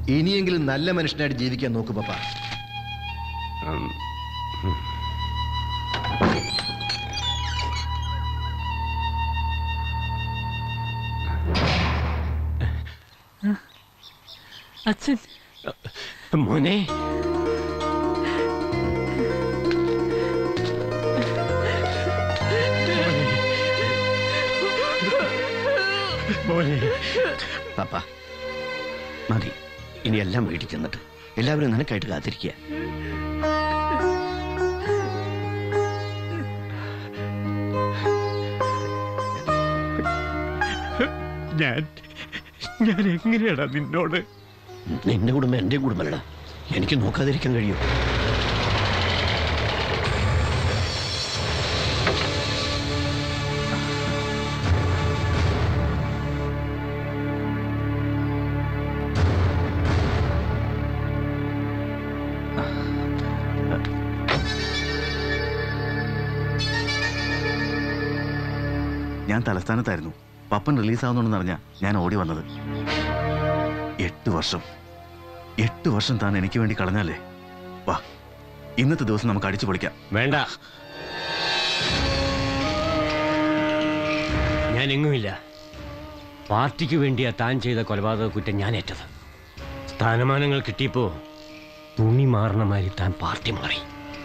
ഇനിയെങ്കിലും നല്ല മനുഷ്യനായിട്ട് ജീവിക്കാൻ നോക്കൂ പപ്പ. അച്ഛൻ മോനെ പപ്പ മതി, ഇനി എല്ലാം വീട്ടിൽ ചെന്നിട്ട് എല്ലാവരും നിനക്കായിട്ട് കാത്തിരിക്കുക. ഞാൻ എങ്ങനെയാടാ നിന്നോട്? നിന്റെ കുടുംബം എന്റെ കുടുംബമല്ലടാ, എനിക്ക് നോക്കാതിരിക്കാൻ കഴിയും? ഞാൻ തലസ്ഥാനത്തായിരുന്നു. പപ്പൻ റിലീസാവുന്നുണ്ടെന്ന് അറിഞ്ഞാ ഞാൻ ഓടി വന്നത്. 8 വർഷം താൻ എനിക്ക് വേണ്ടി കളഞ്ഞാലേ. വാ, ഇന്നത്തെ ദിവസം നമുക്ക് അടിച്ചു പൊളിക്കാം. വേണ്ട, ഞാൻ എങ്ങുമില്ല. പാർട്ടിക്ക് വേണ്ടിയാ താൻ ചെയ്ത കൊലപാതക കുറ്റം ഞാൻ ഏറ്റത്. സ്ഥാനമാനങ്ങൾ കിട്ടിയപ്പോ തുണി മാറണ മാതിരി താൻ പാർട്ടി മാറി.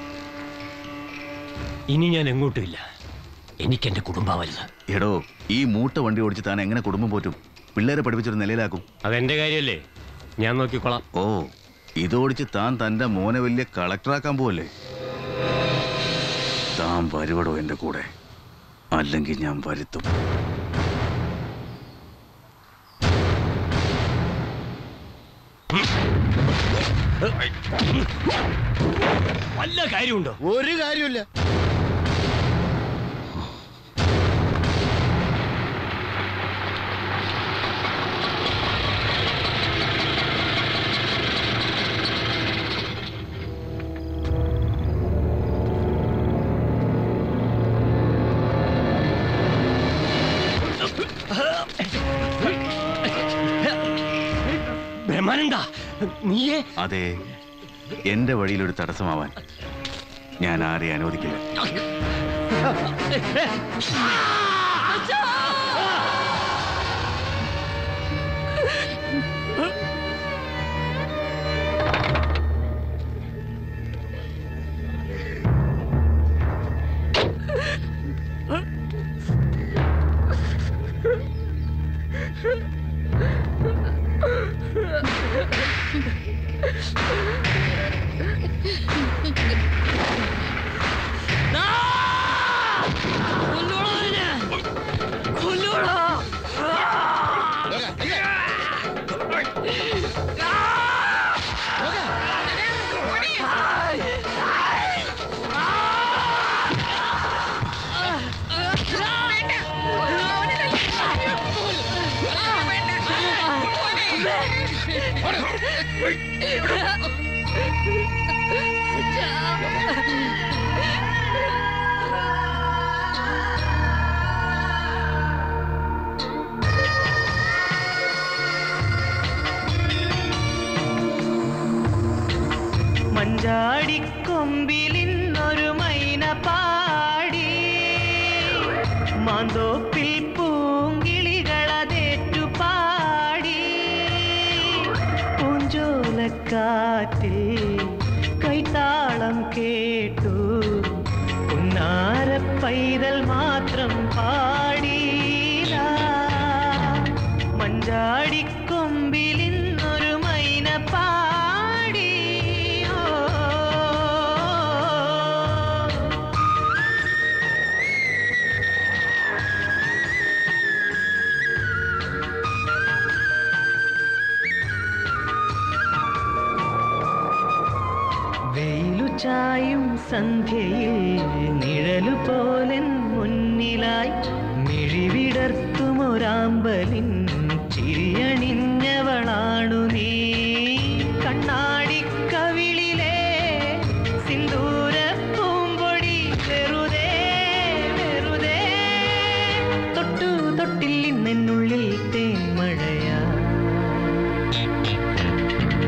ഇനി ഞാൻ എങ്ങോട്ടുമില്ല. എനിക്കെന്റെ കുടുംബം വലുത്. എടോ, ഈ മൂട്ട വണ്ടി ഓടിച്ച് താൻ എങ്ങനെ കുടുംബം പോറ്റും? പിള്ളേരെ പഠിപ്പിച്ചൊരു നിലയിലാക്കും. അതെന്റെ കാര്യമല്ലേ, ഞാൻ നോക്കിക്കോളാം. ഓ, ഇതോടിച്ച് താൻ തന്റെ മോനെ വലിയ കളക്ടറാക്കാൻ പോവല്ലേ? താൻ വരുവടോ എന്റെ കൂടെ, അല്ലെങ്കിൽ ഞാൻ വരുത്തും. വല്ല കാര്യമുണ്ടോ? ഒരു കാര്യമില്ല. നീയേ? അതെ, എന്റെ വഴിയിലൊരു തടസ്സമാവാൻ ഞാൻ ആരെയും അനുവദിക്കില്ല. മഞ്ചാടിക്കൊമ്പിലിന്നൊരു മൈന പാടി, മാന്തോപ്പിൽ പൂങ്കിളികളതേറ്റു പാടി, പൂഞ്ചോലക്കാറ്റിൽ കൈത്താളം കേട്ടു, പുന്നാര പൈതൽ മാത്രം പാടിയില്ല. മഞ്ചാടിക്കൊമ്പിലിന്നൊരു മൈന പാടി. വെയിലു ചായും സന്ധ്യയിൽ നിഴലു പോലൻ മുന്നിലായി മിഴിവിടർത്തുമൊരാമ്പലിൻ ചിരിയണിഞ്ഞവളാണു നീ. കണ്ണാടിക്കവിളിലെ സിന്ദൂര പൂമ്പൊടി വെറുതെ വെറുതെ തൊട്ടു തൊട്ടിൽ നിന്നുള്ളിൽ തേന്മഴയാ.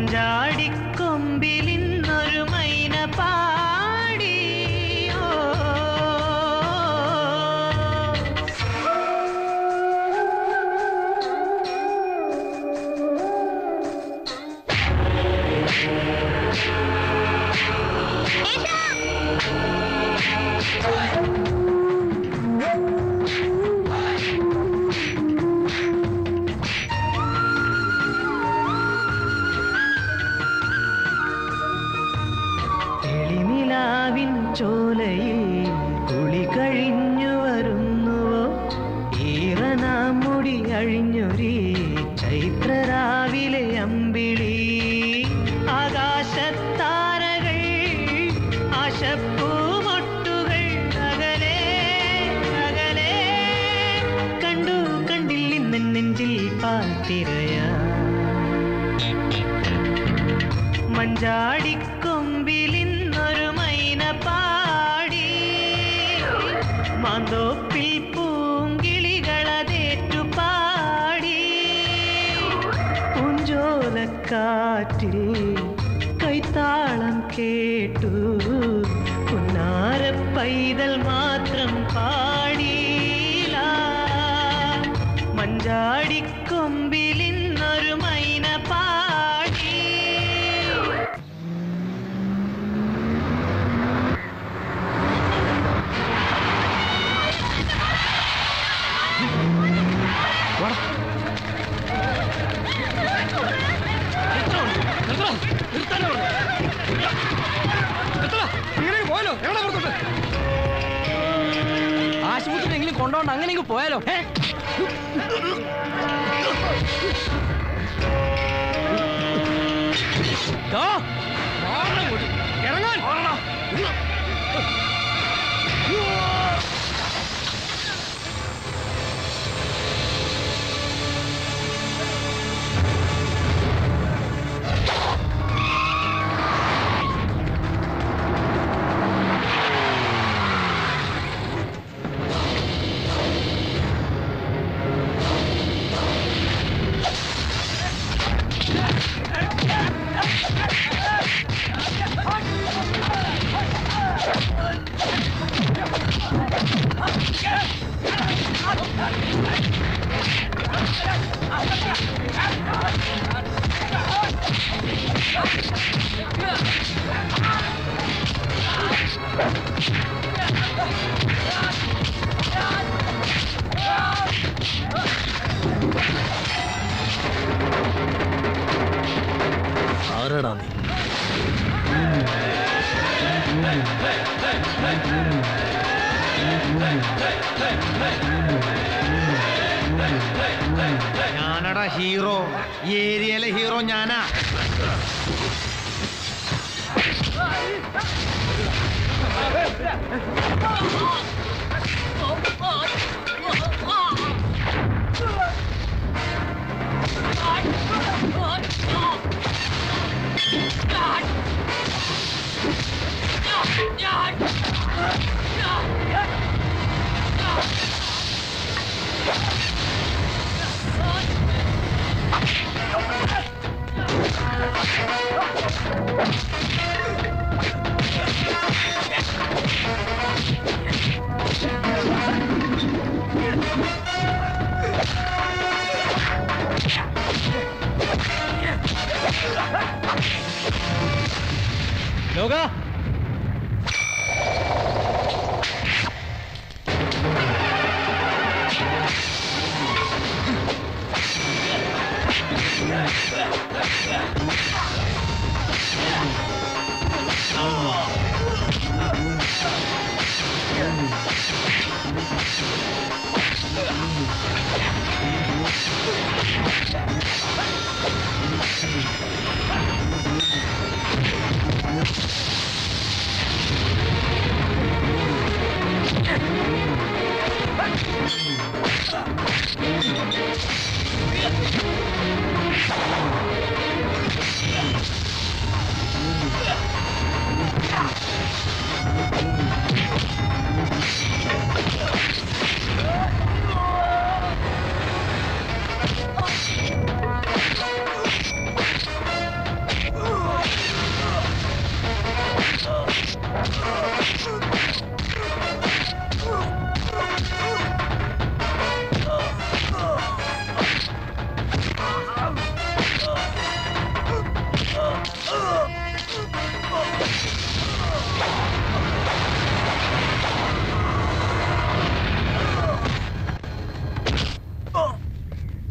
മഞ്ചാടിക്കൊമ്പിൽ ഇന്നൊരു മൈന പാടി ചോലയിൽ കുളി കഴിഞ്ഞു വരുന്നുവോ ഈറനാമുടി അഴിഞ്ഞൊരി ചൈത്രരാവിലെ അമ്പിളി ആകാശത്താരകൾ ആശപ്പൂമൊട്ടുകൾ അകലെ അകലെ കണ്ടു കണ്ടില്ല നെഞ്ചിൽ പാൽത്തിരയാ മഞ്ചാടിക്കൊമ്പിൽ ഇന്നൊരു മൈന പാടി മാന്തോപ്പിൽ പൂങ്കിളികളതേറ്റു പാടി പൂഞ്ചോലക്കാറ്റിൽ കൈത്താളം കേട്ടു പുന്നാര പൈതൽ മാത്രം പാടിയില്ല മഞ്ചാടിക്കൊമ്പിൽ ഇന്നൊരു മൈന പാടി. ആശുപത്രി എങ്കിലും കൊണ്ടോണ്ട് അങ്ങനെ പോയാലോ? ഇറങ്ങാൻ ആരാടാ നീ? ഞാനടാ ഹീറോ, ഈ ഏരിയയിലെ ഹീറോ ഞാനാ. ലോക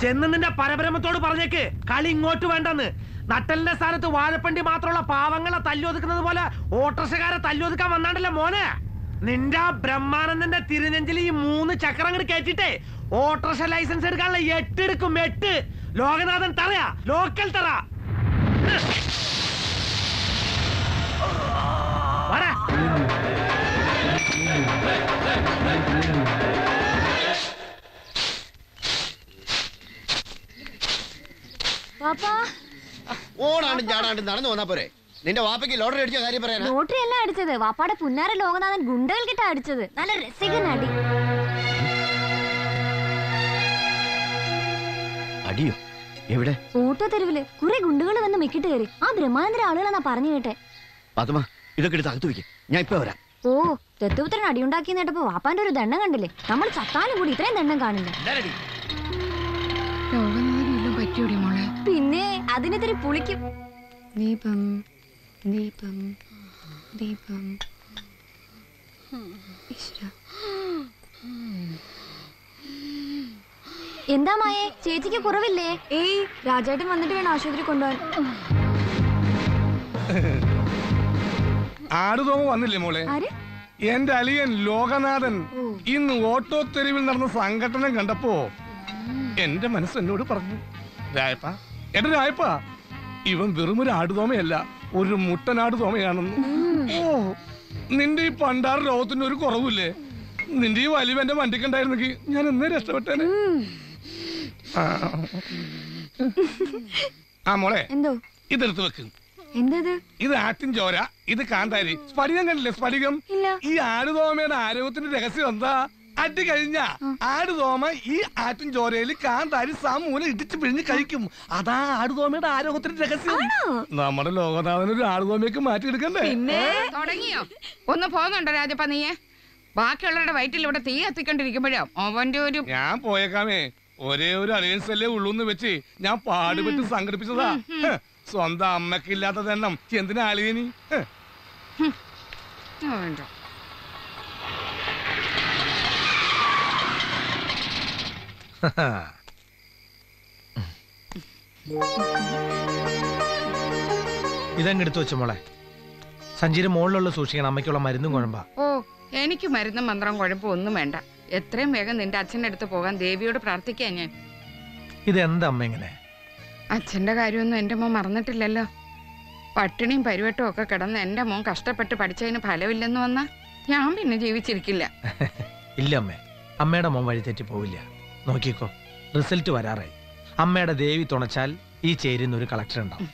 ചെന്ന് നിന്റെ പരബ്രഹ്മത്തോട് പറഞ്ഞേക്ക് കളി ഇങ്ങോട്ട് വേണ്ടെന്ന്. നട്ടലിന്റെ സ്ഥാനത്ത് വാഴപ്പണ്ടി മാത്രമുള്ള പാവങ്ങളെ തല്ലൊതുക്കുന്നത് പോലെ ഓട്ടർഷക്കാരെ തല്ലൊതുക്കാൻ വന്നാണ്ടല്ലോ മോനെ. നിന്റെ ആ ബ്രഹ്മാനന്ദന്റെ തിരുനെഞ്ചിൽ ഈ 3 ചക്രം അങ്ങോട്ട് കയറ്റിട്ടേ ഓട്ടർഷ ലൈസൻസ് എടുക്കാനുള്ള 8 എടുക്കും. 8 ലോകനാഥൻ തറയാ, ലോക്കൽ തറ. ഓടാണ്ട് ചാടാണ്ട് നടന്നു വന്നാ പോരെ. നിന്റെ വാപ്പയ്ക്ക് ലോട്ടറി അടിച്ച കാര്യം പറയാനാ? ലോട്ടറി അല്ല അടിച്ചത്, വാപ്പാടെ പുന്നാര ലോകനാഥൻ ഗുണ്ടകൾ കിട്ടാ അടിച്ചത്. നല്ല രസികൻ അടി. അടിയോ? എവിടെ? ഓട്ടോ തെരുവില് കുറെ ഗുണ്ടുകൾ വന്ന് മെക്കിട്ട് കയറി. ആ ബ്രഹ്മാനന്ദന്റെ ആളുകളാ പറഞ്ഞു കേട്ടെ. പാത്തുമ്മ, ഇതൊക്കെ എടുത്ത് അകത്ത് വയ്ക്കും, ഞാൻ ഇപ്പൊ വരാം. ഓ, ദത്തുപുത്രൻ അടിയുണ്ടാക്കി നേട്ടപ്പോ വാപ്പാന്റെ ഒരു ദണ്ണം കണ്ടില്ലേ? നമ്മൾ ചത്താലും കൂടി ഇത്രയും ദണ്ണം കാണില്ല. പിന്നെ അതിനെതിരെ പുളിക്കും. ദീപം ദീപം ദീപം. എന്താ മായേ, ചേച്ചിക്ക് കുറവില്ലേ? ഏയ്, രാജേട്ടൻ വന്നിട്ട് വേണം ആശുപത്രി കൊണ്ടുപോകാൻ. ആടുതോമ വന്നില്ലേ മോളെ? എന്റെ അളിയൻ ലോകനാഥൻ ഇന്ന് ഓട്ടോ തെരുവിൽ നടന്ന സംഘടന കണ്ടപ്പോ എന്റെ മനസ്സ് എന്നോട് പറഞ്ഞു, രായപ്പ, എന്റെ രായപ്പ, ഇവൻ വെറുമൊരു ആടുതോമയല്ല, ഒരു മുട്ടനാടുതോമയാണെന്ന്. ഓ, നിന്റെ ഈ പണ്ടാറ് രോഗത്തിന് ഒരു കുറവില്ലേ? നിന്റെ ഈ വലിവ് എന്റെ വണ്ടിക്കുണ്ടായിരുന്നെങ്കിൽ ഞാൻ എന്നേ രക്ഷപ്പെട്ടേനെ. ആ മോളെ, എന്തോ ഇതെടുത്ത് വെക്ക്. എന്തത്? ഇത് ആട്ടിൻ ചോര, ഇത് കാന്താരി. സ്ഫടികം കണ്ടില്ലേ? സ്ഫടികം. ഈ ആടുതോമയുടെ ആരോഗ്യത്തിന്റെ രഹസ്യം എന്താ? അടി കഴിഞ്ഞ ആടുതോമ ഈ ആട്ടിൻ ചോരയിൽ കാന്താരി സമൂലം ഇടിച്ച് പിഴിഞ്ഞ് കഴിക്കും. അതാ ആടുതോമയുടെ ആരോഗ്യത്തിന്റെ രഹസ്യം. നമ്മുടെ ലോകനാഥനൊരു ആടുതോമയ്ക്ക് മാറ്റിയെടുക്കണ്ടേ? പിന്നെ തുടങ്ങിയോ? ഒന്ന് പോകുന്നുണ്ടോ രാജപ്പ? നീയെ ബാക്കിയുള്ളവരുടെ വയറ്റിൽ ഇവിടെ തീ കത്തിക്കൊണ്ടിരിക്കുമ്പോഴോ അവന്റെ ഒരു... ഞാൻ പോയേക്കാമേ, ഒരേ ഒരു അലയൻസ് അല്ലേ ഉള്ളൂന്ന് വെച്ച് ഞാൻ പാടുപെട്ട് സംഘടിപ്പിച്ചതാ. സ്വന്തം അമ്മക്കില്ലാത്ത എണ്ണം എന്തിനാ അളിയനി? ഇതങ്ങെടുത്ത് വെച്ച മോളെ. സഞ്ചിയുടെ മുകളിലുള്ള സൂക്ഷിക്കണം, അമ്മയ്ക്കുള്ള മരുന്നും കുഴമ്പാ. ഓ, എനിക്ക് മരുന്നും മന്ത്രം കുഴപ്പം ഒന്നും വേണ്ട. എത്രയും വേഗം നിന്റെ അച്ഛൻ്റെ അടുത്ത് പോകാൻ ദേവിയോട് പ്രാർത്ഥിക്കാൻ ഞാൻ. ഇതെന്താ അമ്മ ഇങ്ങനെ? അച്ഛന്റെ കാര്യമൊന്നും എന്റെ മോൻ മറന്നിട്ടില്ലല്ലോ. പട്ടിണിയും പരിവട്ടവും ഒക്കെ കിടന്ന് എന്റെ മോൻ കഷ്ടപ്പെട്ട് പഠിച്ചതിന് ഫലമില്ലെന്ന് വന്നാ ഞാൻ പിന്നെ ജീവിച്ചിരിക്കില്ല. ഇല്ല അമ്മേ, അമ്മയുടെ മോൻ വഴി തെറ്റി പോവില്ല. നോക്കിക്കോ, റിസൾട്ട് വരാറായി. അമ്മയുടെ ദേവി തുണച്ചാൽ ഈ ചേരുന്ന ഒരു കളക്ഷൻ ഉണ്ടാവും.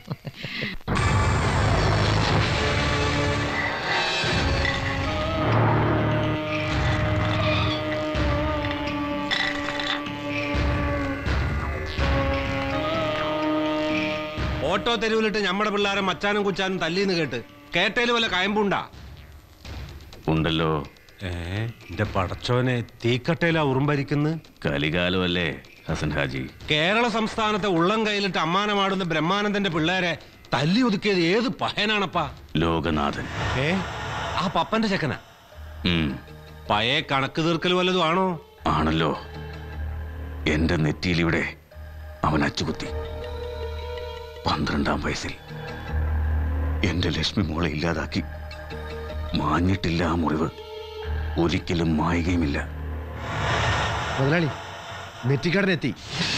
ഓട്ടോ തെരുവിലിട്ട് നമ്മുടെ പിള്ളേരെ മച്ചാനും കുച്ചാനും തല്ലിന്ന് കേട്ടേല് വല്ല കയമ്പുണ്ടാ? ഉണ്ടല്ലോ. എന്റെ പടച്ചോനെ, തീക്കട്ടയിലാ ഉറുമ്പരിക്കുന്നു. കലികാലമല്ലേ ഹസൻ ഹാജി? കേരള സംസ്ഥാനത്തെ ഉള്ളം കയ്യിലിട്ട് അമ്മാനമാടുന്ന ബ്രഹ്മാനന്ദന്റെ പിള്ളേരെ തല്ലി ഒതുക്കിയത് ഏത് പഹയനാണപ്പാ? ലോകനാഥൻ. ആ പപ്പന്റെ ചെക്കനാ? പഴയ കണക്ക് തീർക്കൽ വല്ലതും ആണോ? ആണല്ലോ. എന്റെ നെറ്റിയിലിവിടെ അവൻ അച്ചുകുത്തി. 12-ാം വയസ്സിൽ എന്റെ ലക്ഷ്മി മോളെ ഇല്ലാതാക്കി. മാഞ്ഞിട്ടില്ല ആ മുറിവ്, ഒരിക്കലും മായുകയുമില്ല. മുതലാളി, നെറ്റിക്കടനെത്തി.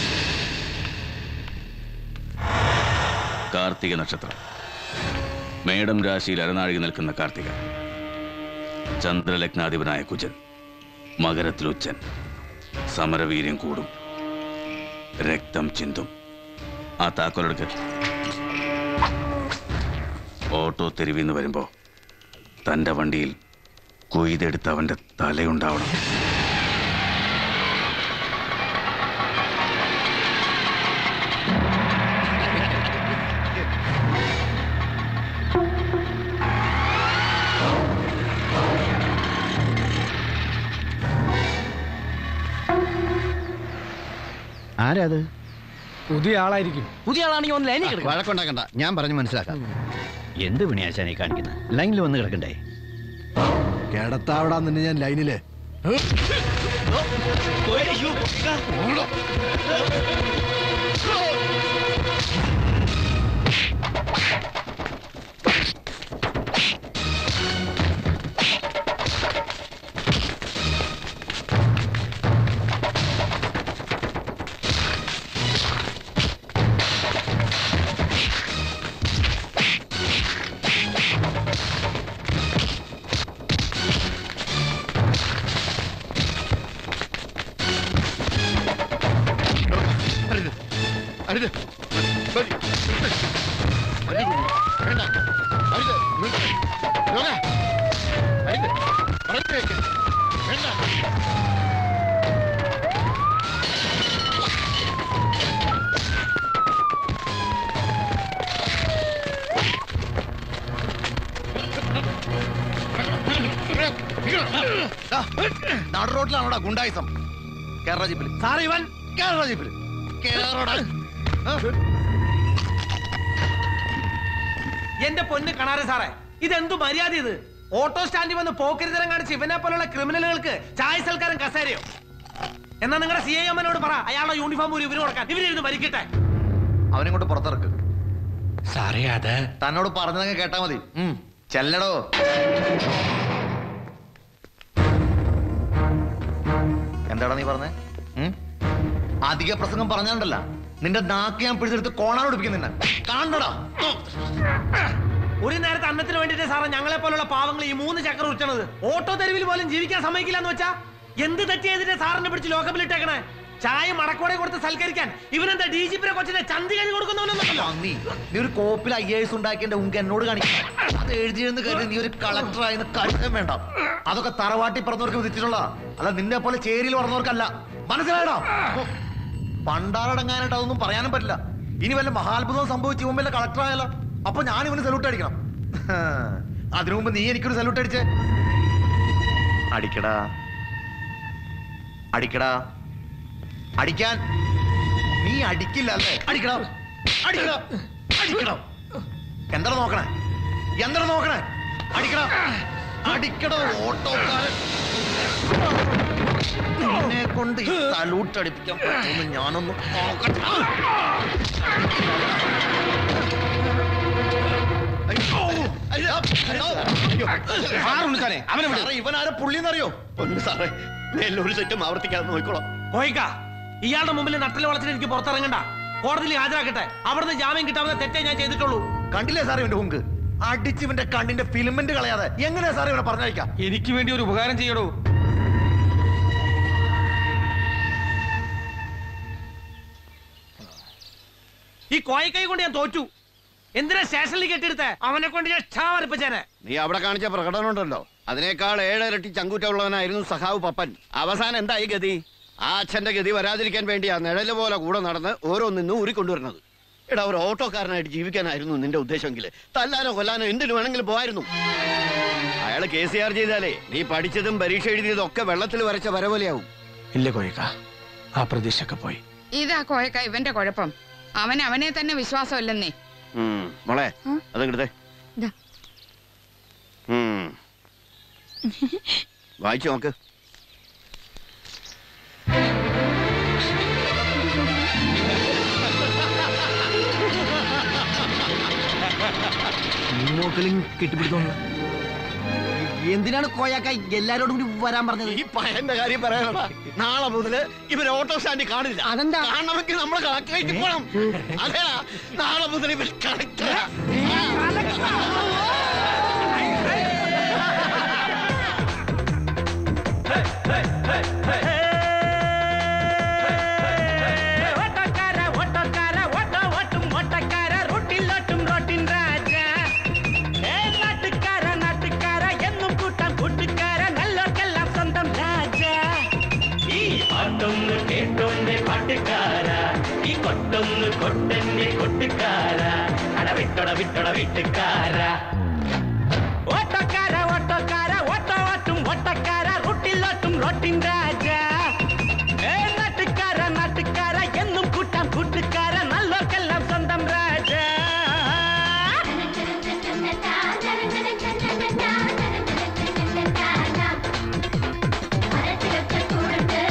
കാർത്തിക നക്ഷത്രം, മേടം രാശിയിൽ അരനാഴിക നിൽക്കുന്ന കാർത്തിക. ചന്ദ്രലഗ്നാധിപനായ കുജൻ, മകരത്തിൽ ഉച്ചൻ. സമരവീര്യം കൂടും, രക്തം ചിന്തും. ആ താക്കോലെടുക്ക. ഓട്ടോ തെരുവിന്ന് വരുമ്പോ തന്റെ വണ്ടിയിൽ കൊയ്തെടുത്ത് അവന്റെ തലയുണ്ടാവണം. ആരാ അത്? പുതിയ ആളായിരിക്കും. പുതിയ ആളാണെങ്കിൽ ഒന്ന് ലൈനിൽ കിടക്കും. വഴക്കുണ്ടാക്കണ്ട, ഞാൻ പറഞ്ഞു മനസ്സിലാക്കാം. എന്ത് പണിയാശാനെ കാണിക്കുന്നത്? ലൈനിൽ വന്ന് കിടക്കണ്ടേ? കിടത്താവിടാ നിന്നെ ഞാൻ ലൈനില്. നാട് റോഡിലാണോടാ ഗുണ്ടായിസം? കേരള ജീപ്പിൽ സാർ ഇവൻ കേരള ജീപ്പിൽ എന്റെ പൊന്ന് കണാരെ സാറേ, ഇതെന്തു മര്യാദ ഇത്? ഓട്ടോ സ്റ്റാൻഡിൽ വന്ന് പോക്കരിതരം കാണിച്ച് ഇവനെ പോലുള്ള ക്രിമിനലുകൾക്ക് ചായ സൽക്കാരം കസേരയോ? എന്നാ നിങ്ങളുടെ CI അമ്മനോട് പറ അയാളുടെ യൂണിഫോം ഒരു ഇവര് കൊടുക്കാൻ. ഇവരിരുന്ന് മരിക്കട്ടെ. അവനെ കൊണ്ട് പുറത്തിറക്ക്. സാറേ അത് തന്നോട് പറഞ്ഞതങ്ങ് കേട്ടാ മതി. ചെല്ലടോ. എന്താടാ നീ പറഞ്ഞേ? അധിക പ്രസംഗം പറഞ്ഞാണ്ടല്ല നിന്റെ നാക്ക് ഞാൻ പിടിച്ചെടുത്ത് കോണാനൊടിപ്പിക്കും നിന്നെ. കാണണടാ. ഒരു നേരത്തെ അന്നത്തിന് വേണ്ടിട്ട് സാറേ ഞങ്ങളെ പോലുള്ള പാവങ്ങൾ ഈ 3 ചക്ര ഉച്ചണത്. ഓട്ടോ തെരുവിൽ പോലും ജീവിക്കാൻ സമ്മതിക്കില്ല എന്ന് വെച്ചാ എന്ത് തെറ്റ് ചെയ്തിട്ട് സാറിനെ പിടിച്ച് ലോക്കപ്പിലിട്ടേക്കണേ? ചായ മടക്കോടെ കൊടുത്ത് സൽക്കരിക്കാൻ ഇവനെന്താ DGP കൊച്ചിനെ ചന്തി കഴിഞ്ഞ് കൊടുക്കുന്നവനൊന്നുമല്ലോ. നീ ഒരു കോപ്പിൽ IAS ഉണ്ടാക്കിയ ഉങ്ക എന്നോട് കാണിക്കാം. അത് എഴുതിയെന്ന് കരുതി നീ ഒരു കളക്ടറായെന്ന് കരുതാൻ വേണ്ട. അതൊക്കെ തറവാട്ടി പറഞ്ഞവർക്ക് വിധിച്ചിട്ടുള്ള, അല്ല നിന്നെ പോലെ ചേരിയിൽ പറഞ്ഞവർക്കല്ല. മനസ്സിലായടാ? പണ്ടാറടങ്ങാനായിട്ട് അതൊന്നും പറയാനും പറ്റില്ല. ഇനി വല്ല മഹാത്ഭുതവും സംഭവിച്ചു ഇവൻ വല്ല കളക്ടറായാലോ? അപ്പൊ ഞാൻ ഇവന് സല്യൂട്ട് അടിക്കണം. അതിനു മുമ്പ് നീ എനിക്കൊരു സല്യൂട്ട് അടിച്ചേ. അടിക്കടാ അടിക്കടാ. അടിക്കാൻ നീ അടിക്കില്ല അല്ലേ? അടിക്കടാ അടിക്കടാ അടിക്കടാ. എന്താ നോക്കണേ? എന്താ നോക്കണേ? അടിക്കടാ അടിക്കടോ ഓട്ടോക്കാരൻ. എന്നെ കൊണ്ട് സല്യൂട്ട് അടിപ്പിക്കാൻ പറ്റുമെന്ന് ഞാനൊന്ന് നോക്കട്ടെ. ഇവനാരെ പുള്ളിന്നറിയോ? ഒന്ന് സാറേ ഒരു സെറ്റും ആവർത്തിക്കാതെ നോക്കിക്കോളാം. കോയിക്ക, ഇയാളുടെ മുമ്പിൽ നട്ടല് വളച്ചിട്ട് എനിക്ക് പുറത്തിറങ്ങണ്ട. കോടതിയിൽ ഹാജരാക്കട്ടെ. അവിടുന്ന് ജാമ്യം കിട്ടാവുന്ന തെറ്റേ ഞാൻ ചെയ്തിട്ടുള്ളൂ. കണ്ടില്ലേ സാറേ ഇവന്റെ ഹുങ്ക്? അടിച്ചിവന്റെ കണ്ണിന്റെ ഫിലിമെന്റ് കളയാതെ എങ്ങനെയാ സാറേ ഇവനെ പറഞ്ഞയക്കാം? എനിക്ക് വേണ്ടി ഒരു ഉപകാരം ചെയ്യടോ. ഈ കോയക്കൈ കൊണ്ട് ഞാൻ തോറ്റു. എന്തിനാ സ്റ്റേഷനിൽ കെട്ടിയെടുത്തേ? അവനെ കൊണ്ട് ഞാൻ ക്ഷാമരിപ്പിച്ചേനെ. നീ അവിടെ കാണിച്ച പ്രകടനം ഉണ്ടല്ലോ, അതിനേക്കാൾ 7 ഇരട്ടി ചങ്കൂറ്റുള്ളവനായിരുന്നു സഖാവ് പപ്പൻ. അവസാനം എന്തായി ഗതി? ആ അച്ഛന്റെ ഗതി വരാതിരിക്കാൻ വേണ്ടിയാ നിഴല് പോലെ കൂടെ നടന്ന് ഓരോന്നിന്നും ഊരിക്കൊണ്ടുവരുന്നത്. എടാ, ഒരു ഓട്ടോക്കാരനായിട്ട് ജീവിക്കാനായിരുന്നു നിന്റെ ഉദ്ദേശമെങ്കിൽ തല്ലാനോ കൊല്ലാനോ എന്തിനു വേണമെങ്കിലും പോയായിരുന്നു. അയാള് KCR ചെയ്താലേ നീ പഠിച്ചതും പരീക്ഷ എഴുതിയതും ഒക്കെ വെള്ളത്തിൽ വരച്ച വരവലയാവും. ഇല്ല കോയക്ക, ആ പ്രതീക്ഷയൊക്കെ പോയി. ഇതാ കോയക്ക ഇവന്റെ കുഴപ്പം. അവനെ തന്നെ വിശ്വാസമില്ലെന്നേ. മോളെ അതെടുത്തേ. വായിച്ചു നോക്ക്. കെട്ടിപ്പിടിത്തോന്നു. എന്തിനാണ് കോയാക്ക എല്ലാരോടും കൂടി വരാൻ പറഞ്ഞത്? ഈ പയ്യന്റെ കാര്യം പറയാനടാ. നാളെ മുതല് ഇവർ ഓട്ടോ സ്റ്റാൻഡിൽ കാണില്ല. അതെന്താ? കാണണമെങ്കിൽ നമ്മളെ കളക്ടറേറ്റ് പോകണം. അതേടാ, നാളെ മുതൽ ഇവർ കളക്ടർ. കൊട്ടന്റെ കൊട്ടുകാര അട വിട്ടോട വിട്ടോട വീട്ടുകാര ഓട്ടക്കാര ഓട്ടക്കാര ഓട്ടോ ഓട്ടും ഓട്ടക്കാര റൂട്ടിലോട്ടും റോട്ടിൻ രാജ നാട്ടുകാര നാട്ടുകാര എന്നും കൂട്ടാം കൂട്ടുകാര നല്ലോർക്കെല്ലാം സ്വന്തം രാജ കൂടെ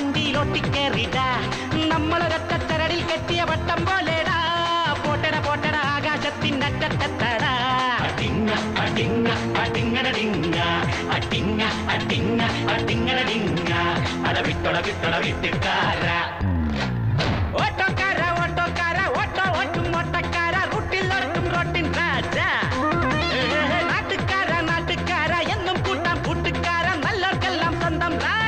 വണ്ടിയിലൊട്ടിക്കേറിടാ നമ്മളൊരൊറ്റ ചരടിൽ കെട്ടിയ വട്ടം പോലെടാ പോട്ടട പോട്ടട ആകാശത്തിനറ്റത്തെത്തടാ അടിങ്ങ അടിങ്ങ അടിങ്ങടടിങ്ങ അടിങ്ങ അടിങ്ങ അടിങ്ങടടിങ്ങ അട വിട്ടൊട വിട്ടൊട വിട്ടിക്കാര ഓട്ടോക്കാര ഓട്ടോക്കാര ഓട്ടോ ഓട്ടും ഓട്ടക്കാര റൂട്ടിലൊട്ടും റോട്ടിൻ രാജ നാട്ടുകാര നാട്ടുകാര എന്നും കൂട്ടാം കൂട്ടുകാര നല്ലോർക്കെല്ലാം സ്വന്തം രാജ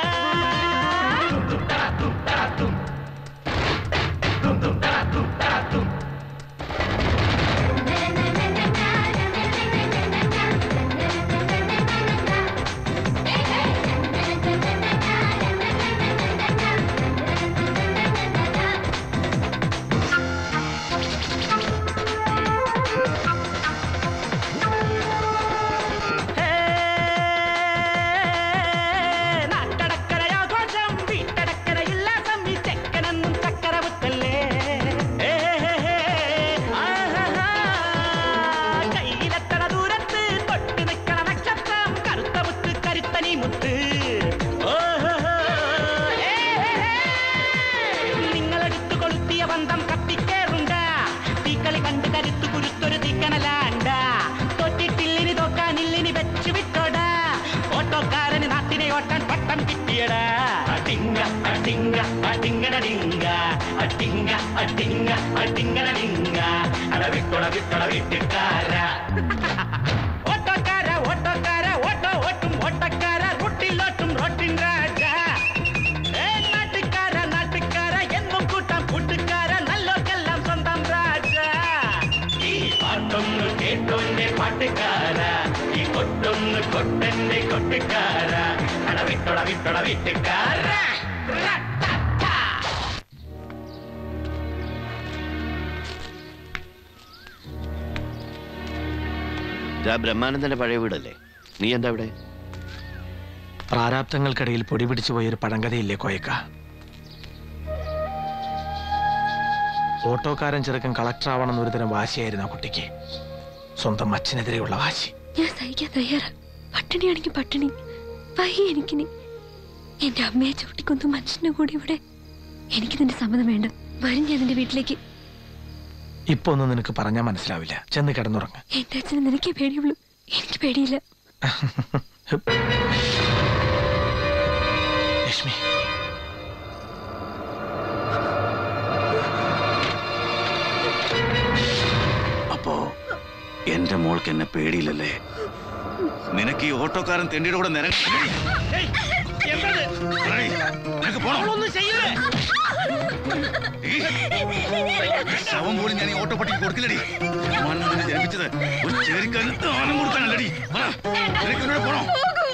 ഓട്ടോക്കാര ഓട്ടോക്കാര ഓട്ടോ ഓട്ടും ഓട്ടക്കാര റൂട്ടിലോട്ടും റോട്ടിൻ രാജ നാട്ടുകാര നാട്ടുകാര എന്നും കൂട്ടാം കൂട്ടുകാര നല്ലോർക്കെല്ലാം സ്വന്തം രാജ ഈ പാട്ടൊന്ന് കേട്ടോന്റെ പാട്ടുകാര ഈ കൊട്ടൊന്ന് കൊട്ടന്റെ കൊട്ടുകാര അട വിട്ടൊട വിട്ടൊട വിട്ടുകാര ബ്രഹ്മാനന്ദന്റെ പഴയ വീടല്ലേ? നീ എന്താ ഇവിടെ? പ്രാരാബ്ദങ്ങൾക്കിടയിൽ പൊടി പിടിച്ചു പോയൊരു പഴങ്കഥയില്ലേ കോയക്ക? ഓട്ടോക്കാരൻ ചെറുക്കൻ കളക്ടർ ആവണമെന്ന് ഒരുതരം വാശിയായിരുന്നു ആ കുട്ടിക്ക്. സ്വന്തം അച്ഛനെതിരെയുള്ള വാശി. ഞാൻ സഹിക്കാൻ തയ്യാറാ. പട്ടിണിയാണെങ്കിൽ പട്ടിണി, വയ്യ എനിക്കിനി. എന്റെ അമ്മയെ ചവിട്ടിക്കൊന്ന മനുഷ്യന്റെ കൂടി ഇവിടെ. എനിക്ക് നിന്റെ സമ്മതം വേണ്ട. വരും ഞാൻ നിന്റെ വീട്ടിലേക്ക്. ഇപ്പൊ ഒന്നും നിനക്ക് പറഞ്ഞാൽ മനസ്സിലാവില്ല. ചെന്ന് കിടന്നുറങ്ങ. എന്റെ അച്ഛനെ നിനക്കേ പേടിയുള്ളൂ, എനിക്ക് പേടിയില്ല. ലക്ഷ്മി, അപ്പോ എന്റെ മോൾക്ക് എന്നെ പേടിയില്ലല്ലേ? നിനക്ക് ഈ ഓട്ടോക്കാരൻ തെണ്ടിയുടെ കൂടെ ശവം പോലും ഞാൻ ഈ ഓട്ടോ പട്ടിക്ക് കൊടുക്കില്ലടി. ജനിപ്പിച്ചത് ഒരു ചേരിക്കാരന് ദാനം കൊടുക്കാനല്ലടി. പോണോ?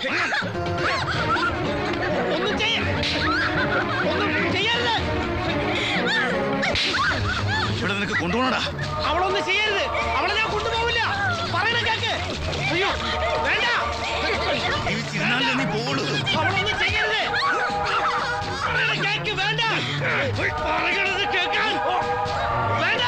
ഇവിടെ നിനക്ക് കൊണ്ടുപോകണടാ. അവളൊന്നും ചെയ്യരുത്. അവളെ ഞാൻ കൊണ്ടുപോകില്ല. പറയണ കേക്ക്. അയ്യോ വേണ്ട. ജീവിച്ചിരുന്നാലേ നീ പോവുള്ളൂ. അവളൊന്നും ചെയ്യരുത്. പറയണ കേക്ക്. വേണ്ട. പറയണത് കേൾക്കാൻ വേണ്ട.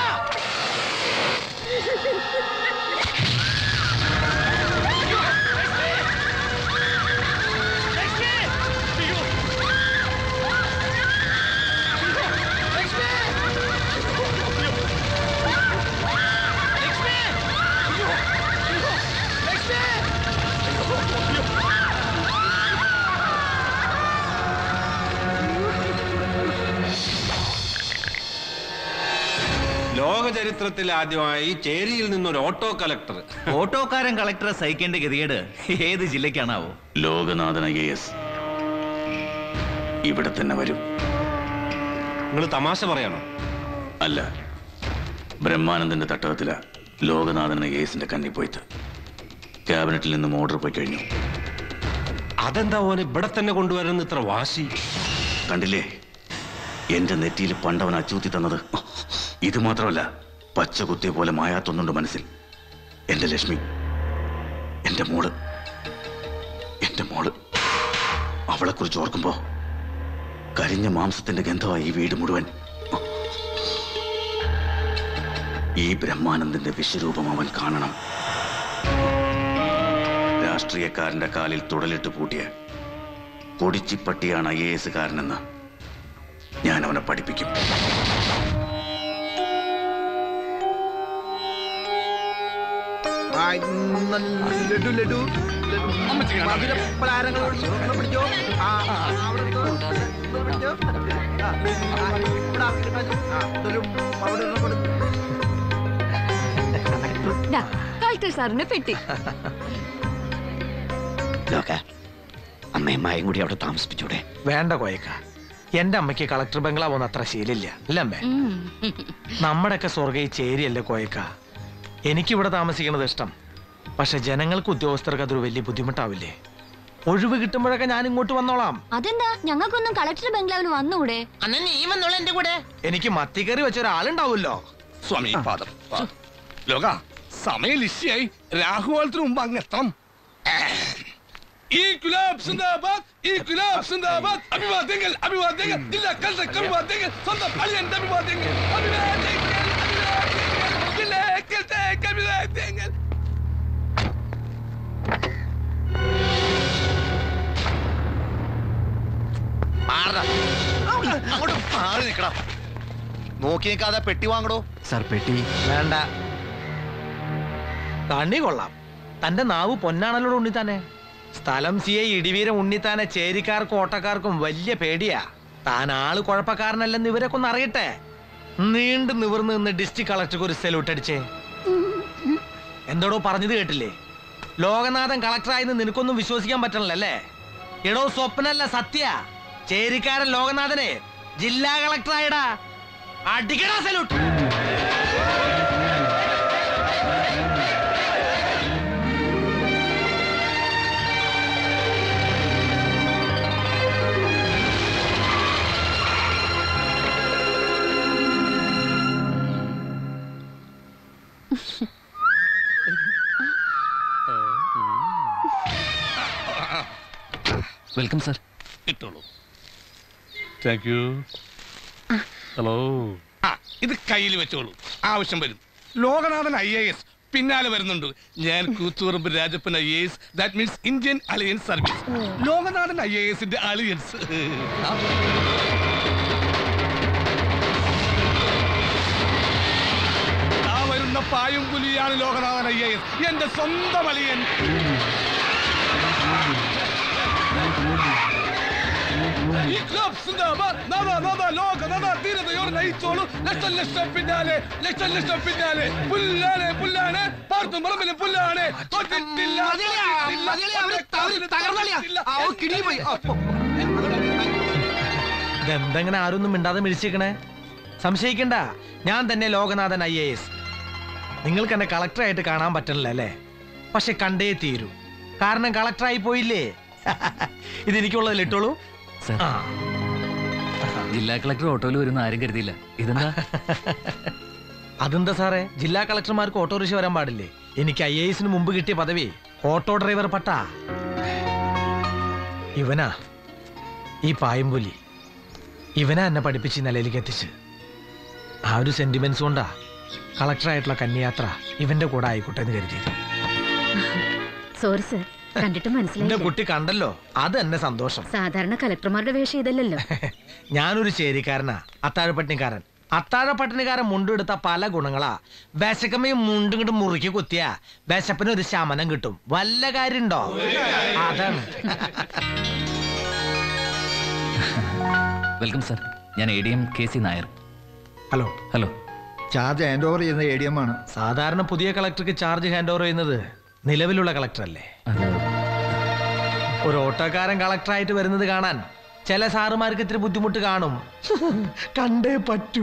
ലോക ചരിത്രത്തിൽ ആദ്യമായി ചേരിയിൽ നിന്നൊരു ഓട്ടോ കളക്ടർ. ഓട്ടോക്കാരൻ കളക്ടറെ സഹിക്കേണ്ട ഗതികേട് ഏത് ജില്ലക്കാണാവോ? ലോകനാഥൻ IAS ഇവിടെ തന്നെ വരും. നിങ്ങൾ തമാശ പറയണോ? അല്ല, ബ്രഹ്മാനന്ദന്റെ തട്ടകത്തില ലോകനാഥൻ IASന്റെ കന്നി പോയിട്ട് ക്യാബിനറ്റിൽ നിന്നും ഓർഡർ പോയി കഴിഞ്ഞു. അതെന്താ ഓനെ ഇവിടെ തന്നെ കൊണ്ടുവരുന്ന ഇത്ര വാശി? കണ്ടില്ലേ എന്റെ നെറ്റിയിൽ പണ്ടവൻ അച്ചൂത്തി തന്നത്? ഇത് മാത്രമല്ല, പച്ച കുത്തിയ പോലെ മായാത്തൊന്നുണ്ട് മനസ്സിൽ. എന്റെ ലക്ഷ്മി, എന്റെ മോള്, എന്റെ മോള്. അവളെ കുറിച്ച് ഓർക്കുമ്പോ കരിഞ്ഞ മാംസത്തിന്റെ ഗന്ധമായി ഈ വീട് മുഴുവൻ. ഈ ബ്രഹ്മാനന്ദന്റെ വിശ്വരൂപം അവൻ കാണണം. രാഷ്ട്രീയക്കാരന്റെ കാലിൽ തുടലിട്ട് പൂട്ടിയ പൊടിച്ചിപ്പട്ടിയാണ് IAS കാരനെന്ന് ഞാൻ അവനെ പഠിപ്പിക്കും. ലഡു ലഡു പിടിച്ചോ. കളക്ടർ സാറിന്റെ പെട്ടി. അമ്മയും മായും കൂടി അവിടെ താമസിപ്പിച്ചൂടെ? വേണ്ട കോയക്ക, എന്റെ അമ്മയ്ക്ക് കളക്ടർ ബംഗ്ലാവ് ഒന്നും അത്ര ശീലില്ല അല്ലേ അമ്മേ? നമ്മുടെയൊക്കെ സ്വർഗ ഈ ചേരിയല്ലേ കോയക്ക. എനിക്കിവിടെ താമസിക്കുന്നത് ഇഷ്ടം. പക്ഷെ ജനങ്ങൾക്ക് ഉദ്യോഗസ്ഥർക്ക് അതൊരു വലിയ ബുദ്ധിമുട്ടാവില്ലേ? ഒഴിവ് കിട്ടുമ്പോഴൊക്കെ ഞാൻ ഇങ്ങോട്ട് വന്നോളാം. അതെന്താ, ഞങ്ങൾക്കൊന്നും കളക്ടർ ബംഗ്ലാവിൽ വന്നുകൂടെ? നീ വന്നോളാം എന്റെ കൂടെ. എനിക്ക് മത്തിക്കറി വെച്ച ഒരാളുണ്ടാവുമല്ലോ. സ്വാമി പാദം. ലോക സമയം ലിസ്റ്റിയായി. രാഹുകാലത്തിന് മുമ്പ് അങ്ങ് എത്തണം. ഇൻക്വിലാബ് സിന്ദാബാദ്, ഇൻക്വിലാബ് സിന്ദാബാദ്. അഭിവാദ്യങ്ങൾ, അഭിവാദ്യങ്ങൾ. ജില്ലാ കളക്ടർ അഭിവാദ്യങ്ങൾ. സ്വന്തം അളിയന്റെ അഭിവാദ്യങ്ങൾ. അഭിവാദ്യങ്ങൾ. നോക്കി നിൽക്കാതെ പെട്ടി വാങ്ങടോ. സാർ പെട്ടി വേണ്ട. കണ്ണി കൊള്ളാം. തന്റെ നാവ് പൊന്നാണല്ലോ ഉണ്ണിത്താനെ. സ്ഥലം CI ഇടിവീരം ഉണ്ണിത്താനെ ചേരിക്കാർക്കും ഓട്ടക്കാർക്കും വലിയ പേടിയാ. താൻ ആള് കുഴപ്പക്കാരനല്ലെന്ന് ഇവരൊക്കെ ഒന്ന് അറിയട്ടെ. നീണ്ടു നിവർന്ന് നിന്ന് ഡിസ്ട്രിക്ട് കളക്ടർക്ക് ഒരു സെലൂട്ട് അടിച്ചേ. എന്തോടോ പറഞ്ഞത് കേട്ടില്ലേ? ലോകനാഥൻ കളക്ടറായെന്ന് നിനക്കൊന്നും വിശ്വസിക്കാൻ പറ്റണല്ലേ? എടോ സ്വപ്നല്ല, സത്യ. ചേരിക്കാരൻ ലോകനാഥനെ ജില്ലാ കളക്ടറായടാ. അടിക്കടാ സല്യൂട്ട്. Welcome sir. ഇട്ടോളൂ. Thank you. ഹലോ. ഇത് കയ്യിൽ വെച്ചോളൂ, ആവശ്യം വരും. ലോകനാഥൻ IAS പിന്നാലെ വരുന്നുണ്ട്. ഞാൻ Koothuparamba Rajappan IAS, that means Indian alliance service. Lokanathan IASന്റെ അലയൻസ്. ആ വരുന്ന പായും പുലിയാണ് ലോകനാഥൻ IAS, എന്റെ സ്വന്തം അലിയൻ. പിന്നാലെ പുല്ലാണ് പുല്ലാണ് പാർത്തും പറമ്പിലും പുല്ലാണ്. ഇതെന്തെങ്ങനെ ആരൊന്നും മിണ്ടാതെ മിഴിച്ചേക്കണേ? സംശയിക്കണ്ട, ഞാൻ തന്നെ ലോകനാഥൻ IAS. നിങ്ങൾക്ക് എന്നെ കളക്ടറായിട്ട് കാണാൻ പറ്റണില്ല അല്ലേ? പക്ഷെ കണ്ടേ തീരൂ. കാരണം കളക്ടറായി പോയില്ലേ. ഇതെനിക്കുള്ളതിൽ ഇട്ടോളൂ. ജില്ലാ കളക്ടർ ഓട്ടോയിൽ വരുന്ന ആരും കരുതിയില്ല. ഇതെന്താ? അതെന്താ സാറേ, ജില്ലാ കളക്ടർമാർക്ക് ഓട്ടോറിക്ഷ വരാൻ പാടില്ലേ? എനിക്ക് IASന് മുമ്പ് കിട്ടിയ പദവി ഓട്ടോ ഡ്രൈവർ പട്ടാ. ഇവനാ ഈ പായംപുലി. ഇവനാ എന്നെ പഠിപ്പിച്ച് നിലയിലേക്ക് എത്തിച്ച്. ആ ഒരു സെന്റിമെന്റ്സ് കൊണ്ടാ കളക്ടറായിട്ടുള്ള കന്യാത്ര ഇവന്റെ കൂടെ ആയിക്കോട്ടെ എന്ന് കരുതിയത്. സോറി സർ, കണ്ടിട്ട് മനസ്സിലായി. കുട്ടി കണ്ടല്ലോ, അത് എന്നെ സന്തോഷം. സാധാരണ കളക്ടർമാരുടെ വേഷം ഇതല്ലല്ലോ. ഞാനൊരു ചേരിക്കാരനാ, അത്താഴപ്പട്ടിണിക്കാരൻ. അത്താഴപ്പട്ടിണിക്കാരൻ മുണ്ടെടുത്ത പല ഗുണങ്ങളാ. വിശക്കമ്മയും മുണ്ടിങ്ങോട്ട് മുറുക്കി കുത്തിയ വിശപ്പിന് ഒരു ശമനം കിട്ടും. വല്ല കാര്യണ്ടോ? അതാണ്. Welcome sir. ഞാൻ ADM KC Nair. Hello. Hello. Charge hand over ചെയ്യുന്ന ADM ആണ്. സാധാരണ പുതിയ കളക്ടർക്ക് ചാർജ് ഹാൻഡ് ഓവർ ചെയ്യുന്നത് നിലവിലുള്ള കളക്ടർ അല്ലേ? ഒരു ഓട്ടോക്കാരൻ കളക്ടറായിട്ട് വരുന്നത് കാണാൻ ചില സാറുമാർക്ക് ഇത്തിരി ബുദ്ധിമുട്ട് കാണും. കണ്ടേ പറ്റൂ.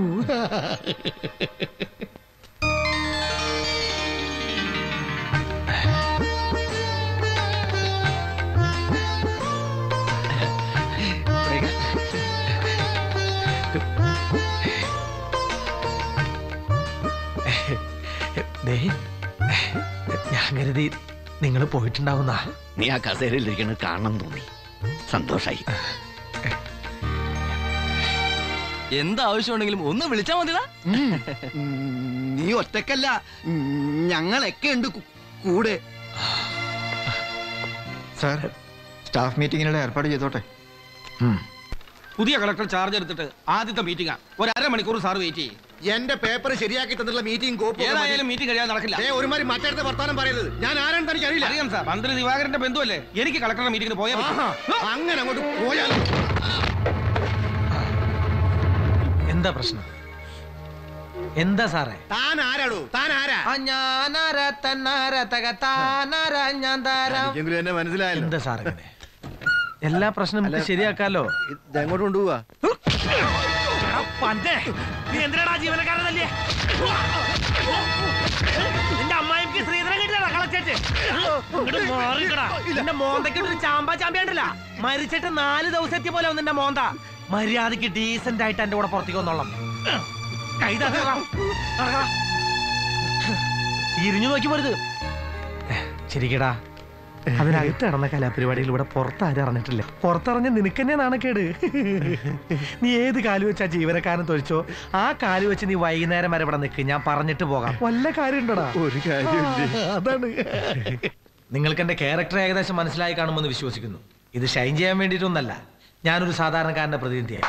ഞാൻ കരുതി നിങ്ങൾ പോയിട്ടുണ്ടാവുന്ന. നീ ആ കസേരയിലിരിക്കുന്നത് കാണണം തോന്നി, സന്തോഷായി. എന്താവശ്യമുണ്ടെങ്കിലും ഒന്ന് വിളിച്ചാ മതിടാ. നീ ഒറ്റക്കല്ല, ഞങ്ങളൊക്കെ ഉണ്ട് കൂടെ. സാർ, സ്റ്റാഫ് മീറ്റിങ്ങിനുള്ള ഏർപ്പാട് ചെയ്തോട്ടെ. പുതിയ കളക്ടർ ചാർജ് എടുത്തിട്ട് ആദ്യത്തെ മീറ്റിംഗാ. ഒരു അരമണിക്കൂർ സാർ വെയിറ്റ് ചെയ്യും. എന്റെ പേപ്പർ ശരിയാക്കി തന്നിട്ടുള്ള മീറ്റിംഗ് കോപ്പ് ഏതായാലും മീറ്റിംഗ് കഴിയാൻ നടക്കില്ല. ഒരുമാതിരി മറ്റടുത്ത വർത്താനം പറയുന്നത് ഞാൻ ആരാണെന്ന് തനിക്ക് അറിയില്ല. അറിയാം സാർ, മന്ത്രി ദിവാകരന്റെ ബന്ധുവല്ലേ. എനിക്ക് കളക്ടറുടെ മീറ്റിംഗിന് പോയാൽ അങ്ങനെ അങ്ങോട്ട് പോയാൽ എന്താ പ്രശ്നം? എന്താ സാറേ? താൻ ആരാടോ? താൻ ആരാ? എന്നെ മനസ്സിലായല്ലോ. എന്താ സാറേ എല്ലാ പ്രശ്നം ശരിയാക്കാലോ? എങ്ങോട്ട് കൊണ്ടുപോവാ? നീ എന്തിനാടാ ജീവനക്കാരനല്ലേ? നിന്റെ അമ്മായിക്ക് ശ്രീധരൻ കിട്ടിയതാ കളച്ചേറ്റ്. മാറിക്കടാ. നിന്റെ മോന്തയ്ക്കൊരു ചാമ്പാണ്ടല്ല. മരിച്ചിട്ട് 4 ദിവസം എത്തിയ പോലെ നിന്റെ മോന്ത. മര്യാദക്ക് ഡീസന്റ് ആയിട്ട് എന്റെ കൂടെ പുറത്തേക്ക് വന്നോളാം. തിരിഞ്ഞു നോക്കി പോരുത്. ശരിക്കടാ, അതിനകത്ത് നടന്ന കലാപരിപാടികൾ ഇവിടെ പുറത്താരും അറിഞ്ഞിട്ടില്ല. പുറത്തറിഞ്ഞ നിനക്ക് തന്നെ നാണക്കേട്. നീ ഏത് കാല് വെച്ചാ ജീവനക്കാരൻ തൊഴിച്ചോ ആ കാല് വെച്ച് നീ വൈകുന്നേരം വരെ ഇവിടെ നിൽക്ക്. ഞാൻ പറഞ്ഞിട്ട് പോകാം. വല്ല കാര്യം ഉണ്ടോടാ? ഒരു കാര്യം അതാണ്. നിങ്ങൾക്ക് എന്റെ ക്യാരക്ടർ ഏകദേശം മനസ്സിലായി കാണുമെന്ന് വിശ്വസിക്കുന്നു. ഇത് ഷൈൻ ചെയ്യാൻ വേണ്ടിയിട്ടൊന്നല്ല, ഞാനൊരു സാധാരണക്കാരന്റെ പ്രതിനിധിയായി.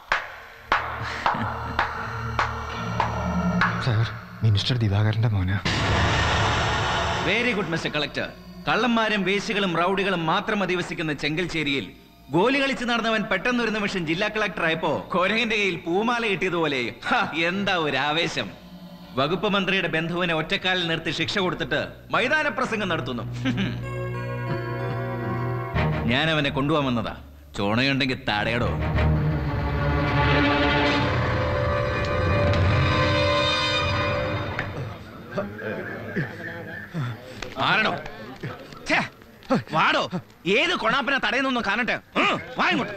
സാർ, മിനിസ്റ്റർ ദിവാകരന്റെ മോന. Very good mister collector. കള്ളന്മാരും വേശികളും റൗഡികളും മാത്രം അധിവസിക്കുന്ന ചെങ്കൽശ്ശേരിയിൽ ഗോലി കളിച്ച് നടന്നവൻ പെട്ടെന്ന് ഒരു നിമിഷം ജില്ലാ കളക്ടർ ആയപ്പോ കൊരങ്ങന്റെ കയ്യിൽ പൂമാല കിട്ടിയതുപോലെ എന്താ ഒരു ആവേശം. വകുപ്പ് മന്ത്രിയുടെ ബന്ധുവിനെ ഒറ്റക്കാലിൽ നിർത്തി ശിക്ഷ കൊടുത്തിട്ട് മൈതാന പ്രസംഗം നടത്തുന്നു. ഞാൻ അവനെ കൊണ്ടുപോകാൻ വന്നതാ. ചോണയുണ്ടെങ്കിൽ തടയടോ. ആരണോ വാടോ. ഏത് കൊണാപ്പനെ തടയുന്നൊന്നും കാണട്ടെ. വാങ്ങോട്ട്.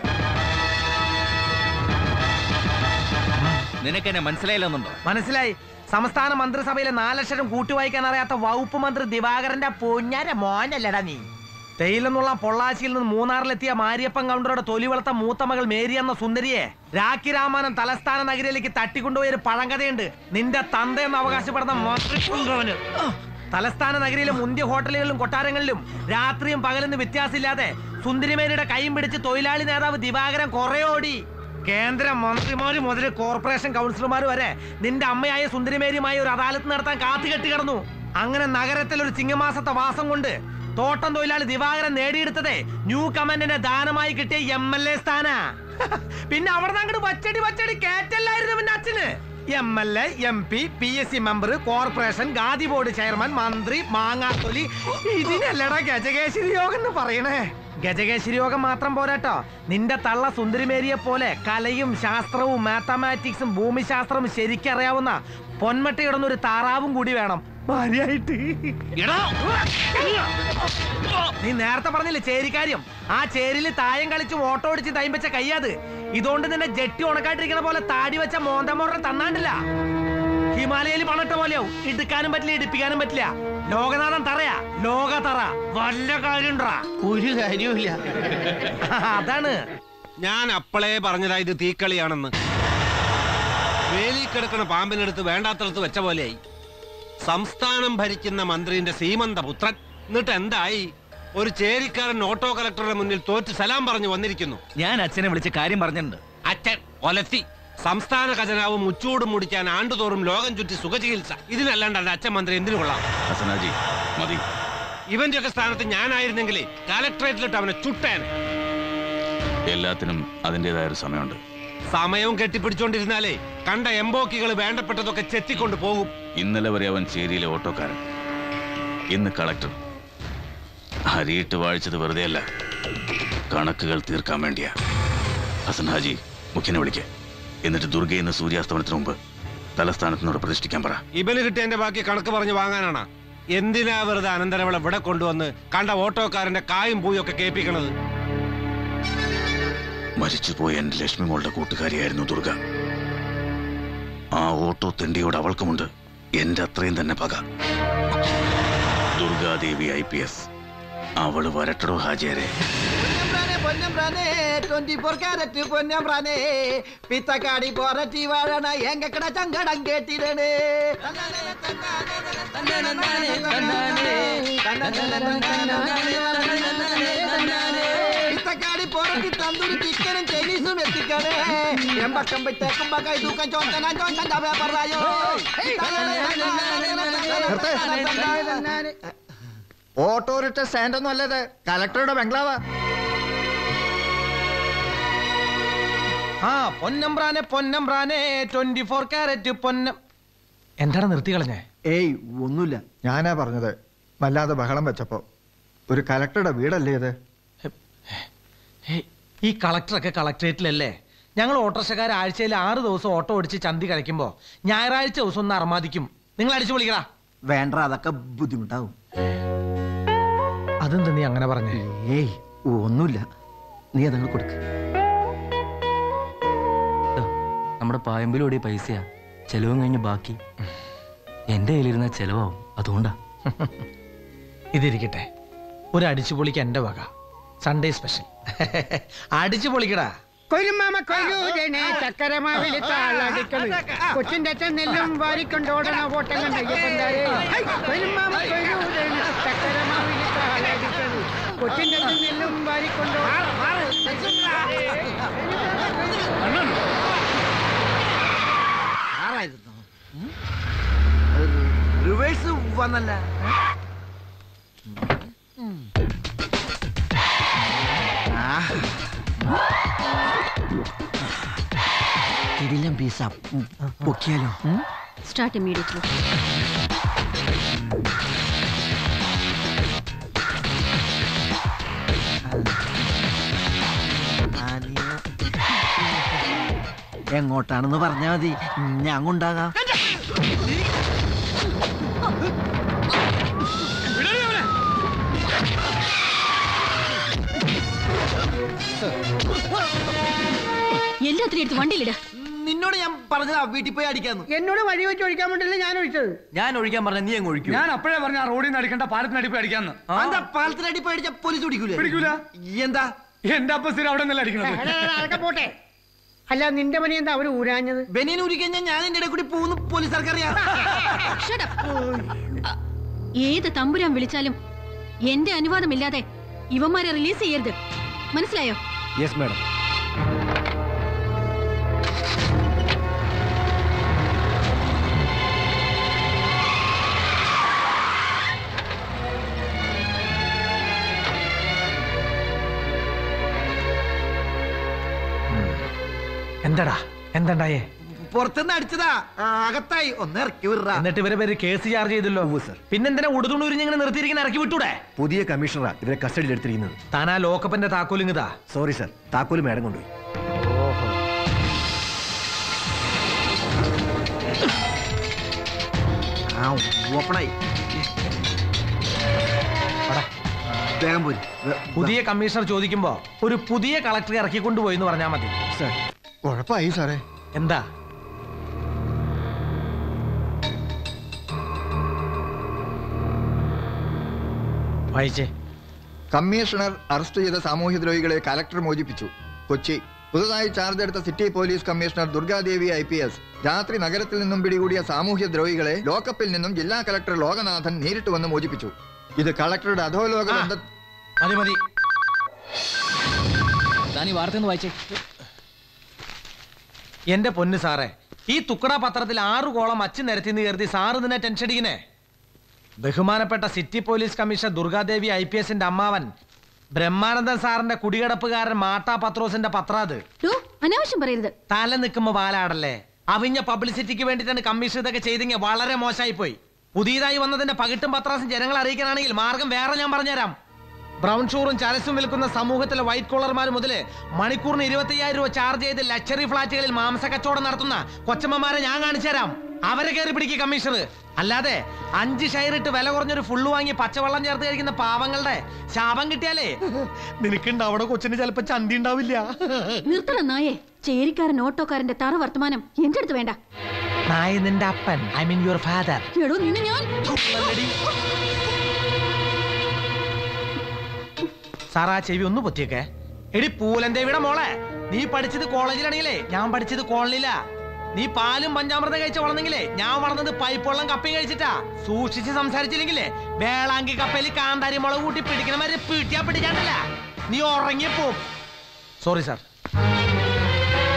നിനക്കെന്നെ മനസ്സിലായില്ലെന്നുണ്ടോ? മനസ്സിലായി. സംസ്ഥാന മന്ത്രിസഭയിലെ 4 അക്ഷരം കൂട്ടിവായിക്കാൻ അറിയാത്ത വകുപ്പ് മന്ത്രി ദിവാകരന്റെ പൊന്നാര മോനല്ലടാ നീ. തേയിലെന്നുള്ള പൊള്ളാച്ചിയിൽ നിന്ന് മൂന്നാറിലെത്തിയ മാരിയപ്പൻ കൗണ്ടറുടെ തൊലി വളർത്ത മൂത്ത മകൾ മേരി എന്ന സുന്ദരിയെ രാഖി രാമാനം തലസ്ഥാന നഗരിയിലേക്ക് തട്ടിക്കൊണ്ടുപോയ ഒരു പഴങ്കഥയുണ്ട്. നിന്റെ തന്തയെന്ന് അവകാശപ്പെടുന്ന മന്ത്രിക്കുണ്ടവന്. തലസ്ഥാന നഗരിയിലെ മുന്തിയ ഹോട്ടലുകളിലും കൊട്ടാരങ്ങളിലും രാത്രിയും പകലെന്ന് വ്യത്യാസമില്ലാതെ സുന്ദരിമേരിയുടെ കൈയും പിടിച്ച് തൊഴിലാളി നേതാവ് ദിവാകരൻ കുറെ ഓടി. കേന്ദ്ര മന്ത്രിമാര് മുതൽ കോർപ്പറേഷൻ കൗൺസിലർമാർ വരെ നിന്റെ അമ്മയായ സുന്ദരിമേരിയുമായി ഒരു അദാലത്ത് നടത്താൻ കാത്തുകെട്ടി കിടന്നു. അങ്ങനെ നഗരത്തിൽ ഒരു ചിങ്ങമാസത്തെ വാസം കൊണ്ട് തോട്ടം തൊഴിലാളി ദിവാകരൻ നേടിയെടുത്തതേ ന്യൂ കമാൻഡിന്റെ ദാനമായി കിട്ടിയ MLA സ്ഥാന. പിന്നെ അവിടെ അങ്ങോട്ട് വച്ചടി കേറ്റല്ലായിരുന്നു പിന്നെ അച്ഛന്. MLA, MP, PSC member, corporation, Khadi board chairman, മന്ത്രി, മാങ്ങാത്തൊലി. ഇതിനല്ലടാ ഗജകേശ്വരി യോഗം എന്ന് പറയണേ. ഗജകേശ്വരി യോഗം മാത്രം പോരാട്ടോ. നിന്റെ തള്ള സുന്ദരിമേരിയെ പോലെ കലയും ശാസ്ത്രവും മാത്തമാറ്റിക്സും ഭൂമിശാസ്ത്രവും ശരിക്കറിയാവുന്ന പൊന്മട്ടി കിടന്നൊരു താറാവും കൂടി വേണം ഭാര്യയായിട്ട്. നീ നേരത്തെ പറഞ്ഞില്ലേ ചേരിക്കാര്യം? ആ ചേരില് തായം കളിച്ചും ഓട്ടോ ഓടിച്ച് തൈമ്പച്ച കയ്യാത്. ഇതുകൊണ്ട് നിന്നെ ജെട്ടി ഉണക്കാട്ടിരിക്കണ പോലെ താടി വെച്ച മോന്തമോറ തന്നാണ്ടില്ല. ഹിമാലയയിൽ പണിട്ട പോലെയാവും. ഇടുക്കാനും പറ്റില്ല, ഇടിപ്പിക്കാനും പറ്റില്ല. ലോകനാഥൻ തറയാ, ലോക തറ. വല്ല കാര്യണ്ടാ? ഒരു കാര്യമില്ല. അതാണ് ഞാൻ അപ്പളേ പറഞ്ഞതാ ഇത് തീക്കളിയാണെന്ന്. വേലി കിടക്കണ പാമ്പിനെടുത്ത് വേണ്ടാത്തടത്ത് വെച്ച പോലെയായി. സംസ്ഥാനം ഭരിക്കുന്ന മന്ത്രിന്റെ സീമന്ത പുത്രൻ. എന്നിട്ട് എന്തായി? ഒരു ചേരിക്കാരൻ ഓട്ടോ കളക്ടറുടെ മുന്നിൽ തോറ്റ് സലാം പറഞ്ഞു വന്നിരിക്കുന്നു. ഞാൻ അച്ഛനെ വിളിച്ച് കാര്യം പറഞ്ഞിട്ടുണ്ട്. അച്ഛൻ ഒലത്തി. സംസ്ഥാന ഖജനാവും മുച്ചൂടും മുടിക്കാൻ ആണ്ടുതോറും ലോകം ചുറ്റി സുഖചികിത്സ. ഇതിനല്ലാണ്ട് അച്ഛൻ മന്ത്രി എന്തിനു കൊള്ളാം? മതി. ഇവന്റെ ഒക്കെ സ്ഥാനത്ത് ഞാനായിരുന്നെങ്കിലേ കളക്ടറേറ്റിലിട്ട് അവനെ ചുട്ടേനെ. എല്ലാത്തിനും അതിൻ്റെതായ ഒരു സമയമുണ്ട്. സമയവും കെട്ടിപ്പിടിച്ചോണ്ടിരുന്നാലേ കണ്ട എംബോക്കികൾ വേണ്ടപ്പെട്ടതൊക്കെ ചെത്തിക്കൊണ്ട് പോകും. ഇന്നലെ വരെ അവൻ ചേരിയിലെ ഓട്ടോക്കാരൻ, ഇന്ന് കളക്ടർ. ഹരിയിട്ട് വാഴിച്ചത് വെറുതെയല്ല, കണക്കുകൾ തീർക്കാൻ വേണ്ടിയാ. ഹസൻ ഹാജി മുഖ്യനെ വിളിക്ക്. എന്നിട്ട് ദുർഗയെന്ന് സൂര്യാസ്തമനത്തിന് മുമ്പ് തലസ്ഥാനത്തിനോട് പ്രതിഷ്ഠിക്കാൻ പറ. ഇവന് കിട്ടിയതിന്റെ ബാക്കി കണക്ക് പറഞ്ഞു വാങ്ങാനാണ്. എന്തിനാ വെറുതെ അനന്തരവളെ ഇവിടെ കൊണ്ടുവന്ന് കണ്ട ഓട്ടോക്കാരന്റെ കായും പൂയൊക്കെ കേൾപ്പിക്കണത്? മരിച്ചുപോയ എന്റെ ലക്ഷ്മി മോളുടെ കൂട്ടുകാരിയായിരുന്നു ദുർഗ. ആ ഓട്ടോ തെണ്ടിയോട് അവൾക്കുമുണ്ട് എന്റെ അത്രയും തന്നെ പക. ദുർഗാദേവി IPS. അവള് വരട്ടടോ ഹാജിയാരെ. പിത്തക്കാടി പോരറ്റി വാഴണ എങ്കക്കട ചങ്കടം കേട്ടിരണേ. പിത്തക്കാടി പോരറ്റി തന്തൂരി ചിക്കനും കൊടുക്കണേ എമ്പക്കം വിട്ടേക്കുമ്പോ കൈ തൂക്കം ചോന്തന്റെ പേപ്പർ തായോ ഓട്ടോറിക്ഷ സ്റ്റാൻഡൊന്നും അല്ലത്, കലക്ടറുടെ ബംഗ്ലാവാ. ആ പൊന്നമ്പ്രാനെ പൊന്നമ്പ്രാനെ 24 കാരറ്റ് പൊന്നം. എന്താണ് നിർത്തി കളഞ്ഞേ? ഏയ് ഒന്നുമില്ല, ഞാനാ പറഞ്ഞത്. വല്ലാതെ ബഹളം വെച്ചപ്പോ. ഒരു കലക്ടറുടെ വീടല്ലേ ഇത്? ഈ കളക്ടറൊക്കെ കളക്ടറേറ്റിലല്ലേ? ഞങ്ങൾ ഓട്ടോറിക്ഷക്കാർ ആഴ്ചയിൽ 6 ദിവസം ഓട്ടോ ഓടിച്ച് ചന്തി കളിക്കുമ്പോ ഞായറാഴ്ച ദിവസം ഒന്ന് അർമാദിക്കും. നിങ്ങൾ അടിച്ചു വിളിക്കടാ. വേണ്ട, അതൊക്കെ ബുദ്ധിമുട്ടാവും. അതെന്താ നീ അങ്ങനെ പറഞ്ഞേ? ഏയ് ഒന്നുമില്ല, നീ അതങ്ങൾ കൊടുക്ക. നമ്മുടെ പായമ്പിലൂടെ പൈസയാ, ചെലവും കഴിഞ്ഞ് ബാക്കി എന്റെ കയ്യിലിരുന്ന ചെലവാവും, അതുകൊണ്ടാ. ഇതിരിക്കട്ടെ, ഒരു അടിച്ചുപൊളിക്ക് എന്റെ വക, സൺഡേ സ്പെഷ്യൽ. അടിച്ചു പൊളിക്കടാ. കൊയ്ലുമാമ കൊയ്ലൂരണേ ചക്കരമാവിൽ താളടിക്കണ് കൊച്ചിന്റെ അച്ഛൻ നെല്ലും വാരിക്കൊണ്ടോടണ ഓട്ടം കൊയ്ലുമാമ കൊയ്ലൂരണേ ചക്കരമാവിൽ താളടിക്കണ് കൊച്ചിന്റെ അച്ഛൻ നെല്ലും വാരിക്കൊണ്ടോടണം. റിവേഴ്സ് വന്നല്ല. ഇതിലും പീസാ പൊക്കിയാലോ? Start immediately. എങ്ങോട്ടാണെന്ന് പറഞ്ഞാ മതി, ഞാൻ കൊണ്ടാകാം. എല്ലാത്തിനും എടുത്ത് വണ്ടിയിലിട. നിന്നോട് ഞാൻ പറഞ്ഞതാ വീട്ടിൽ പോയി അടിക്കാന്ന്. എന്നോട് വഴി വെച്ച് ഒഴിക്കാൻ വേണ്ടിയല്ലേ ഞാൻ ഒഴിച്ചത്. ഞാൻ ഒഴിക്കാൻ പറഞ്ഞ നീ അങ്ങ് ഒഴിക്കും. ഞാൻ അപ്പോഴേ പറഞ്ഞ റോഡിൽ നിന്ന് അടിക്കണ്ട, പാലത്തിനടി പോയി അടിക്കാന്ന്. എന്താ പാലത്തിനടി പോയി അടിച്ചാ പോലീസ് പിടിക്കൂലേ? പിടിക്കൂല. എന്താ എന്റെ അപ്പ സ്ഥിരം അവിടെ നിന്നല്ല അടിക്കണത്. പോട്ടെ. അല്ല നിന്റെ പണി എന്താ അവര് ഊരാഞ്ഞത്? ബനിയൻ ഊരിക്കഴിഞ്ഞാൽ ഞാൻ എന്റെ ഇടയിൽ കൂടി പോകുന്നു പോലീസുകാർക്ക് അറിയാം. ഏത് തമ്പുരാൻ വിളിച്ചാലും എന്റെ അനുവാദമില്ലാതെ ഇവന്മാരെ റിലീസ് ചെയ്യരുത്, മനസ്സിലായോ? Yes madam. എന്താടാ എന്താണ്ടായേ? പുറത്തുനിന്ന് അടിച്ചതാ, അകത്തായി. ഒന്ന് ഇറക്കി വിടാ. എന്നിട്ട് ഇവരെ പേര് കേസ് ചാർജ് ചെയ്തല്ലോ. പിന്നെന്തിനാ ഉടുതുണൂരിഞ്ഞിങ്ങനെ നിർത്തിയിരിക്കുന്ന ഇറക്കി വിട്ടൂടെ? പുതിയ കമ്മീഷണറാ ഇവരെ കസ്റ്റഡിയിൽ എടുത്തിരിക്കുന്നത്. താനാ ലോക്കപ്പിന്റെ താക്കോലിങ്ങതാ. സോറി സർ, താക്കോല് മേഡം കൊണ്ടുപോയി. ഓപ്പണായി. വേഗം പോയി. പുതിയ കമ്മീഷണർ ചോദിക്കുമ്പോ ഒരു പുതിയ കളക്ടറെ ഇറക്കിക്കൊണ്ടുപോയി എന്ന് പറഞ്ഞാൽ മതി. കുഴപ്പമായി സാറേ. എന്താ? വായിച്ചേ. കമ്മീഷണർ അറസ്റ്റ് ചെയ്ത സാമൂഹ്യദ്രോഹികളെ കലക്ടർ മോചിപ്പിച്ചു. കൊച്ചി. പുതുതായി ചാർജ് എടുത്ത city police commissioner Durgadevi IPS രാത്രി നഗരത്തിൽ നിന്നും പിടികൂടിയ സാമൂഹ്യദ്രോഹികളെ ലോക്കപ്പിൽ നിന്നും ജില്ലാ കലക്ടർ ലോകനാഥൻ നേരിട്ട് വന്ന് മോചിപ്പിച്ചു. ഇത് കളക്ടറുടെ അധോലോക മതി മതി. എന്റെ പൊന്ന് സാറേ, ഈ തുക്കട പത്രത്തിൽ 6 കോളം അച്ചു നിരത്തിന്ന് കരുതി സാറ് നിന്നെ ടെൻഷൻ അടിക്കുന്നേ? ബഹുമാനപ്പെട്ട സിറ്റി പോലീസ് കമ്മീഷണർ ദുർഗാദേവി IPSന്റെ അമ്മാവൻ ബ്രഹ്മാനന്ദൻ സാറിന്റെ കുടികടപ്പുകാരൻ മാട്ടാ പത്രോസിന്റെ പത്രാത്. അനാവശ്യം പറയരുത്. തല നിൽക്കുമ്പോ വാലാടല്ലേ? അവിഞ്ഞ പബ്ലിസിറ്റിക്ക് വേണ്ടിയിട്ടാണ് കമ്മീഷൻ ഇതൊക്കെ ചെയ്തെങ്കിൽ വളരെ മോശമായി പോയി. പുതിയതായി വന്നതിന്റെ പകിട്ടും പത്രാസും ജനങ്ങളെ അറിയിക്കാനാണെങ്കിൽ മാർഗം വേറെ ഞാൻ പറഞ്ഞുതരാം. ബ്രൗൺ ഷൂറും ചരസും വിൽക്കുന്ന സമൂഹത്തിലെ വൈറ്റ് കോളർമാർ മുതല് മണിക്കൂറിന് 25,000 രൂപ ചാർജ് ചെയ്ത് ലക്ഷറി ഫ്ളാറ്റുകളിൽ മാംസ കച്ചവടം നടത്തുന്ന കൊച്ചമ്മമാരെ ഞാൻ കാണിച്ചു തരാം. അവരെ കയറി പിടിക്കുക കമ്മീഷണർ. അല്ലാതെ 5 ഷെയറിട്ട് വില കുറഞ്ഞൊരു ഫുള്ള് വാങ്ങി പച്ചവെള്ളം ചേർത്ത് കഴിക്കുന്ന പാവങ്ങളുടെ ശാപം കിട്ടിയാലേ നിനക്കുണ്ട് അവിടെ കൊച്ചിന് ചിലപ്പോ ചന്തി ഉണ്ടാവില്ല. നിർത്തണം നായേ. ചേരിക്കാരൻ ഓട്ടോക്കാരന്റെ തറ വർത്തമാനം എന്റെ അടുത്ത് വേണ്ട. നായ നിന്റെ അപ്പൻ, ഐ മീൻ യുവർ ഫാദർ. എടോ നിന്നെ ഞാൻ. സാറാ ചെവി ഒന്ന് പൊത്തിയൊക്കെ. എടി പൂലന്തേവിയുടെ മോളെ, നീ പഠിച്ചത് കോളേജിലാണെങ്കിലേ ഞാൻ പഠിച്ചത് കോളനിയില. നീ പാലും പഞ്ചാമൃതം കഴിച്ച് വളർന്നെങ്കിലേ ഞാൻ വളർന്നത് പൈപ്പ് വെള്ളം കപ്പയും കഴിച്ചിട്ടാ. സൂക്ഷിച്ച് സംസാരിച്ചില്ലെങ്കിലേ വേളാങ്കി കപ്പയിൽ കാന്താരി മുളക് കൂട്ടി പിടിക്കണമാര് പിടിക്കാണ്ടില്ല. നീ ഉറങ്ങിപ്പോ. Sorry sir.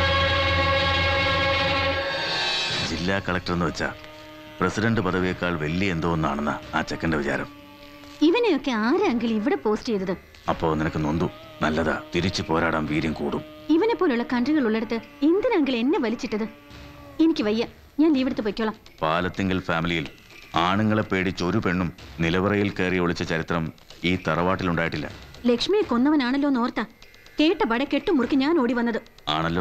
ജില്ലാ കളക്ടർ എന്ന് വെച്ചാ പ്രസിഡന്റ് പദവിയേക്കാൾ വലിയ എന്തോ ഒന്നാണെന്ന ആ ചെക്കന്റെ വിചാരം. ഇവനെയൊക്കെ ആരെങ്കിലും ഇവിടെ പോസ്റ്റ് ചെയ്തത്? അപ്പോ നിനക്ക് നൊന്തു. നല്ലതാ, തിരിച്ചു പോരാടാൻ വീര്യം കൂടും. ഇവനെ പോലുള്ള കൺട്രികൾ ഉള്ളിടത്ത് എന്തിനാങ്കിൽ എന്നെ വലിച്ചിട്ടത്? എനിക്ക് വയ്യ, ഞാൻ ലീവ് എടുത്ത് പൊയ്ക്കോളാം. പാലത്തിങ്കൽ ഫാമിലിയിൽ ആണുങ്ങളെ പേടിച്ച് ഒരു പെണ്ണും നിലവറയിൽ കയറി ഒളിച്ച ചരിത്രം ഈ തറവാട്ടിലുണ്ടായിട്ടില്ല. ലക്ഷ്മിയെ കൊന്നവനാണല്ലോ നോർത്ത കേട്ട പട കെട്ടുമുറുക്കി ഞാൻ ഓടി വന്നത്. ആണല്ലോ.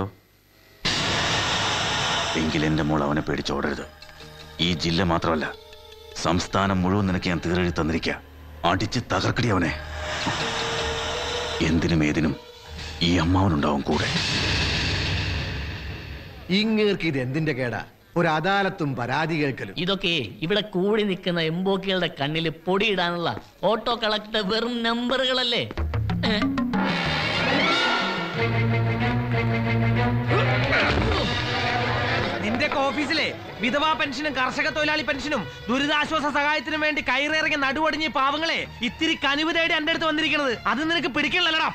എങ്കിൽ എന്റെ മോൾ അവനെ പേടിച്ചോടരുത്. ഈ ജില്ല മാത്രമല്ല, സംസ്ഥാനം മുഴുവൻ നിനക്ക് ഞാൻ തീരെഴി തന്നിരിക്കുക. അടിച്ച് തകർക്കടി അവനെ. എന്തിനും ഏതിനും ഈ അമ്മാവനുണ്ടാവും കൂടെ. ഇങ്ങേർക്ക് ഇത് എന്തിന്റെ കേടാ? ഒരു അദാലത്തും പരാതി കേൾക്കലും. ഇതൊക്കെ ഇവിടെ കൂടി നിൽക്കുന്ന എംബോക്കികളുടെ കണ്ണിൽ പൊടിയിടാനുള്ള ഓട്ടോ കളക്ടർ വെറും നമ്പറുകളല്ലേ? നിന്റെ ഓഫീസിലെ വിധവാ പെൻഷനും കർഷക തൊഴിലാളി പെൻഷനും ദുരിതാശ്വാസ സഹായത്തിനും വേണ്ടി കയറിയിറങ്ങിയ നടുവടിഞ്ഞ പാവങ്ങളെ ഇത്തിരി കനിവ് തേടി എന്റെ അടുത്ത് വന്നിരിക്കുന്നത്. അത് നിനക്ക് പിടിക്കണല്ലടാ.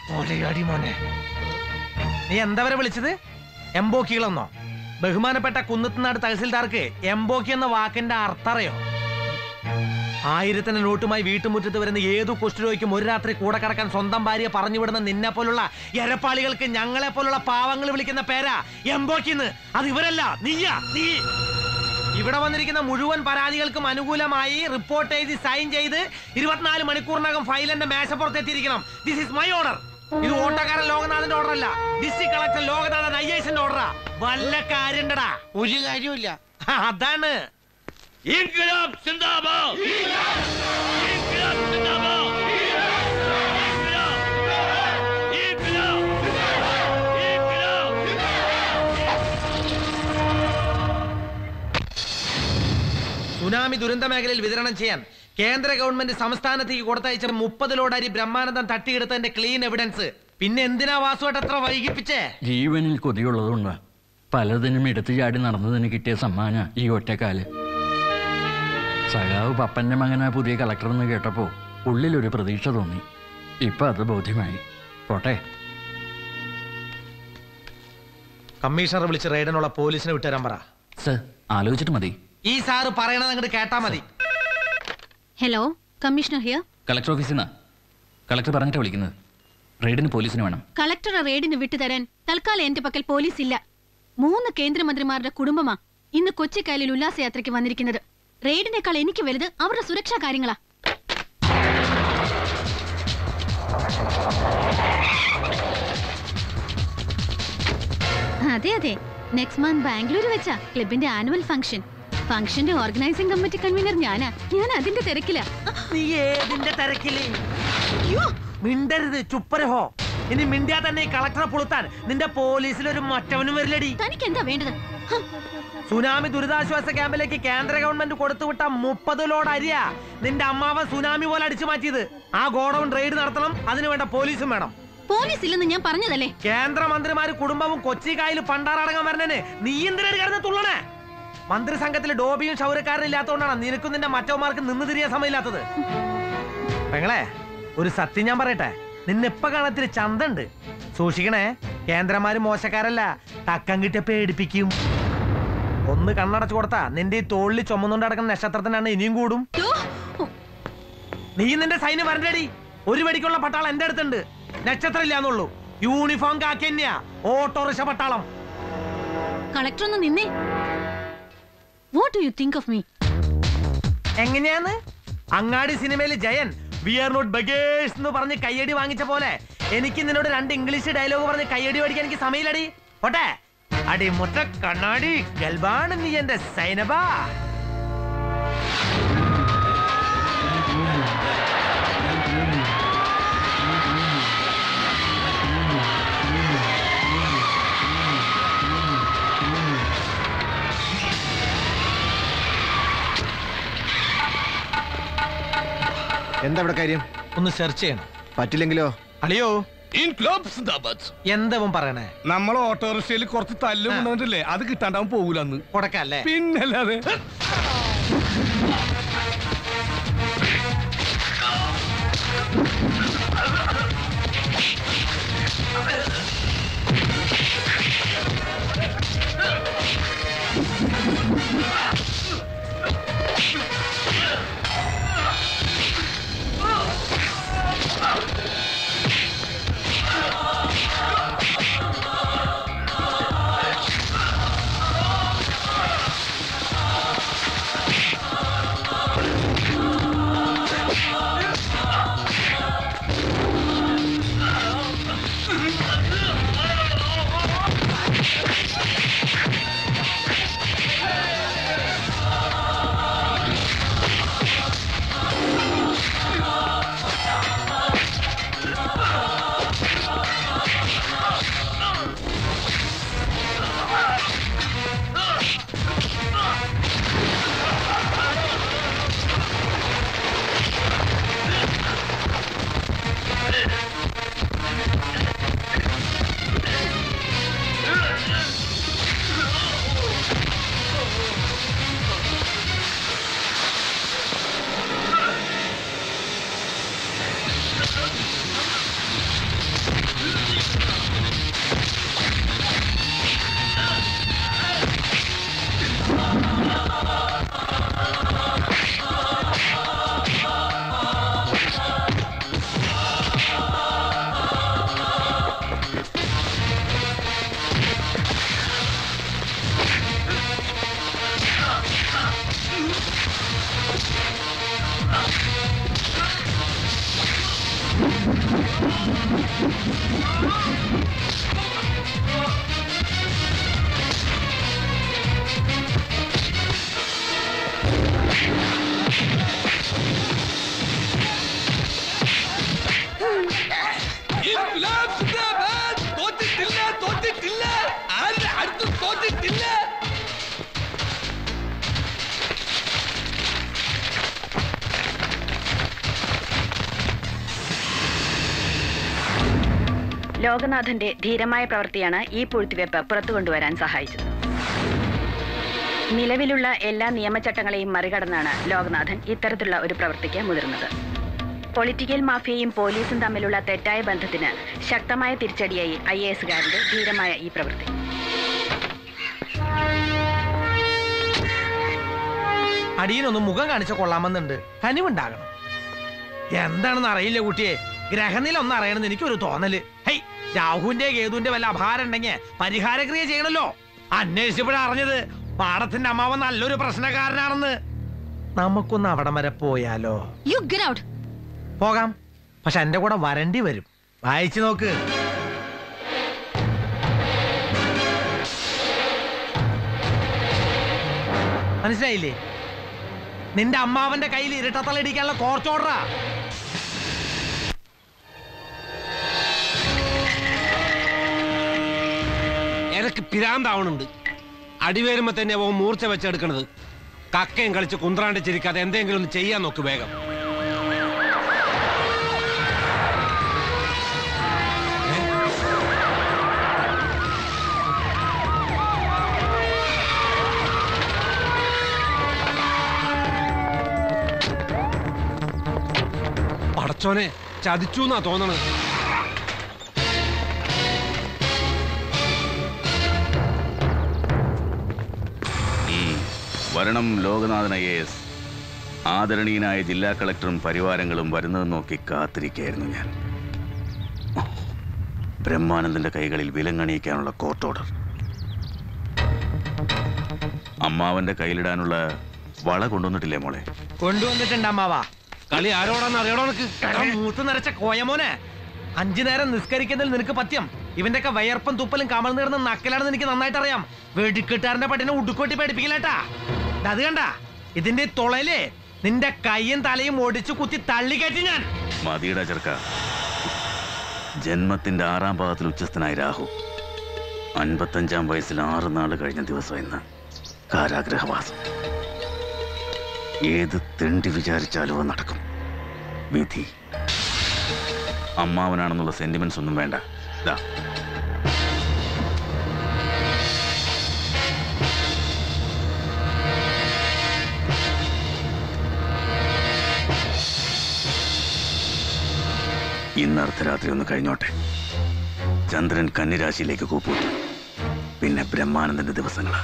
നീ എന്താ വരെ വിളിച്ചത്? എംബോക്കികളെന്നോ? ബഹുമാനപ്പെട്ട കുന്നത്തുനാട് തഹസിൽദാർക്ക് എംബോക്കി എന്ന വാക്കിന്റെ അർത്ഥം അറിയോ? 1000 നോട്ടുമായി വീട്ടുമുറ്റത്ത് വരുന്ന ഏതു കുഷ്ഠരോഗിക്കും ഒരു രാത്രി കൂടെ കിടക്കാൻ സ്വന്തം ഭാര്യ പറഞ്ഞുവിടുന്ന നിന്നെ പോലുള്ള എരപ്പാളികൾക്ക് ഞങ്ങളെ പോലുള്ള പാവങ്ങൾ വിളിക്കുന്ന പേരാ എംബോക്കിന്ന്. അത് ഇവരല്ല, നീയാ. നീ ഇവിടെ വന്നിരിക്കുന്ന മുഴുവൻ പരാതികൾക്കും അനുകൂലമായി റിപ്പോർട്ട് എഴുതി സൈൻ ചെയ്ത് 24 മണിക്കൂറിനകം ഫയൽ എന്റെ മേശപ്പുറത്ത് എത്തിയിരിക്കണം. This is my order. ഇത് ഓട്ടോക്കാരൻ ലോകനാഥന്റെ ഓർഡർ അല്ല, ഡിസ്ട്രിക്ട് കളക്ടർ ലോകനാഥൻ IASന്റെ ഓർഡറാ. വല്ല കാര്യണ്ടടാ? ഒരു കാര്യമില്ല. അതാണ് ഇൻക്ലാബ് സിന്ദാബാദ്. ഇൻക്ലാബ് സിന്ദാബാദ്. സുനാമി ദുരന്ത മേഖലയിൽ വിതരണം ചെയ്യാൻ കേന്ദ്ര ഗവൺമെന്റ് സംസ്ഥാനത്തേക്ക് കൊടുത്തയച്ച 30 ലോഡ് അരി ബ്രഹ്മാനന്ദം തട്ടിയെടുത്തതിന്റെ ക്ലീൻ എവിഡൻസ്. പിന്നെ എന്തിനാ വാസുവായിട്ട് എത്ര വൈകിപ്പിച്ചേ? ജീവനിൽ കൊതിയുള്ളതുകൊണ്ട് പലതിനും എടുത്തു ചാടി നടന്നതിന് കിട്ടിയ സമ്മാന ഈ ഒറ്റക്കാല്. സഖാവ് പപ്പന്റെ മകനാ പുതിയ കളക്ടർ എന്ന് കേട്ടപ്പോ ഉള്ളിലൊരു പ്രതീക്ഷ തോന്നി. ഇപ്പൊ അത് ബോധ്യമായി. പോട്ടെ. കമ്മീഷണർ വിളിച്ച് റെയ്ഡിനുള്ള പോലീസിനെ വിട്ടുതരാൻ പറ. സർ, ആലോചിച്ചിട്ട് മതി. ഈ സാറ് പറയണത് അങ്ങോട്ട് കേട്ടാ മതി. Hello, commissioner here. കളക്ടർ ഓഫീസിൽ നിന്നാ. കളക്ടർ പറഞ്ഞിട്ടാ വിളിക്കുന്നത്. റെയ്ഡിന് പോലീസിന് വേണം. കളക്ടറെ റെയ്ഡിന് വിട്ടുതരാൻ തൽക്കാലം എന്റെ പക്കൽ പോലീസ് ഇല്ല. 3 കേന്ദ്രമന്ത്രിമാരുടെ കുടുംബമാ ഇന്ന് കൊച്ചിക്കായലിൽ ഉല്ലാസയാത്രയ്ക്ക് വന്നിരിക്കുന്നത്. റെയ്ഡിനേക്കാൾ എനിക്ക് വലുത് അവരുടെ സുരക്ഷാ കാര്യങ്ങളാ. അതെ അതെ, നെക്സ്റ്റ് മന്ത് ബാംഗ്ലൂർ വെച്ചാ ക്ലബിന്റെ ആനുവൽ ഫംഗ്ഷന്റെ ഓർഗനൈസിംഗ് കമ്മിറ്റി കൺവീനർ ഞാൻ അതിന്റെ തിരക്കിലാ. നീ ഏതിന്റെ തിരക്കില്? മിണ്ടരുത്, ചുപ്പരഹോ. ഇനി മിണ്ടിയാ തന്നെ കളക്ടറെ പുളുത്താൻ നിന്റെ പോലീസിലൊരു മറ്റവനും വരില്ലടി. തനിക്ക് എന്താ വേണ്ടത്? സുനാമി ദുരിതാശ്വാസ ക്യാമ്പിലേക്ക് കേന്ദ്ര ഗവൺമെന്റ് കൊടുത്തുവിട്ട 30 ലോഡ് അരിയാ നിന്റെ അമ്മാവൻ സുനാമി പോലെ അടിച്ചു മാറ്റിയത്. ആ ഗോഡൌൺ റെയ്ഡ് നടത്തണം, അതിന് വേണ്ട പോലീസും വേണം. പോലീസ് ഇല്ലെന്ന് ഞാൻ പറഞ്ഞതല്ലേ? കേന്ദ്രമന്ത്രിമാര് കുടുംബവും കൊച്ചി കായൽ പണ്ടാറടങ്ങാൻ വരണേന് നീ എന്തിനാണ് കിടന്ന് തുള്ളണേ? മന്ത്രി സംഘത്തിൽ ഡോബിയും ക്ഷൗരക്കാരനും ഇല്ലാത്തതുകൊണ്ടാണ് നിനക്കും നിന്റെ മറ്റവന്മാർക്ക് നിന്ന് തിരിയാൻ സമയമില്ലാത്തത്. പെങ്ങളെ, ഒരു സത്യം ഞാൻ പറയട്ടെ, നിന്നെപ്പ കാണത്തിരി ചന്തണ്ട്. സൂക്ഷിക്കണേ, കേന്ദ്രമാര് മോശക്കാരല്ല, തക്കം കിട്ടിയ പേടിപ്പിക്കും. ഒന്ന് കണ്ണടച്ചു കൊടുത്താ നിന്റെ ഈ തോളിൽ ചുമന്നുകൊണ്ട് നടക്കുന്ന നക്ഷത്രത്തിനാണ് ഇനിയും കൂടും. നീ നിന്റെ സൈന്യം വരണ്ടടി. ഒരു വെടിക്കുള്ള പട്ടാളം എന്റെ അടുത്തുണ്ട്. നക്ഷത്രം ഇല്ലാന്നുള്ളൂ, യൂണിഫോം കാക്കി തന്നെയാ ഓട്ടോറിക്ഷ പട്ടാളം. കളക്ടർ ഒന്ന് നിന്നേ. What do you think of me? എങ്ങനെയാന്ന്? അങ്ങാടി സിനിമയിൽ Jayan we are not beggars എന്ന് പറഞ്ഞ് കയ്യടി വാങ്ങിച്ച പോലെ എനിക്ക് നിന്നോട് 2 ഇംഗ്ലീഷ് ഡയലോഗ് പറഞ്ഞ് കയ്യടി പഠിക്കാൻ എനിക്ക് സമയമില്ലടി. ഓട്ടെ, അടിമുട്ട കണ്ണാടി ഗൽബാണ് നീ എന്റെ സൈനബ. എന്താ ഇവിടെ കാര്യം? ഒന്ന് സെർച്ച് ചെയ്യണം. പറ്റില്ലെങ്കിലോ? അളിയോ, എന്തവൻ പറയണേ? നമ്മൾ ഓട്ടോറിക്ഷയിൽ കുറച്ച് തല്ലും കൊണ്ടുവന്നിട്ടില്ലേ, അത് കിട്ടാണ്ടാവും പോകൂലെന്ന്. കൊടുക്കല്ലേ? പിന്നല്ലാതെ. ലോകനാഥന്റെ ധീരമായ പ്രവൃത്തിയാണ് ഈ പൂഴ്ത്തിവെപ്പ് പുറത്തു കൊണ്ടുവരാൻ സഹായിച്ചത്. നിലവിലുള്ള എല്ലാ നിയമചട്ടങ്ങളെയും മറികടന്നാണ് ലോകനാഥൻ ഇത്തരത്തിലുള്ള ഒരു പ്രവൃത്തിക്ക് മുതിർന്നത്. പൊളിറ്റിക്കൽ മാഫിയയും പോലീസും തമ്മിലുള്ള തെറ്റായ ബന്ധത്തിന് ശക്തമായ തിരിച്ചടിയായി IAS-കാരന്റെ ധീരമായ ഈ പ്രവൃത്തി. അടിയനൊന്നും മുഖം കാണിച്ച കൊള്ളാമെന്നുണ്ട്. കനിവുണ്ടാകണം. എന്താണെന്ന് അറിയില്ല കുട്ടിയെ. ഗ്രഹനില ഒന്നും അറിയണമെന്ന് എനിക്കൊരു തോന്നല്. ഹൈ, രാഹുവിന്റെ കേതുവിന്റെ വല്ല അഭാരം ഉണ്ടെങ്കിൽ പരിഹാരക്രിയ ചെയ്യണല്ലോ. അന്വേഷിച്ചപ്പോഴാണ് അറിഞ്ഞത് പാടത്തിന്റെ അമ്മാവൻ നല്ലൊരു പ്രശ്നക്കാരനാണെന്ന്. നമുക്കൊന്ന് അവിടം വരെ പോയാലോ? പോകാം, പക്ഷെ എന്റെ കൂടെ വരണ്ടി വരും. വായിച്ചു നോക്ക്. മനസ്സിലായില്ലേ? നിന്റെ അമ്മാവന്റെ കയ്യിൽ ഇരട്ടത്തലടിക്കാനുള്ള കോർച്ച് ഓർഡറാ. എനിക്ക് പിരാന്താവണുണ്ട്. അടിവേരുമ്പോ തന്നെ അവൻ മൂർച്ച വെച്ചെടുക്കണത്. കക്കയും കളിച്ച് കുന്ത്രാണ്ട് ചിരിക്കാതെ എന്തെങ്കിലും ഒന്ന് ചെയ്യാൻ നോക്ക് വേഗം. പടച്ചോനെ, ചതിച്ചു എന്നാ തോന്നണത്. വരണം ലോകനാഥൻ IAS. ആദരണീയനായ ജില്ലാ കളക്ടറും പരിവാരങ്ങളും വരുന്നത് നോക്കി കാത്തിരിക്കുകയായിരുന്നു ഞാൻ. ബ്രഹ്മാനന്ദന്റെ കൈകളിൽ വിലങ്ങണിയിക്കാനുള്ള കോർട്ട് ഓർഡർ. അമ്മാവന്റെ കയ്യിലിടാനുള്ള വള കൊണ്ടുവന്നിട്ടില്ലേ മോളെ? കൊണ്ടുവന്നിട്ടുണ്ട് അമ്മാവാ. കളി ആരോടാന്ന് അറിയണോ? മൂത്ത് നിറച്ച കോയമോനെ, 5 നേരം നിസ്കരിക്കുന്നതിൽ നിനക്ക് പത്യം. ഇവന്റെയൊക്കെ വയർപ്പം തുപ്പലും കമൽ നേർന്ന നക്കലാണെന്ന് എനിക്ക് നന്നായിട്ട് അറിയാം. വെടിക്കെട്ടാരന്റെ പട്ടിനെ ഉടുക്കൊട്ടി പഠിപ്പിക്കില്ലേട്ടാ. അത് കണ്ട, ഇതിന്റെ തുളയില് നിന്റെ കൈയും തലയും ഒടിച്ചു കുത്തി തള്ളിക്കയറ്റി ഞാൻ. മതിയുടെ ചെറുക്ക. ജന്മത്തിന്റെ 6ാം ഭാഗത്തിൽ ഉച്ചസ്ഥനായ രാഹു 55ാം വയസ്സിൽ 6 നാൾ കഴിഞ്ഞ ദിവസം ഇന്ന് കാരാഗ്രഹവാസം. ഏത് തെണ്ടി വിചാരിച്ചാലോ നടക്കും. വിധി. അമ്മാവനാണെന്നുള്ള സെന്റിമെന്റ്സ് ഒന്നും വേണ്ട. ദാ ഇന്ന് അർദ്ധരാത്രി ഒന്ന് കഴിഞ്ഞോട്ടെ. ചന്ദ്രൻ കന്നിരാശിയിലേക്ക് കൂപ്പൂട്ടു. പിന്നെ ബ്രഹ്മാനന്ദന്റെ ദിവസങ്ങള്,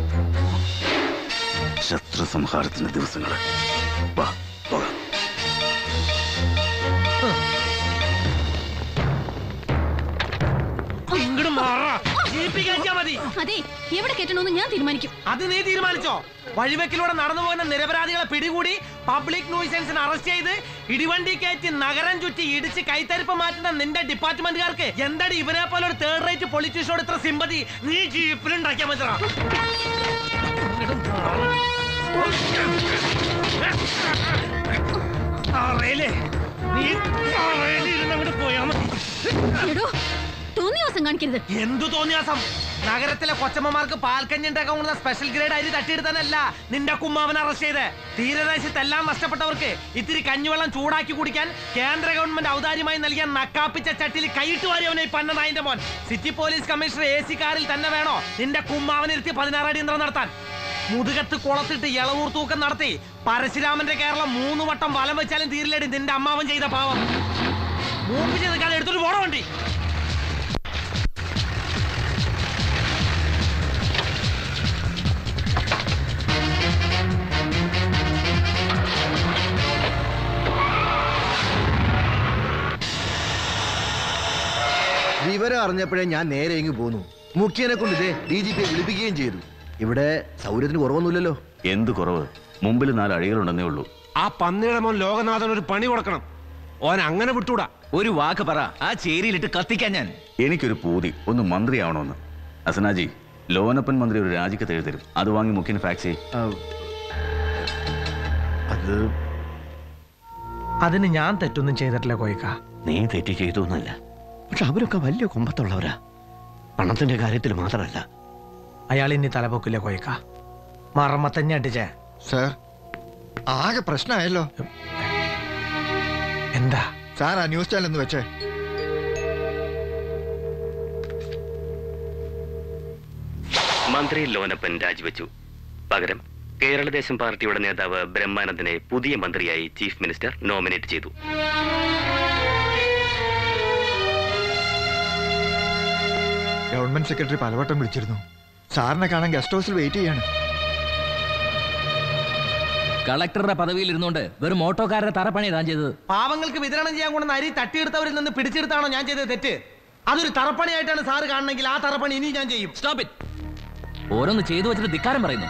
ശത്രു സംഹാരത്തിന്റെ ദിവസങ്ങള്. വാ പോകാം. അതെ, എവിടെ കെട്ടണമെന്ന് ഞാൻ തീരുമാനിക്കും. അത് നീ തീരുമാനിച്ചോ? വഴിവെക്കിലൂടെ നടന്നു പോകുന്ന നിരപരാധികളെ പിടികൂടി പബ്ലിക് ന്യൂസൻസിന് അറസ്റ്റ് ചെയ്ത് ഇടിവണ്ടി കയറ്റി നഗരം ചുറ്റി ഇടിച്ച് കൈത്തരിപ്പ് മാറ്റുന്ന നിന്റെ ഡിപ്പാർട്ട്മെന്റുകാർക്ക് എന്താടി ഇവനെ പോലെ ഒരു 3rd റേറ്റ് പൊളിറ്റീഷ്യനോട് ഇത്ര സിമ്പതി നീ ജീപ്പിലുണ്ടാക്കിയാൽ മതിയാ. തോന്നിയാസം കാണിക്കരുത്. എന്തു തോന്നിയാസം? നഗരത്തിലെ കൊച്ചമ്മമാർക്ക് പാൽക്കഞ്ഞി ഉണ്ടാക്കാവുന്ന സ്പെഷ്യൽ ഗ്രേഡ് അരി തട്ടിയെടുത്താനല്ല നിന്റെ കുമ്മാവനെ അറസ്റ്റ് ചെയ്ത്. തീരദേശത്തെല്ലാം നഷ്ടപ്പെട്ടവർക്ക് ഇത്തിരി കഞ്ഞിവെള്ളം ചൂടാക്കി കുടിക്കാൻ കേന്ദ്ര ഗവൺമെന്റ് ഔദാര്യമായി നൽകിയ നക്കാപ്പിച്ച ചട്ടിയിൽ കൈയിട്ട് വാരിയവനെ പന്ന നായിന്റെ മോൻ. സിറ്റി പോലീസ് കമ്മീഷണർ AC കാറിൽ തന്നെ വേണോ നിന്റെ കുമ്മാവനിരുത്തി 16 അടിയന്തരം നടത്താൻ? മുതുകത്ത് കുളത്തിട്ട് ഇളവൂർ തൂക്കം നടത്തി പരശുരാമന്റെ കേരളം 3 വട്ടം വലം വെച്ചാലും തീരില്ലേടി നിന്റെ അമ്മാവൻ ചെയ്ത പാവം. മൂപ്പ് ചെയ്ത് എടുത്തൊരു പോണ വണ്ടി. വിവരം അറിഞ്ഞപ്പോഴേ ഞാൻ നേരെ ഇങ്ങ് പോന്നു. മുഖ്യനെ കൊണ്ട് ഇതേ DGP വിളിപ്പിക്കുകയും ചെയ്തു. ഇവിടെ സൗകര്യത്തിന് കുറവൊന്നുമില്ലല്ലോ. എന്ത് കുറവ്? മുമ്പിൽ 4 അഴികളുണ്ടെന്നേ ഉള്ളൂ. ആ പന്നിയുടെ മോൻ ലോകനാഥൻ ഒരു പണി കൊടുക്കണം. ഓൻ അങ്ങനെ വിട്ടൂടാ. ഒരു വാക്ക് പറ, ആ ചേരിയിലിട്ട് കത്തിക്കാൻ ഞാൻ. എനിക്കൊരു പൂതി, ഒന്ന് മന്ത്രിയാവണമെന്ന്. അസനാജി, ലോനപ്പൻ മന്ത്രി ഒരു രാജിക്കത്ത് എഴുതരും, അത് വാങ്ങി മുഖ്യന് ഫാക്സ് ചെയ്യും. അതിന് ഞാൻ തെറ്റൊന്നും ചെയ്തിട്ടില്ല കോയിക്ക. നീ തെറ്റ് ചെയ്തൊന്നല്ല, പക്ഷെ അവരൊക്കെ വലിയ കൊമ്പത്തുള്ളവരാ. പണത്തിന്റെ കാര്യത്തിൽ മാത്രമല്ല. അയാൾ ഇനി തലപൊക്കില്ല കോയിക്ക, മറമ്മത്തന്നെ അടിച്ചേ. സാർ, ആകെ പ്രശ്നമായല്ലോ. എന്താ സാർ ആ ന്യൂസ് ചാനൽ എന്ന് വെച്ചേ? മന്ത്രി ലോനപ്പൻ രാജിവെച്ചു. പകരം കേരളദേശം പാർട്ടിയുടെ നേതാവ് ബ്രഹ്മാനന്ദനെ പുതിയ മന്ത്രിയായി ചീഫ് മിനിസ്റ്റർ നോമിനേറ്റ് ചെയ്തു. ഗവൺമെന്റ് സെക്രട്ടറി പലവട്ടം വിളിച്ചിരുന്നു. സാറിനെ കാണാൻ ഗസ്റ്റ് ഹൗസിൽ വെയിറ്റ് ചെയ്യാണ്. കളക്ടറുടെ പദവിയിൽ ഇരുന്നുകൊണ്ട് വെറും ഓട്ടോക്കാരുടെ തറപ്പണി താൻ ചെയ്തത്. പാവങ്ങൾക്ക് വിതരണം ചെയ്യാൻ കൊണ്ടുവന്ന അരി തട്ടിയെടുത്തവരിൽ നിന്ന് പിടിച്ചെടുത്താണോ ഞാൻ ചെയ്തത് തെറ്റ്? അതൊരു തറപ്പണിയായിട്ടാണ് സാറ് കാണണമെങ്കിൽ ആ തറപ്പണി ഇനി ഞാൻ ചെയ്യും. Stop it. ഓരോന്ന് ചെയ്തു വെച്ചിട്ട് ധിക്കാരം പറയുന്നു.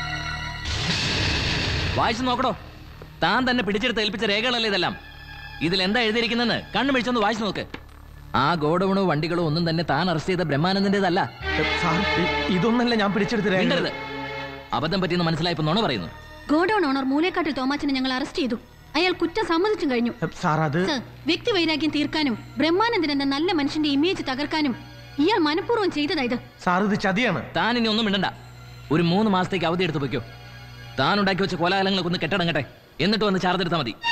വായിച്ചു നോക്കടോ. താൻ തന്നെ പിടിച്ചെടുത്ത് ഏൽപ്പിച്ച രേഖകളല്ലേ ഇതെല്ലാം. ഇതിൽ എന്താ എഴുതിയിരിക്കുന്നെന്ന് കണ്ണു മിഴിച്ചൊന്ന് വായിച്ചു നോക്ക്. ആ ഗോഡൌണോ വണ്ടികളോ ഒന്നും തന്നെ താൻ അറസ്റ്റ് ചെയ്ത ബ്രഹ്മാനന്ദന്റേതല്ല. ഇതൊന്നല്ല ഞാൻ പിടിച്ചെടുത്ത്. അബദ്ധം പറ്റിയെന്ന് മനസ്സിലായപ്പോ നോണ പറയുന്നു. ഗോഡൌൺ ഓണർ മൂലേക്കാട്ടിൽ തോമാച്ചനെ ഞങ്ങൾ അറസ്റ്റ് ചെയ്തു. അയാൾ കുറ്റം സമ്മതിച്ചും കഴിഞ്ഞു. സർ, വ്യക്തി വൈരാഗ്യം തീർക്കാനും ബ്രഹ്മാനന്ദൻ എന്ന നല്ല മനുഷ്യന്റെ ഇമേജ് തകർക്കാനും ഇയാൾ മനഃപൂർവ്വം ചെയ്തതായത്. സാർ, ഇത് ചതിയാണ്. താൻ ഇനി ഒന്നും മിണ്ടണ്ട. ഒരു 3 മാസത്തേക്ക് അവധി എടുത്ത് പൊയ്ക്കോ. താൻ ഉണ്ടാക്കി വെച്ച കോലാഹലങ്ങളൊക്കെ ഒന്ന് കെട്ടടങ്ങട്ടെ, എന്നിട്ട് വന്ന് ചാർജ് എടുത്താൽ മതി.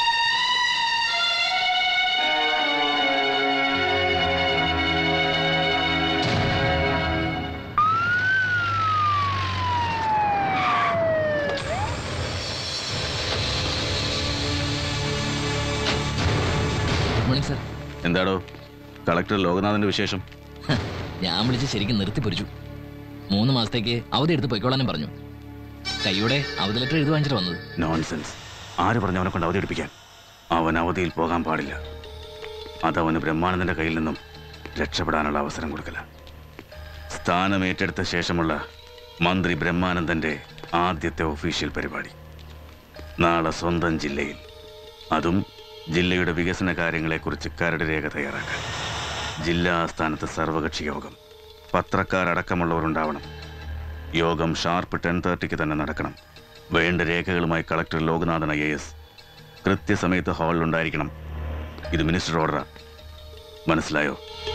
എന്താടോ കളക്ടർ ലോകനാഥന്റെ വിശേഷം? ഞാൻ വിളിച്ച് ശരിക്കും നിർത്തി പൊരിച്ചു. 3 മാസത്തേക്ക് അവധി എടുത്ത് പൊയ്ക്കോളാനും പറഞ്ഞു. കൈയോടെ അവധി ലെറ്റർ എഴുതി വാങ്ങിച്ചിട്ട് വന്നത്. നോൺസെൻസ്. ആര് പറഞ്ഞു അവനെ കൊണ്ട് അവധി എടുപ്പിക്കാൻ? അവൻ അവധിയിൽ പോകാൻ പാടില്ല. അതവന് ബ്രഹ്മാനന്ദന്റെ കയ്യിൽ നിന്നും രക്ഷപ്പെടാനുള്ള അവസരം കൊടുക്കല. സ്ഥാനം ഏറ്റെടുത്ത ശേഷമുള്ള മന്ത്രി ബ്രഹ്മാനന്ദന്റെ ആദ്യത്തെ ഒഫീഷ്യൽ പരിപാടി നാളെ സ്വന്തം ജില്ലയിൽ. അതും ജില്ലയുടെ വികസന കാര്യങ്ങളെക്കുറിച്ച് കരട് രേഖ തയ്യാറാക്കാൻ. ജില്ലാ ആസ്ഥാനത്ത് സർവകക്ഷി യോഗം. പത്രക്കാരടക്കമുള്ളവരുണ്ടാവണം. യോഗം ഷാർപ്പ് 10:30 തന്നെ നടക്കണം. വേണ്ട രേഖകളുമായി കളക്ടർ ലോകനാഥൻ IAS കൃത്യസമയത്ത് ഹാളിലുണ്ടായിരിക്കണം. ഇത് മിനിസ്റ്റർ ഓർഡറാ. മനസ്സിലായോ?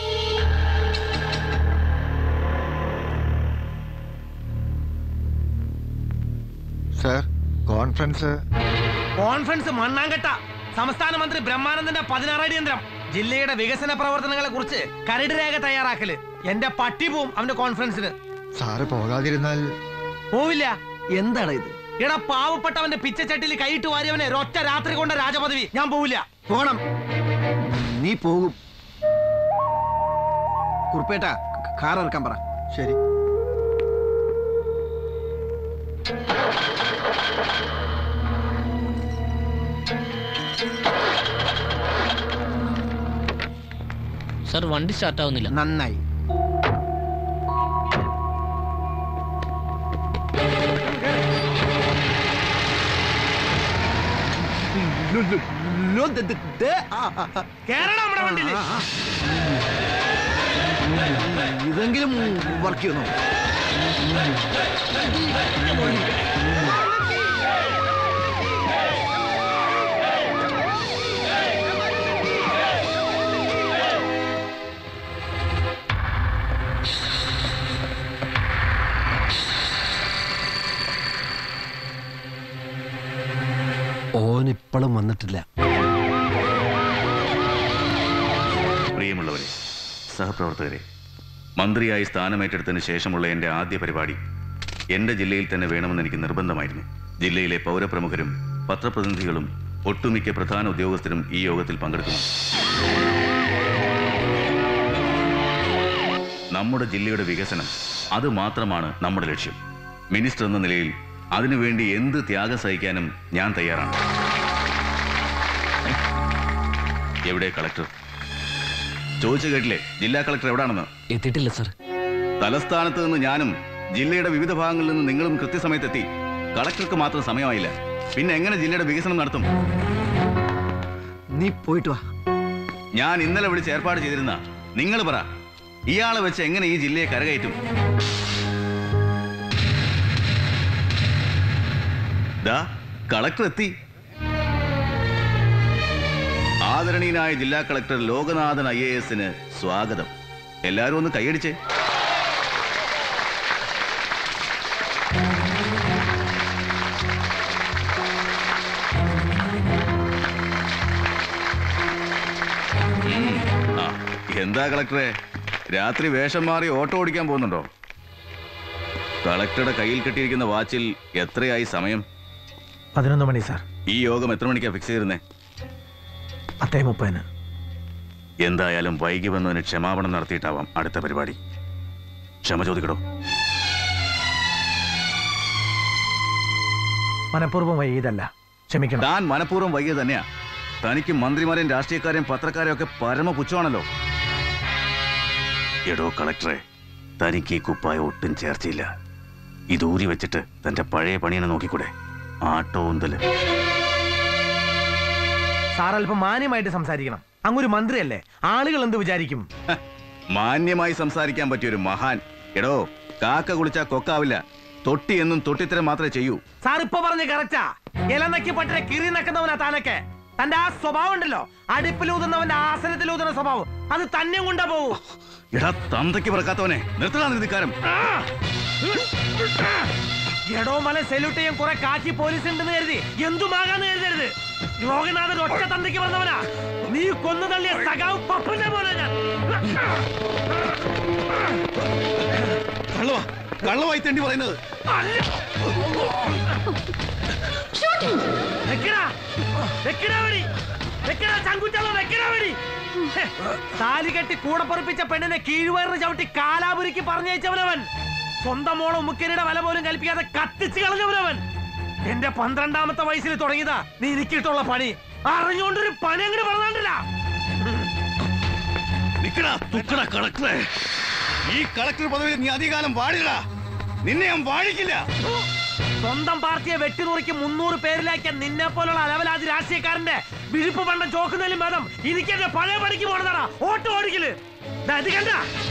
സർ, കോൺഫറൻസ് മണ്ണാങ്കട്ട. സംസ്ഥാന മന്ത്രി ബ്രഹ്മാനന്ദന്റെ 16 അടിയന്തരം. ജില്ലയുടെ വികസന പ്രവർത്തനങ്ങളെ കുറിച്ച് കരട് രേഖ തയ്യാറാക്കല്. എന്റെ പട്ടി പോവും അവന്റെ കോൺഫറൻസിന്. സാറ് പോകാതിരുന്നാൽ? പോവില്ല. എന്താണ് ഇത്? എടാ, പാവപ്പെട്ടവന്റെ പിച്ചച്ചട്ടിയിൽ കൈയിട്ട് വാരിയവനെ ഒറ്റ രാത്രി കൊണ്ട രാജപദവി. ഞാൻ പോവില്ല. പോണം. നീ പോകും. കുറുപ്പേട്ട, കാർ ഇറക്കാൻ പറ. ശരി. സർ, വണ്ടി സ്റ്റാർട്ട് ആവുന്നില്ല. നന്നായി. ഇതെങ്കിലും വർക്ക് ചെയ്യുന്നു. ഓനിപ്പോഴും വന്നിട്ടില്ല. പ്രിയമുള്ളവരെ, സഹപ്രവർത്തകരെ, മന്ത്രിയായി സ്ഥാനമേറ്റെടുത്തതിന് ശേഷമുള്ള എൻ്റെ ആദ്യ പരിപാടി എൻ്റെ ജില്ലയിൽ തന്നെ വേണമെന്ന് എനിക്ക് നിർബന്ധമായിരുന്നു. ജില്ലയിലെ പൗരപ്രമുഖരും പത്രപ്രതിനിധികളും ഒട്ടുമിക്ക പ്രധാന ഉദ്യോഗസ്ഥരും ഈ യോഗത്തിൽ പങ്കെടുക്കുന്നു. നമ്മുടെ ജില്ലയുടെ വികസനം, അത് മാത്രമാണ് നമ്മുടെ ലക്ഷ്യം. മിനിസ്റ്റർ എന്ന നിലയിൽ അതിനുവേണ്ടി എന്ത് ത്യാഗം സഹിക്കാനും ഞാൻ തയ്യാറാണ്. എവിടെ കളക്ടർ? ചോദിച്ചു കേട്ടില്ലേ ജില്ലാ കളക്ടർ എവിടാണെന്ന്? എത്തിയിട്ടില്ല സർ. തലസ്ഥാനത്ത് നിന്ന് ഞാനും ജില്ലയുടെ വിവിധ ഭാഗങ്ങളിൽ നിന്ന് നിങ്ങളും കൃത്യസമയത്തെത്തി. കളക്ടർക്ക് മാത്രം സമയമായില്ല. പിന്നെ എങ്ങനെ ജില്ലയുടെ വികസനം നടത്തും? നീ പോയിട്ട് വാ. ഞാൻ ഇന്നലെ വിളിച്ച് ഏർപ്പാട് ചെയ്തിരുന്ന നിങ്ങൾ പറ, ഇയാളെ വെച്ച് എങ്ങനെ ഈ ജില്ലയെ കരകയറ്റും? ദാ കളക്ടർ എത്തി. ആദരണീയനായ ജില്ലാ കളക്ടർ ലോകനാഥൻ IAS സ്വാഗതം. എല്ലാരും ഒന്ന് കൈയടിച്ചേ. എന്താ കളക്ടറെ, രാത്രി വേഷം മാറി ഓട്ടോ ഓടിക്കാൻ പോകുന്നുണ്ടോ? കളക്ടറുടെ കയ്യിൽ കെട്ടിയിരിക്കുന്ന വാച്ചിൽ എത്രയായി സമയം? 11 മണി സാർ. ഈ യോഗം എത്ര മണിക്കാ ഫിക്സ് ചെയ്തിരുന്നേ? 10:30. എന്തായാലും വൈകി വന്നതിന് ക്ഷമാപണം നടത്തിയിട്ടാവാം അടുത്ത പരിപാടി. ക്ഷമ ചോദിക്കടോ. മനഃപൂർവ്വം വൈകിയതല്ല, ക്ഷമിക്കണം. താൻ മനഃപൂർവ്വം വൈകിയത് തന്നെയാ. തനിക്ക് മന്ത്രിമാരെയും രാഷ്ട്രീയക്കാരെയും പത്രക്കാരെയും ഒക്കെ പരമ പുച്ഛമാണല്ലോ. എടോ കളക്ടറെ, തനിക്ക് ഈ കുപ്പായ ഒട്ടും ചേർച്ചയില്ല. ഇത് ഊരി വെച്ചിട്ട് തന്റെ പഴയ പണിയെന്ന് നോക്കിക്കൂടെ? ആട്ടോ ഉന്തല്. സാർ അല്പം മാന്യമായിട്ട് സംസാരിക്കണം. അങ്ങൊരു മന്ത്രിയല്ലേ, ആളുകൾ എന്ത് വിചാരിക്കും? മാന്യമായി സംസാരിക്കാൻ പറ്റിയൊരു മഹാൻ. എടോ, കാക്ക കുളിച്ചാ കൊക്കാവില്ല. തൊട്ടി എന്നും തൊട്ടിത്തരം മാത്രമേ ചെയ്യൂ. സാർ ഇപ്പൊ പറഞ്ഞ് കറക്റ്റാ. ഇലനക്കി പറ്റേ കിറി നക്കുന്നവനാ താനൊക്കെ. തന്റെ ആ സ്വഭാവം ഉണ്ടല്ലോ, അടുപ്പിലൂതുന്നവന്റെ ആസനത്തിലൂതുന്ന സ്വഭാവം, അത് തന്നെ കൊണ്ടാ പോവൂ. എടാ തന്തയ്ക്ക് പറക്കാത്തവനെ, നിർത്തലാണ് ധിക്കാരം. എടോ മല സെല്യൂട്ട് ചെയ്യാൻ കുറെ കാക്കി പോലീസ് ഉണ്ടെന്ന് കരുതി എന്തുമാകാന്ന് കരുതരുത്. ലോകനാഥൻ ഒറ്റ തന്തയ്ക്ക് പറഞ്ഞവനാ. നീ കൊന്നു തള്ളിയ സഖാവ് പപ്പന്റെ പോലെ ഞാൻ. കള്ളവായി തെണ്ടി പറയുന്നത്. താലി കെട്ടി കൂടെ പൊറപ്പിച്ച പെണ്ണിനെ കീഴ്വയറിന് ചവിട്ടി കാലാപുരിക്ക് പറഞ്ഞയച്ചവനവൻ. സ്വന്തം മോളോ മുക്കിനിയുടെ വില പോലും കൽപ്പിക്കാതെ കത്തിച്ച് കളഞ്ഞവനവൻ. എന്റെ 12ാമത്തെ വയസ്സിൽ തുടങ്ങിയതാ നീ എനിക്കിട്ടുള്ള പണി. അറിഞ്ഞുകൊണ്ടൊരു പണി അങ്ങോട്ട് പറഞ്ഞാണ്ടില്ല. ഈ കളക്ടർ പദവിയിൽ നീ അധികാലം വാഴില്ല. നിന്നെ ഞാൻ വാഴിക്കില്ല. സ്വന്തം പാർട്ടിയെ വെട്ടിനുറുക്കി 300 പേരിലാക്കിയ നിന്നെ പോലുള്ള അലവലാതി രാഷ്ട്രീയക്കാരന്റെ വിഴുപ്പ് പണ്ടം ചോക്കുന്നതിലും ഭേദം എനിക്ക് എന്റെ പഴയ പണിക്ക് പോണതാടാ ഓട്ടോ ഓടിക്കല്. കണ്ട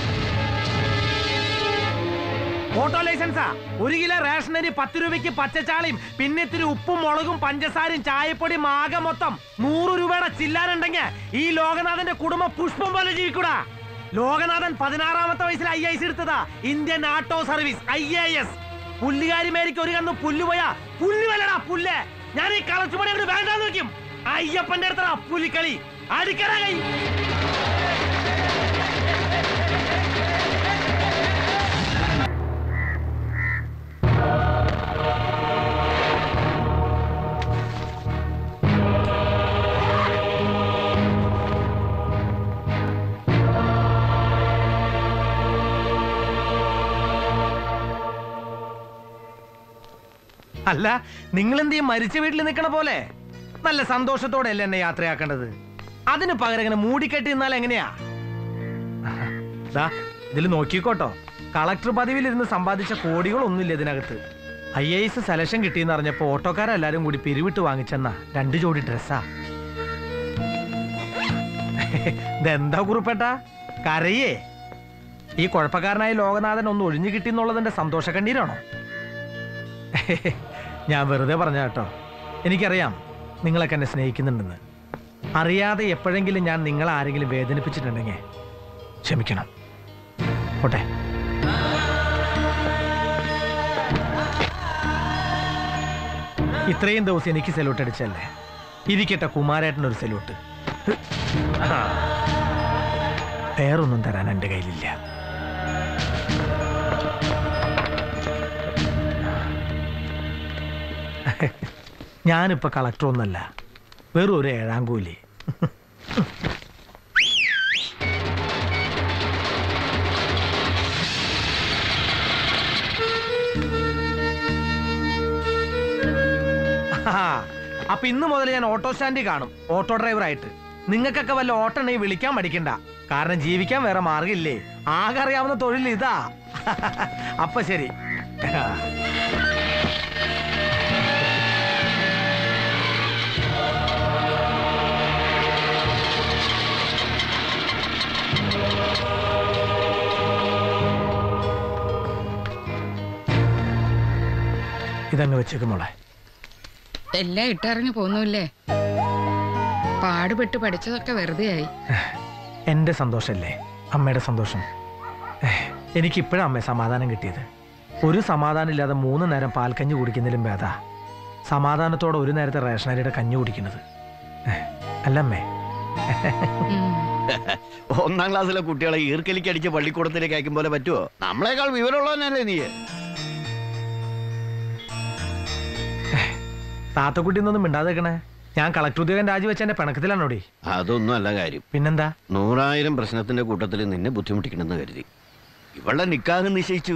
ഓട്ടോ ലൈസൻസാ. 1 കിലോ റേഷനരി 10 രൂപയ്ക്ക് പച്ചച്ചാളിയും പിന്നെ ഇത്തിരി ഉപ്പും മുളകും പഞ്ചസാരയും ചായപ്പൊടിയും ആകെ മൊത്തം 100 രൂപയുടെ ചില്ലാനുണ്ടെങ്കിൽ ഈ ലോകനാഥന്റെ കുടുംബം പുഷ്പം പോലെ ജീവിക്കൂടാ. ലോകനാഥൻ 16ാമത്തെ വയസ്സിൽ IAS എടുത്തതാ, ഇന്ത്യൻ ആട്ടോ സർവീസ് IAS. പുല്ലുകാരിമേരിക്ക് ഒരു കന്ന് പുല്ല് പോയാ പുല്ല് വല്ലടാ പുല്ല്. ഞാൻ ഈ കളച്ചുപണി അങ്ങോട്ട് വേണ്ടാന്ന് വെക്കും. അയ്യപ്പന്റെ അടുത്തടാ പുലിക്കളി. അടിക്കടാ കൈ. അല്ല, നിങ്ങൾ എന്ത് ചെയ്യും? മരിച്ച വീട്ടിൽ നിൽക്കണ പോലെ നല്ല സന്തോഷത്തോടെ അല്ലേ എന്നെ യാത്രയാക്കേണ്ടത്? അതിന് പകരം ഇങ്ങനെ മൂടിക്കെട്ടി നിന്നാൽ എങ്ങനെയാ? ഇതിൽ നോക്കിക്കോട്ടോ, കളക്ടർ പദവിയിലിരുന്ന് സമ്പാദിച്ച കോടികളൊന്നുമില്ല ഇതിനകത്ത്. IAS സെലക്ഷൻ കിട്ടിയെന്ന് അറിഞ്ഞപ്പോ ഓട്ടോക്കാരെല്ലാരും കൂടി പിരിവിട്ട് വാങ്ങിച്ചെന്നാ 2 ജോഡി ഡ്രസ്സാ. ഇതെന്താ കുറിപ്പേട്ടാ കരയേ? ഈ കുഴപ്പക്കാരനായ ലോകനാഥൻ ഒന്ന് ഒഴിഞ്ഞു കിട്ടിയെന്നുള്ളതിന്റെ സന്തോഷ കണ്ണീരാണോ? ഞാൻ വെറുതെ പറഞ്ഞ കേട്ടോ. എനിക്കറിയാം നിങ്ങളൊക്കെ എന്നെ സ്നേഹിക്കുന്നുണ്ടെന്ന്. അറിയാതെ എപ്പോഴെങ്കിലും ഞാൻ നിങ്ങളെ ആരെങ്കിലും വേദനിപ്പിച്ചിട്ടുണ്ടെങ്കിൽ ക്ഷമിക്കണം. ഓട്ടെ. ഇത്രയും ദിവസം എനിക്ക് സല്യൂട്ട് അടിച്ചല്ലേ, ഇരിക്കട്ടെ കുമാരേട്ടനൊരു സല്യൂട്ട്. വേറൊന്നും തരാൻ എൻ്റെ കയ്യിലില്ല. ഞാനിപ്പോ കളക്ടർ ഒന്നല്ല, വെറും ഒരു 7ാം കൂലി. അപ്പൊ ഇന്ന് മുതൽ ഞാൻ ഓട്ടോ സ്റ്റാൻഡിൽ കാണും ഓട്ടോ ഡ്രൈവറായിട്ട്. നിങ്ങൾക്കൊക്കെ വല്ല ഓട്ടോ ഉണ്ടെങ്കിൽ വിളിക്കാൻ മടിക്കണ്ട. കാരണം ജീവിക്കാൻ വേറെ മാർഗമില്ലേ. ആകെ അറിയാവുന്ന തൊഴിൽ ഇതാ. അപ്പൊ ശരി. ഇതങ്ങ് വെച്ചേക്ക് മോളെ. എല്ലാം ഇട്ടറിഞ്ഞു പോന്നൂല്ലേ? പാടുപെട്ട് പഠിച്ചതൊക്കെ വെറുതെ ആയി. എന്റെ സന്തോഷല്ലേ അമ്മയുടെ സന്തോഷം. എനിക്കിപ്പോഴും അമ്മയെ സമാധാനം കിട്ടിയത്. ഒരു സമാധാനം ഇല്ലാതെ 3 നേരം പാൽക്കഞ്ഞി കുടിക്കുന്നതിലും ഭേദ സമാധാനത്തോടെ ഒരു നേരത്തെ റേഷനരിയുടെ കഞ്ഞി കുടിക്കുന്നത്. അല്ലമ്മേ? 1ാം ക്ലാസ്സിലെ കുട്ടികളെ ഈർക്കലിക്ക് അടിച്ച് പള്ളിക്കൂടത്തിലേക്ക് അയക്കും പോലെ പറ്റുമോ? നമ്മളെക്കാൾ വിവരമുള്ളവനല്ലേ നീ? താത്തക്കുട്ടി ഒന്നും മിണ്ടാതെക്കണേ. ഞാൻ കളക്ടർ ഉദ്യോഗം രാജിവെച്ച എന്റെ പിണക്കത്തിലാണോടി? അതൊന്നും അല്ല കാര്യം. പിന്നെന്താ? 100,000 പ്രശ്നത്തിന്റെ കൂട്ടത്തിൽ നിന്നെ ബുദ്ധിമുട്ടിക്കണമെന്ന് കരുതി ഇവളുടെ നിക്കാഹ് നിശ്ചയിച്ചു.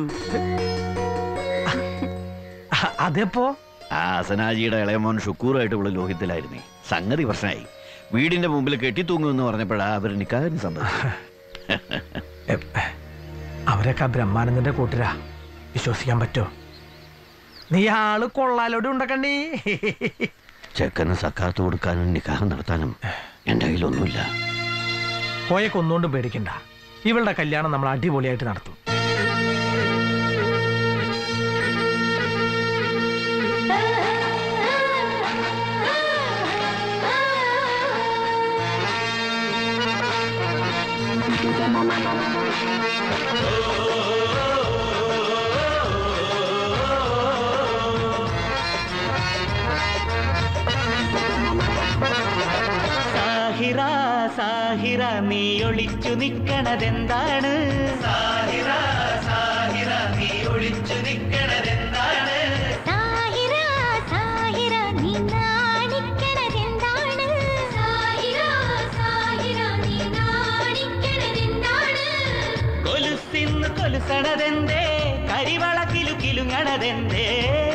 അതെപ്പോ? ആസനാജിയുടെ ഇളയമോൻ ഷുക്കൂറായിട്ട് ഇവിടെ ലോഹിത്തിലായിരുന്നേ. സംഗതി പ്രശ്നമായി. വീടിന്റെ മുമ്പിൽ കെട്ടിത്തൂങ്ങുമെന്ന് പറഞ്ഞപ്പോഴാ അവർ നിക്കാഹിന് സമ്മതിച്ചു. അവരൊക്കെ ബ്രഹ്മാനന്ദന്റെ കൂട്ടരാ. വിശ്വസിക്കാൻ പറ്റോ? നീ ആള് കൊള്ളാലോടെ ഉണ്ടക്കണ്ണി. ചെക്കന് സക്കാത്ത് കൊടുക്കാനും നിക്കാഹ് നടത്താനും എന്റെ കയ്യിലൊന്നുമില്ല. കോയക്കൊന്നുകൊണ്ടും പേടിക്കണ്ട. ഇവളുടെ കല്യാണം നമ്മൾ അടിപൊളിയായിട്ട് നടത്തും. സാഹിറ സാഹിറ നീ ഒളിച്ചു നിക്കണതെന്താണ്? സാഹിറ സാഹിറ നീ ഒളിച്ചു നിക്കണതെന്താണ്? സാഹിറ സാഹിറ നീ നാണിക്കണതെന്താണ്? സാഹിറ സാഹിറ നീ നാണിക്കണതെന്താണ്? കൊലുസിന്ന് കൊലുസണതെന്തേ? കരിവള കിലുകിലുങ്ങണതെന്തേ?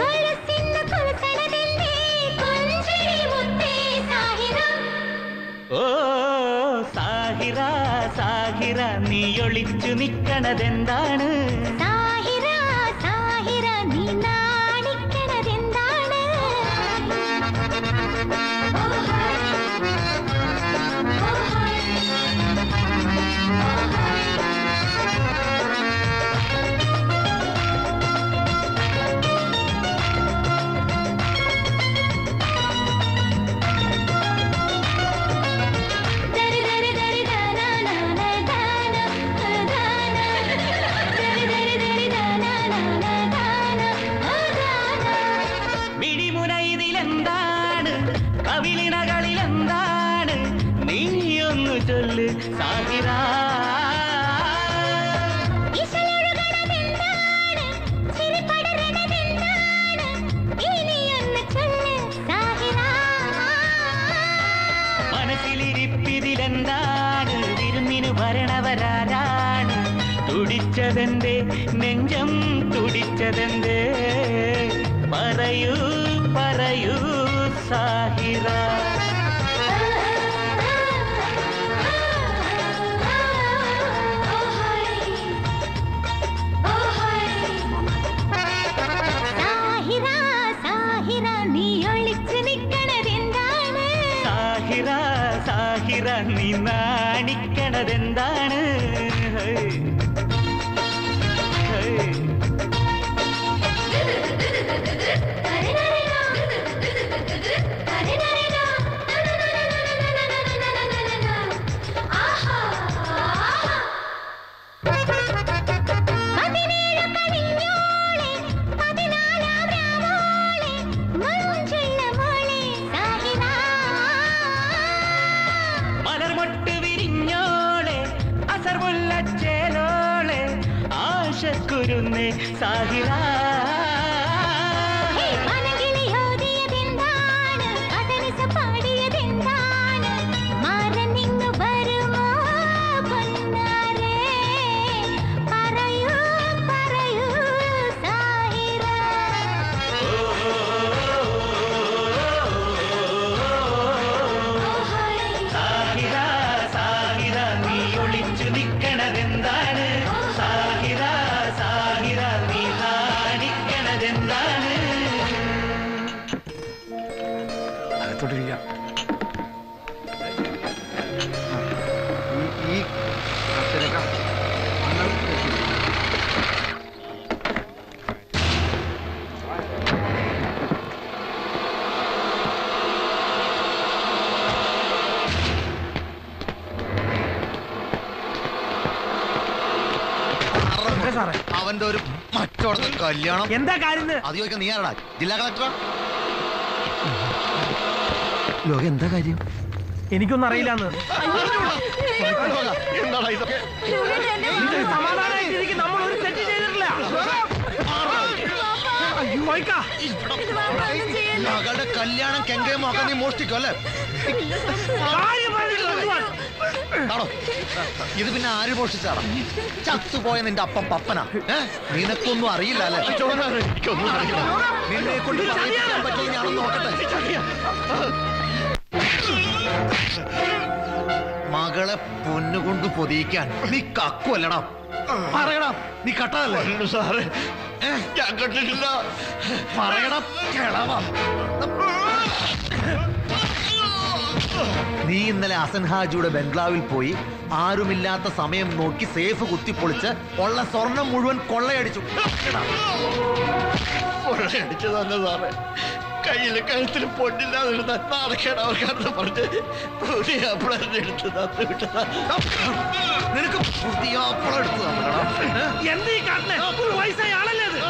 ഓ സാഹിറ സാഹിറ നീ ഒളിച്ചു നിക്കണതെന്താണ്? സാഹിറ സാഹിറ നീ നാണിക്കണതെന്താണ്? മിടിമുനയിലെന്താണ്? കവിളിനകളിലെന്താണ്? നീയൊന്നു ചൊല്ല് സാഹിറ. മനസ്സിലിരിപ്പിതിലെന്താണ്? വിരുന്നിനു വരണവരാരാണ്? തുടിച്ചതെന്തേ നെഞ്ചം തുടിച്ചതെന്തേ? പറയൂ പറയൂ സാഹിറ. സാഹിറ സാഹിറ നീ ഒളിച്ചു നിക്കണതെന്താണ്? സാഹിറ സാഹിറ നീ നാണിക്കണതെന്താണ്? മലർമൊട്ട് വിരിഞ്ഞോളെ അസർമുല്ലച്ചേലോളെ ആശക്കുരുന്നേ സാഹിറ. സാഹിറ സാഹിറ നീ ഒളിച്ചു നിക്കണതെന്താണ്? സാഹിറ സാഹിറ നീ നാണിക്ക സാറേ അവന്റെ ഒരു മറ്റോടത്തെ കല്യാണം. എന്താ കാര്യം? അത് ചോദിക്കാൻ നീ ആരടാ? ജില്ലാ കളക്ടറാ? ലോക എന്താ കാര്യം? എനിക്കൊന്നും അറിയില്ലാന്ന്. സമാധാനമായിട്ടിരിക്കും, നമ്മൾ ഒരു തെറ്റ് ചെയ്തിട്ടില്ല. മകളുടെ കല്യാണം കെങ്കയും നോക്കാൻ നീ മോഷ്ടിക്കും അല്ലേ? ആണോ? ഇത് പിന്നെ ആര് മോഷ്ടിച്ചാടാ? ചത്തുപോയ നിന്റെ അപ്പം പപ്പനാ. നിനക്കൊന്നും അറിയില്ല അല്ലേ? നിന്നെ കൊണ്ട് പറയിപ്പിക്കാൻ പറ്റുമോ ഞാനൊന്ന് നോക്കട്ടെ. മകളെ പൊന്നുകൊണ്ട് പൊതിയിക്കാൻ നീ കക്കുവല്ലടാ. പറയടാ, നീ കട്ടതല്ലേ? സാറേ ഞാൻ കണ്ടിട്ടില്ല. പറയടാ കിളവാ. നീ ഇന്നലെ ഹസൻ ഹാജിയുടെ ബംഗ്ലാവിൽ പോയി ആരുമില്ലാത്ത സമയം നോക്കി സേഫ് കുത്തിപ്പൊളിച്ച് ഉള്ള സ്വർണം മുഴുവൻ കൊള്ളയടിച്ചു. കൊള്ളയടിച്ചു തന്നെ സാറേ. കയ്യില് കഴുത്തിൽ പൊന്നില്ലാതിരുന്ന നാടക്കേട് അവർക്കാണെന്ന് പറഞ്ഞ് പുതിയാപ്പിളെടുത്ത് തന്നു വിട്ടതാ. നിനക്ക് പുതിയാപ്പിള എടുത്ത് എന്തീ കാട്ടിലെ ഒരു വയസ്സായ ആളല്ലേ അത്?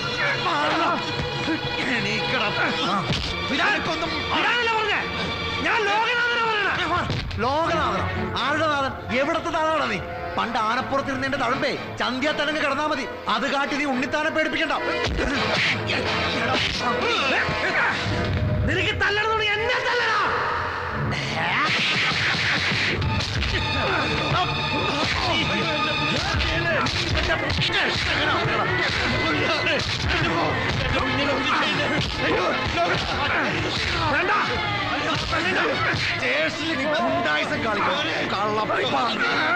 ഞാൻ ലോകനാഥനം? ആരുടെ നാഥൻ? എവിടത്തെ നാഥാണ് നീ? പണ്ട് ആനപ്പുറത്തിരുന്ന് എന്റെ തഴമ്പേ ചന്ധ്യ തടങ്ങ് കിടന്നാ മതി. അത് കാട്ടി നീ ഉണ്ണിത്താനെ പേടിപ്പിക്കണ്ട. നിനക്ക് തല്ലണമെന്ന് എന്നെ തല്ലണോ? വേണ്ട, സ്റ്റേഷനിൽ നീ ഗുണ്ടായിസം കാണിക്കണം. കള്ളപ്പാ.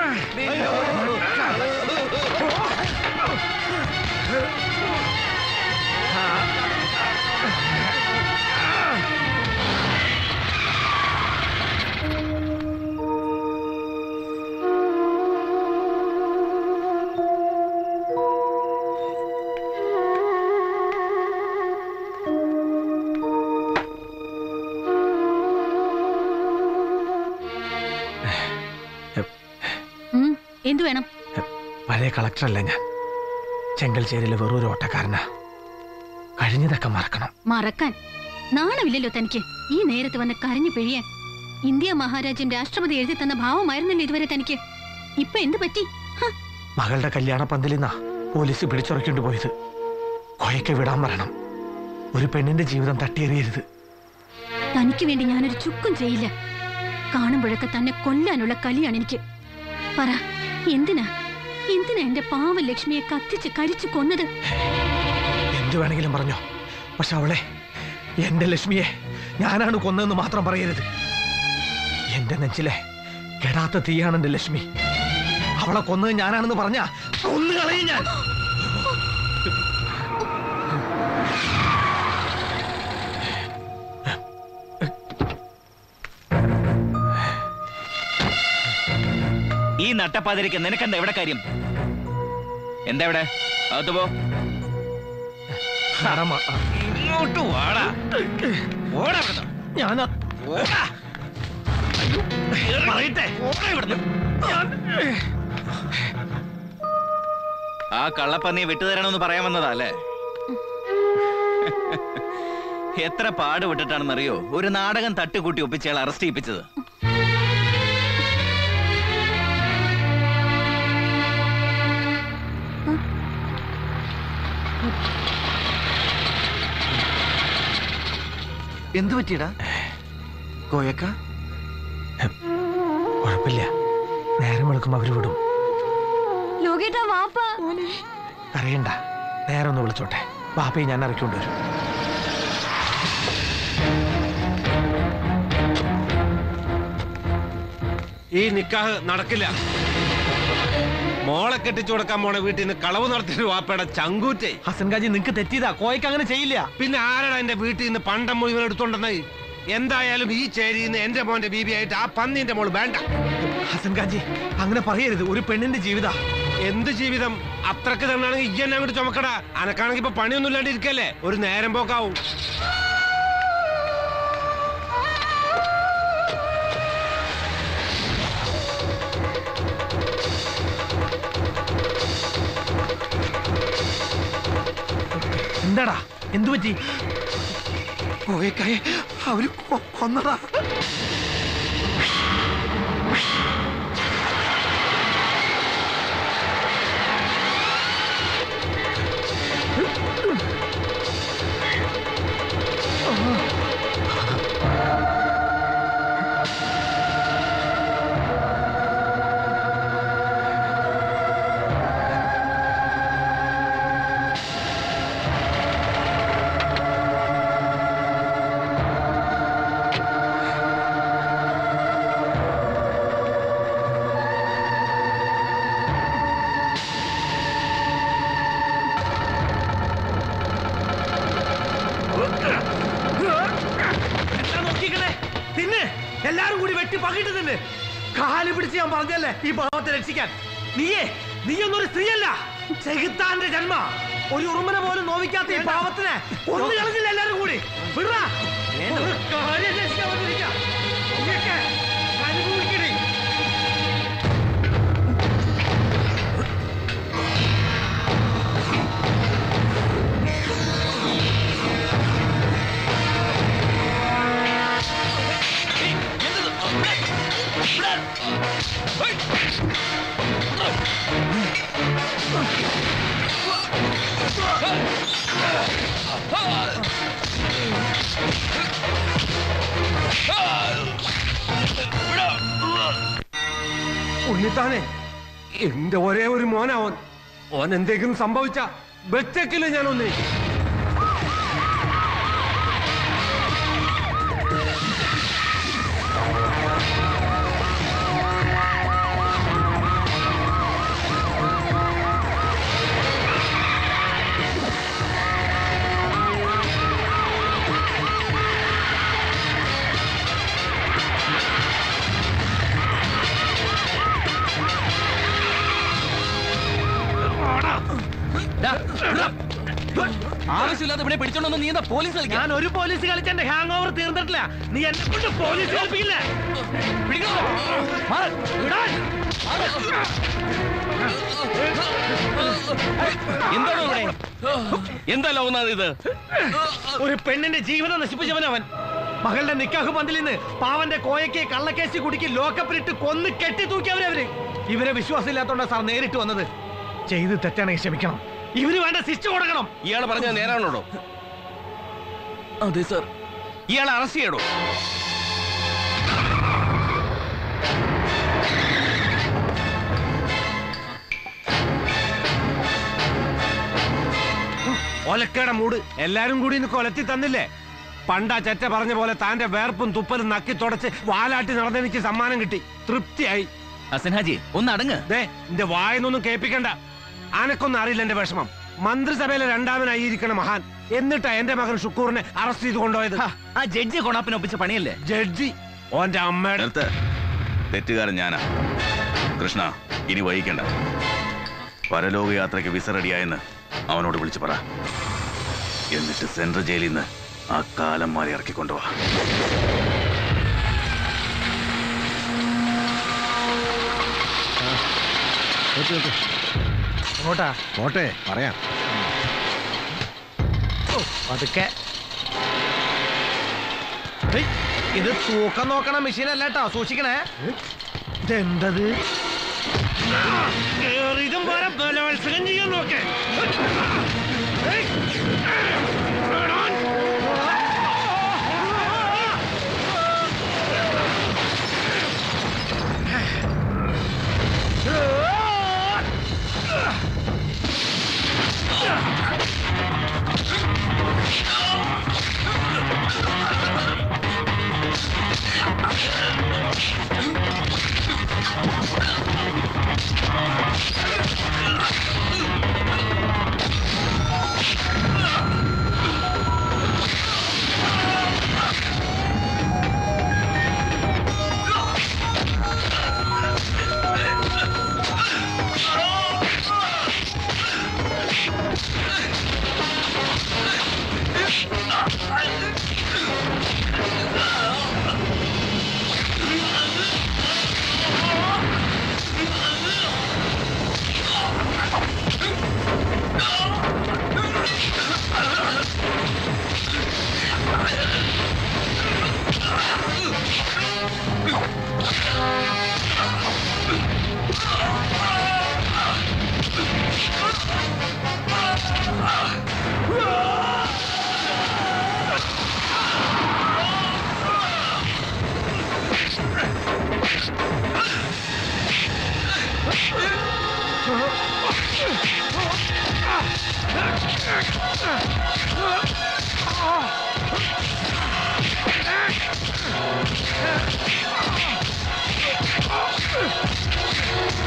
എന്തു വേണം? പഴയ കളക്ടറല്ല ഞാൻ. ചെങ്കൽശ്ശേരിയിലെ വെറൊരു ഓട്ടക്കാരനാ. കഴിഞ്ഞതൊക്കെ മറക്കണം. മറക്കാൻ നാണമില്ലല്ലോ തനിക്ക്? ഈ നേരത്ത് വന്ന് കരഞ്ഞു പിഴിയാൻ. ഇന്ത്യ മഹാരാജ്യം രാഷ്ട്രപതി എഴുതി തന്ന ഭാവമായിരുന്നല്ലോ ഇതുവരെ തനിക്ക്. ഇപ്പൊ എന്ത് പറ്റി? മകളുടെ കല്യാണ പന്തലിന്നാ പോലീസ് പിടിച്ചുറക്കേണ്ടി പോയത്. കൊയക്കെ വിടാൻ പറയണം. ഒരു പെണ്ണിന്റെ ജീവിതം തട്ടിയെറിയരുത്. തനിക്ക് വേണ്ടി ഞാനൊരു ചുക്കും ചെയ്യില്ല. കാണുമ്പോഴൊക്കെ തന്നെ കൊല്ലാനുള്ള കലിയാണ് എനിക്ക്. പറ, എന്തിനാ എന്റെ പാവ ലക്ഷ്മിയെ കത്തിച്ച് കരിച്ചു കൊന്നത്? എന്തു വേണമെങ്കിലും പറഞ്ഞോ, പക്ഷെ അവളെ, എന്റെ ലക്ഷ്മിയെ ഞാനാണ് കൊന്നതെന്ന് മാത്രം പറയരുത്. എന്റെ നെഞ്ചിലെ കെടാത്ത തീയാണ് എന്റെ ലക്ഷ്മി. അവളെ കൊന്നത് ഞാനാണെന്ന് പറഞ്ഞാ കൊന്നു കളയും ഞാൻ. ഈ നട്ടപ്പാതിരിക്ക് നിനക്കെന്താ എവിടെ കാര്യം? എന്താ എവിടെ? അകത്ത് പോ. ഇങ്ങോട്ട് വാടാ. ഓടാ. ഞാൻ ആ കള്ളപ്പന്നിയെ വിട്ടുതരണമെന്ന് പറയാൻ വന്നതാ അല്ലേ? എത്ര പാടുപെട്ടിട്ടാണെന്നറിയോ ഒരു നാടകം തട്ടുകൂട്ടി ഒപ്പിച്ചയാൾ അറസ്റ്റ് ചെയ്യിപ്പിച്ചത്. എന്തു പറ്റിയടാ കോയക്ക? കുഴപ്പമില്ല, നേരം വെളുക്കുമ്പോ അവര് വിടും. അറിയണ്ട, നേരം ഒന്ന് വിളിച്ചോട്ടെ. വാപ്പയെ ഞാൻ ഇറക്കിക്കൊണ്ടുവരും. ഈ നിക്കാഹ് നടക്കില്ല. മോളെ കെട്ടിച്ചു കൊടുക്കാൻ മോളെ വീട്ടിൽ നിന്ന് കളവ് നടത്തിയ വാപ്പയുടെ ചങ്കൂറ്റേ. ഹസൻ ഗാജി, നിനക്ക് തെറ്റിയതാ. കോയക്ക് അങ്ങനെ ചെയ്യില്ല. പിന്നെ ആരാടാ എന്റെ വീട്ടിൽ നിന്ന് പണ്ടം മുഴുവൻ എടുത്തോണ്ടെന്ന്? എന്തായാലും ഈ ചേരിന്ന് എന്റെ മോന്റെ ബീബിയായിട്ട് ആ പന്നിന്റെ മോള് വേണ്ട. ഹസൻ ഗാജി, അങ്ങനെ പറയരുത്. ഒരു പെണ്ണിന്റെ ജീവിത. എന്ത് ജീവിതം? അത്രക്ക് തന്നെയാണെങ്കിൽ ഈ എന്നെ അങ്ങോട്ട് ചുമക്കടാ. അനക്കാണെങ്കിൽ ഇപ്പൊ പണിയൊന്നും ഇല്ലാണ്ട് ഇരിക്കല്ലേ, ഒരു നേരം പോക്കാവും. എന്താടാ എന്തു പറ്റി? കോയക്കായെ അവര് കൊന്നതാ. എല്ലാരും കൂടി വെട്ടി പകിട്ട് തന്നെ കാല് പിടിച്ച് ഞാൻ പറഞ്ഞല്ലേ ഈ പാവത്തെ രക്ഷിക്കാൻ. നീയൊന്നൊരു സ്ത്രീയല്ല, ചെകുത്താന്റെ ജന്മ. ഒരു ഉറുമനെ പോലും നോവിക്കാത്ത ഈ പാവത്തിനെ കൊന്നു കളഞ്ഞില്ല എല്ലാരും കൂടി. വിടാ കാര്യം രക്ഷിക്കാൻ വന്നിരിക്കാം. അനുഭവിക്കണേ. ഉണ്ണിത്താനെ, എന്റെ ഒരേ ഒരു മോനാവൻ. ഓൻ എന്തെങ്കിലും സംഭവിച്ച വെച്ചേക്കില്ല ഞാനൊന്നേ. ആവശ്യമില്ലാതെ ഇവിടെ പിടിച്ചോണ്ടൊന്നും നീ എന്താ പോലീസ്? ഞാൻ ഒരു പോലീസ് കളിച്ചെന്റെ ഹാങ് ഓവർ തീർന്നിട്ടില്ല. നീ എന്നെ കൊണ്ട് പോലീസ് കളിപ്പിക്കില്ല. എന്താ ലോകനാഥ് ഇത്? ഒരു പെണ്ണിന്റെ ജീവിതം നശിപ്പിച്ചവനവൻ. മകളുടെ നിക്കാഹ് പന്തലിൽ നിന്ന് പാവന്റെ കോയക്കെ കള്ളക്കേസി കുടുക്കി ലോക്കപ്പിലിട്ട് കൊന്ന് കെട്ടി തൂക്കിയവരവര്. ഇവരെ വിശ്വാസമില്ലാത്തോണ്ടാ സാർ നേരിട്ട് വന്നത്. ചെയ്ത് തെറ്റാണെങ്കിൽ ക്ഷമിക്കണം. ഇവര് വേണ്ട ശിക്ഷ കൊടുക്കണം. ഇയാൾ പറഞ്ഞത് നേരാണോ? അതെ സാർ. ഇയാളെ അറസ്റ്റ് ചെയ്യണോ? ഒലക്കയുടെ മൂട് എല്ലാരും കൂടി ഇന്ന് കൊലത്തി തന്നില്ലേ? പണ്ടാ ചെറ്റ പറഞ്ഞ പോലെ താന്റെ വേർപ്പും തുപ്പലും നക്കി തുടച്ച് വാലാട്ടി നടന്നെനിക്ക് സമ്മാനം കിട്ടി. തൃപ്തിയായി. ഹസൻഹാജി ഒന്ന് അടങ്ങ്. എന്റെ വായനൊന്നും കേൾപ്പിക്കണ്ട. ആനക്കൊന്നും അറിയില്ല എന്റെ വിഷമം. മന്ത്രിസഭയിലെ രണ്ടാമനായിരിക്കണ മഹാൻ. എന്നിട്ടാ എന്റെ മകൻ ഷുക്കൂറിനെ അറസ്റ്റ് ചെയ്ത് കൊണ്ടുപോയത്. ആ ജഡ്ജി കൊണാപ്പിനൊപ്പിച്ച പണിയല്ലേ? ജഡ്ജി ഓന്റെ അമ്മയുടെ തെറ്റുകാരൻ ഞാനാ. കൃഷ്ണ, ഇനി വൈകിക്കണ്ട. പരലോക യാത്രയ്ക്ക് വിസ റെഡിയായെന്ന് അവനോട് വിളിച്ചു പറ. എന്നിട്ട് സെൻട്രൽ ജയിലിൽ നിന്ന് ആ കാലം മാറി ഇറക്കിക്കൊണ്ടുവാ. അങ്ങോട്ടാ പോട്ടെ, പറയാം. അതൊക്കെ ഇത് തൂക്കം നോക്കണ മെഷീൻ അല്ല കേട്ടോ, സൂക്ഷിക്കണേ. ഇതെന്തത്? ഇതും പോലെ ബലോത്സവം ചെയ്യാൻ നോക്കേ.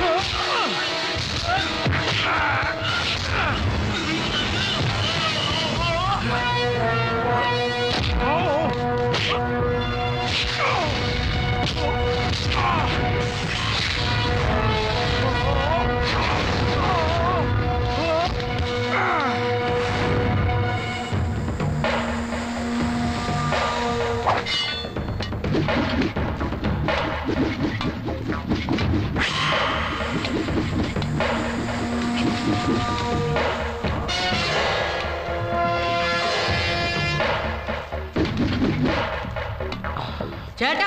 ചേട്ടാ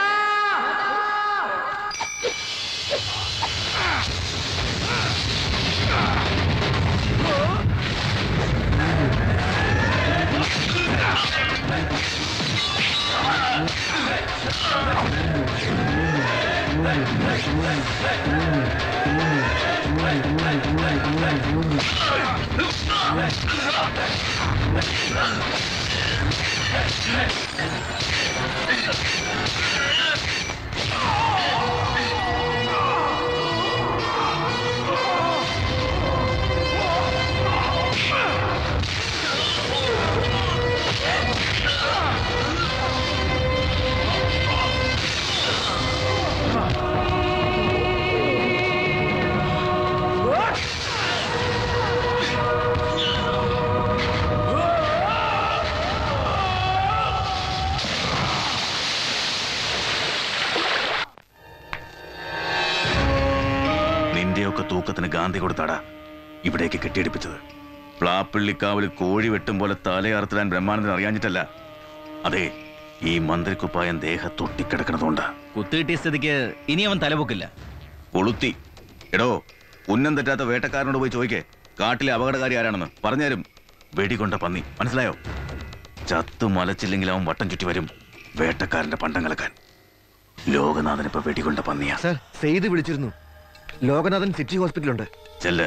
തൂക്കത്തിന് ഗാന്ധി കൊടുത്താടാ ഇവിടേക്ക് കെട്ടിയെടുപ്പിച്ചത്. പ്ലാപ്പിള്ളിക്കാവിൽ കോഴി വെട്ടും പോലെ തലയാർത്തിടാൻ ബ്രഹ്മാനന്ദൻ അറിയാഞ്ഞിട്ടല്ല. അതെ, ഈ മന്ത്രിക്കുപ്പായം ദേഹത്തൊട്ടിക്കിടക്കണതുകൊണ്ടാ. കുത്തുകിട്ടിയ സ്ഥിതിക്ക് ഇനി അവൻ തലപൊക്കില്ല. കൊളുത്തി. എടോ, ഉന്നം തെറ്റാത്ത വേട്ടക്കാരനോട് പോയി ചോദിക്കേ കാട്ടിലെ അപകടകാരി ആരാണെന്ന്. പറഞ്ഞാലും വെടികൊണ്ട പന്നി. മനസ്സിലായോ? ചത്തു മലച്ചില്ലെങ്കിൽ അവൻ വട്ടം ചുറ്റി വരും വേട്ടക്കാരന്റെ പണ്ടം കലക്കാൻ. ലോകനാഥൻ ഇപ്പൊ വെടികൊണ്ട പന്നിയാ. സർ, സെയ്ത് വിളിച്ചിരുന്നു. ലോകനാഥൻ സിറ്റി ഹോസ്പിറ്റലുണ്ട്. ചെല്ല്.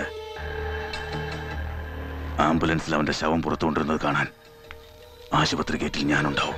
ആംബുലൻസിൽ അവന്റെ ശവം പുറത്തു കൊണ്ടിരുന്നത് കാണാൻ ആശുപത്രി ഗേറ്റിൽ ഞാനുണ്ടാവും.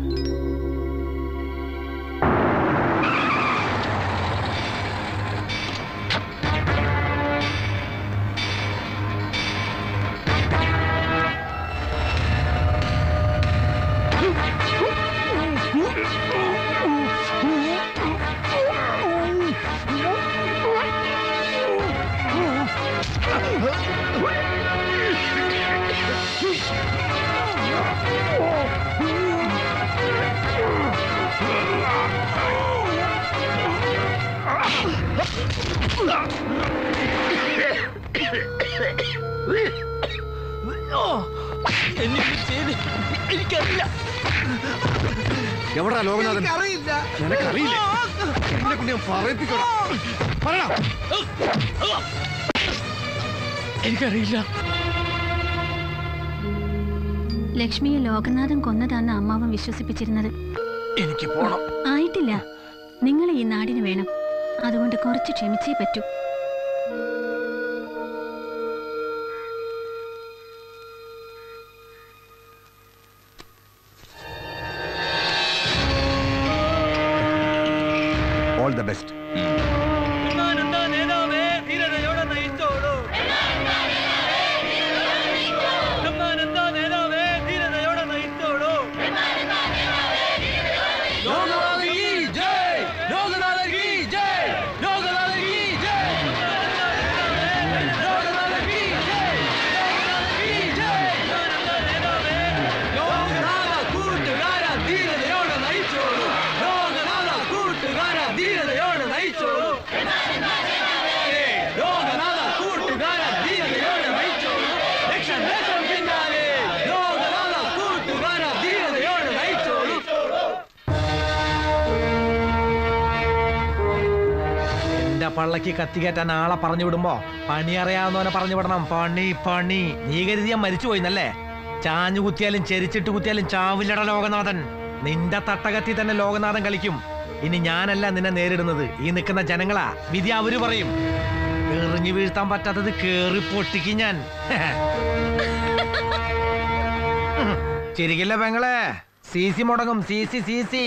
എനിക്കറിയില്ല. എവിടാ ലോകനാഥൻ? നിനക്കറിയില്ലേ? എന്നെ കൊണ്ട് ഞാൻ പറയിപ്പിക്കണം. എനിക്കറിയില്ല. ലക്ഷ്മിയെ ലോകനാഥൻ കൊന്നതാന്ന് അമ്മാവൻ വിശ്വസിപ്പിച്ചിരുന്നത്. എനിക്ക് പോണം. ആയിട്ടില്ല. നിങ്ങൾ ഈ നാടിന് വേണം. അതുകൊണ്ട് കുറച്ച് ക്ഷമിച്ചേ പറ്റൂ. All the best. പള്ളക്ക് കത്തികേറ്റാൻ ആളെ പറഞ്ഞു വിടുമ്പോ പണി അറിയാവുന്നവനെ പറഞ്ഞു വിടണം. പണി പണി. നീ കരുതിയാൻ മരിച്ചു പോയിന്നല്ലേ? ചാഞ്ഞു കുത്തിയാലും ചെരിച്ചിട്ട് കുത്തിയാലും ചാവില്ലട ലോകനാഥൻ. നിന്റെ തട്ടകത്തി തന്നെ ലോകനാഥൻ കളിക്കും. ഇനി ഞാനല്ല നിന്നെ നേരിടുന്നത്, ഈ നിൽക്കുന്ന ജനങ്ങളാ. വിധി അവര് പറയും. എറിഞ്ഞു വീഴ്ത്താൻ പറ്റാത്തത് കേറി പൊട്ടിക്കും ഞാൻ. ചിരിക്കില്ല പെങ്ങളെ. സി മുടങ്ങും. സി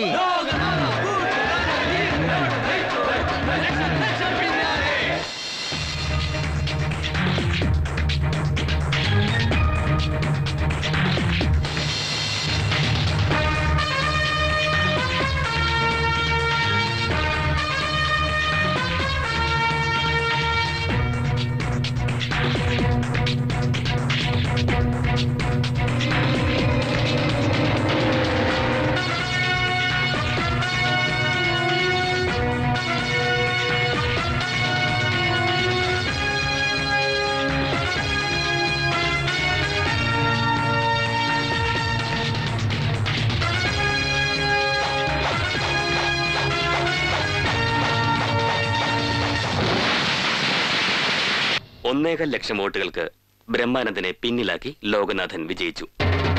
1.25 ലക്ഷം വോട്ടുകൾക്ക് ബ്രഹ്മാനന്ദനെ പിന്നിലാക്കി ലോകനാഥൻ വിജയിച്ചു.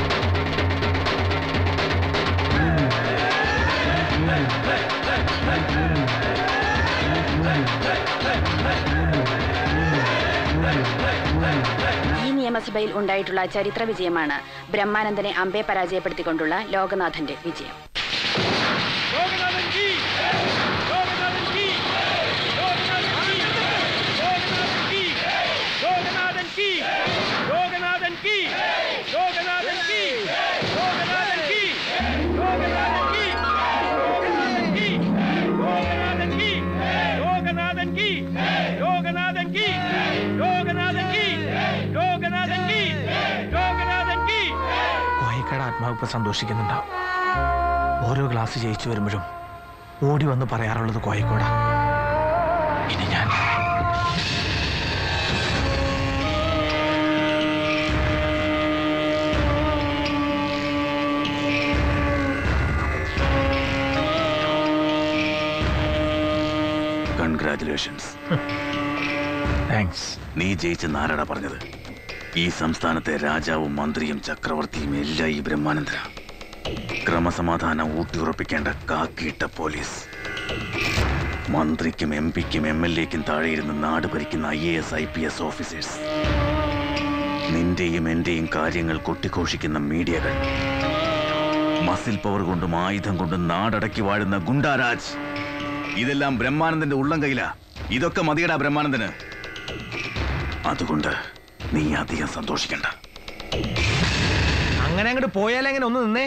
ഈ നിയമസഭയിൽ ഉണ്ടായിട്ടുള്ള ചരിത്ര വിജയമാണ് ബ്രഹ്മാനന്ദനെ അമ്പെ പരാജയപ്പെടുത്തിക്കൊണ്ടുള്ള ലോകനാഥന്റെ വിജയം. ആത്മാവ് സന്തോഷിക്കുന്നുണ്ടാവും. ഓരോ ഗ്ലാസ് ജയിച്ചു വരുമ്പോഴും ഓടി വന്ന് പറയാറുള്ളത് കോയക്കോടാ. ഇനി ഞാൻ കൺഗ്രാറ്റുലേഷൻസ്. താങ്ക്സ്. നീ ജയിച്ചെന്ന് ആരാടാ പറഞ്ഞത്? ഈ സംസ്ഥാനത്തെ രാജാവും മന്ത്രിയും ചക്രവർത്തിയും എല്ലാം ഈ ബ്രഹ്മാനന്ദന. ക്രമസമാധാനം ഊട്ടിയുറപ്പിക്കേണ്ട കാക്കിയിട്ട പോലീസ്. മന്ത്രിക്കും എം പിക്കും MLA-ക്കും താഴെയിരുന്ന് നാട് ഭരിക്കുന്ന IAS IPS ഓഫീസേഴ്സ്. നിന്റെയും എന്റെയും കാര്യങ്ങൾ കൊട്ടിഘോഷിക്കുന്ന മീഡിയകൾ. മസിൽ പവർ കൊണ്ടും ആയുധം കൊണ്ടും നാടടക്കി വാഴുന്ന ഗുണ്ടാരാജ്. ഇതെല്ലാം ബ്രഹ്മാനന്ദന്റെ ഉള്ളം കയ്യിലാ. ഇതൊക്കെ മതിയടാ ബ്രഹ്മാനന്ദന്. അതുകൊണ്ട് നീ അധികം സന്തോഷിക്കണ്ട. അങ്ങനെ അങ്ങോട്ട് പോയാലെങ്ങനെ? ഒന്ന് നിന്നേ.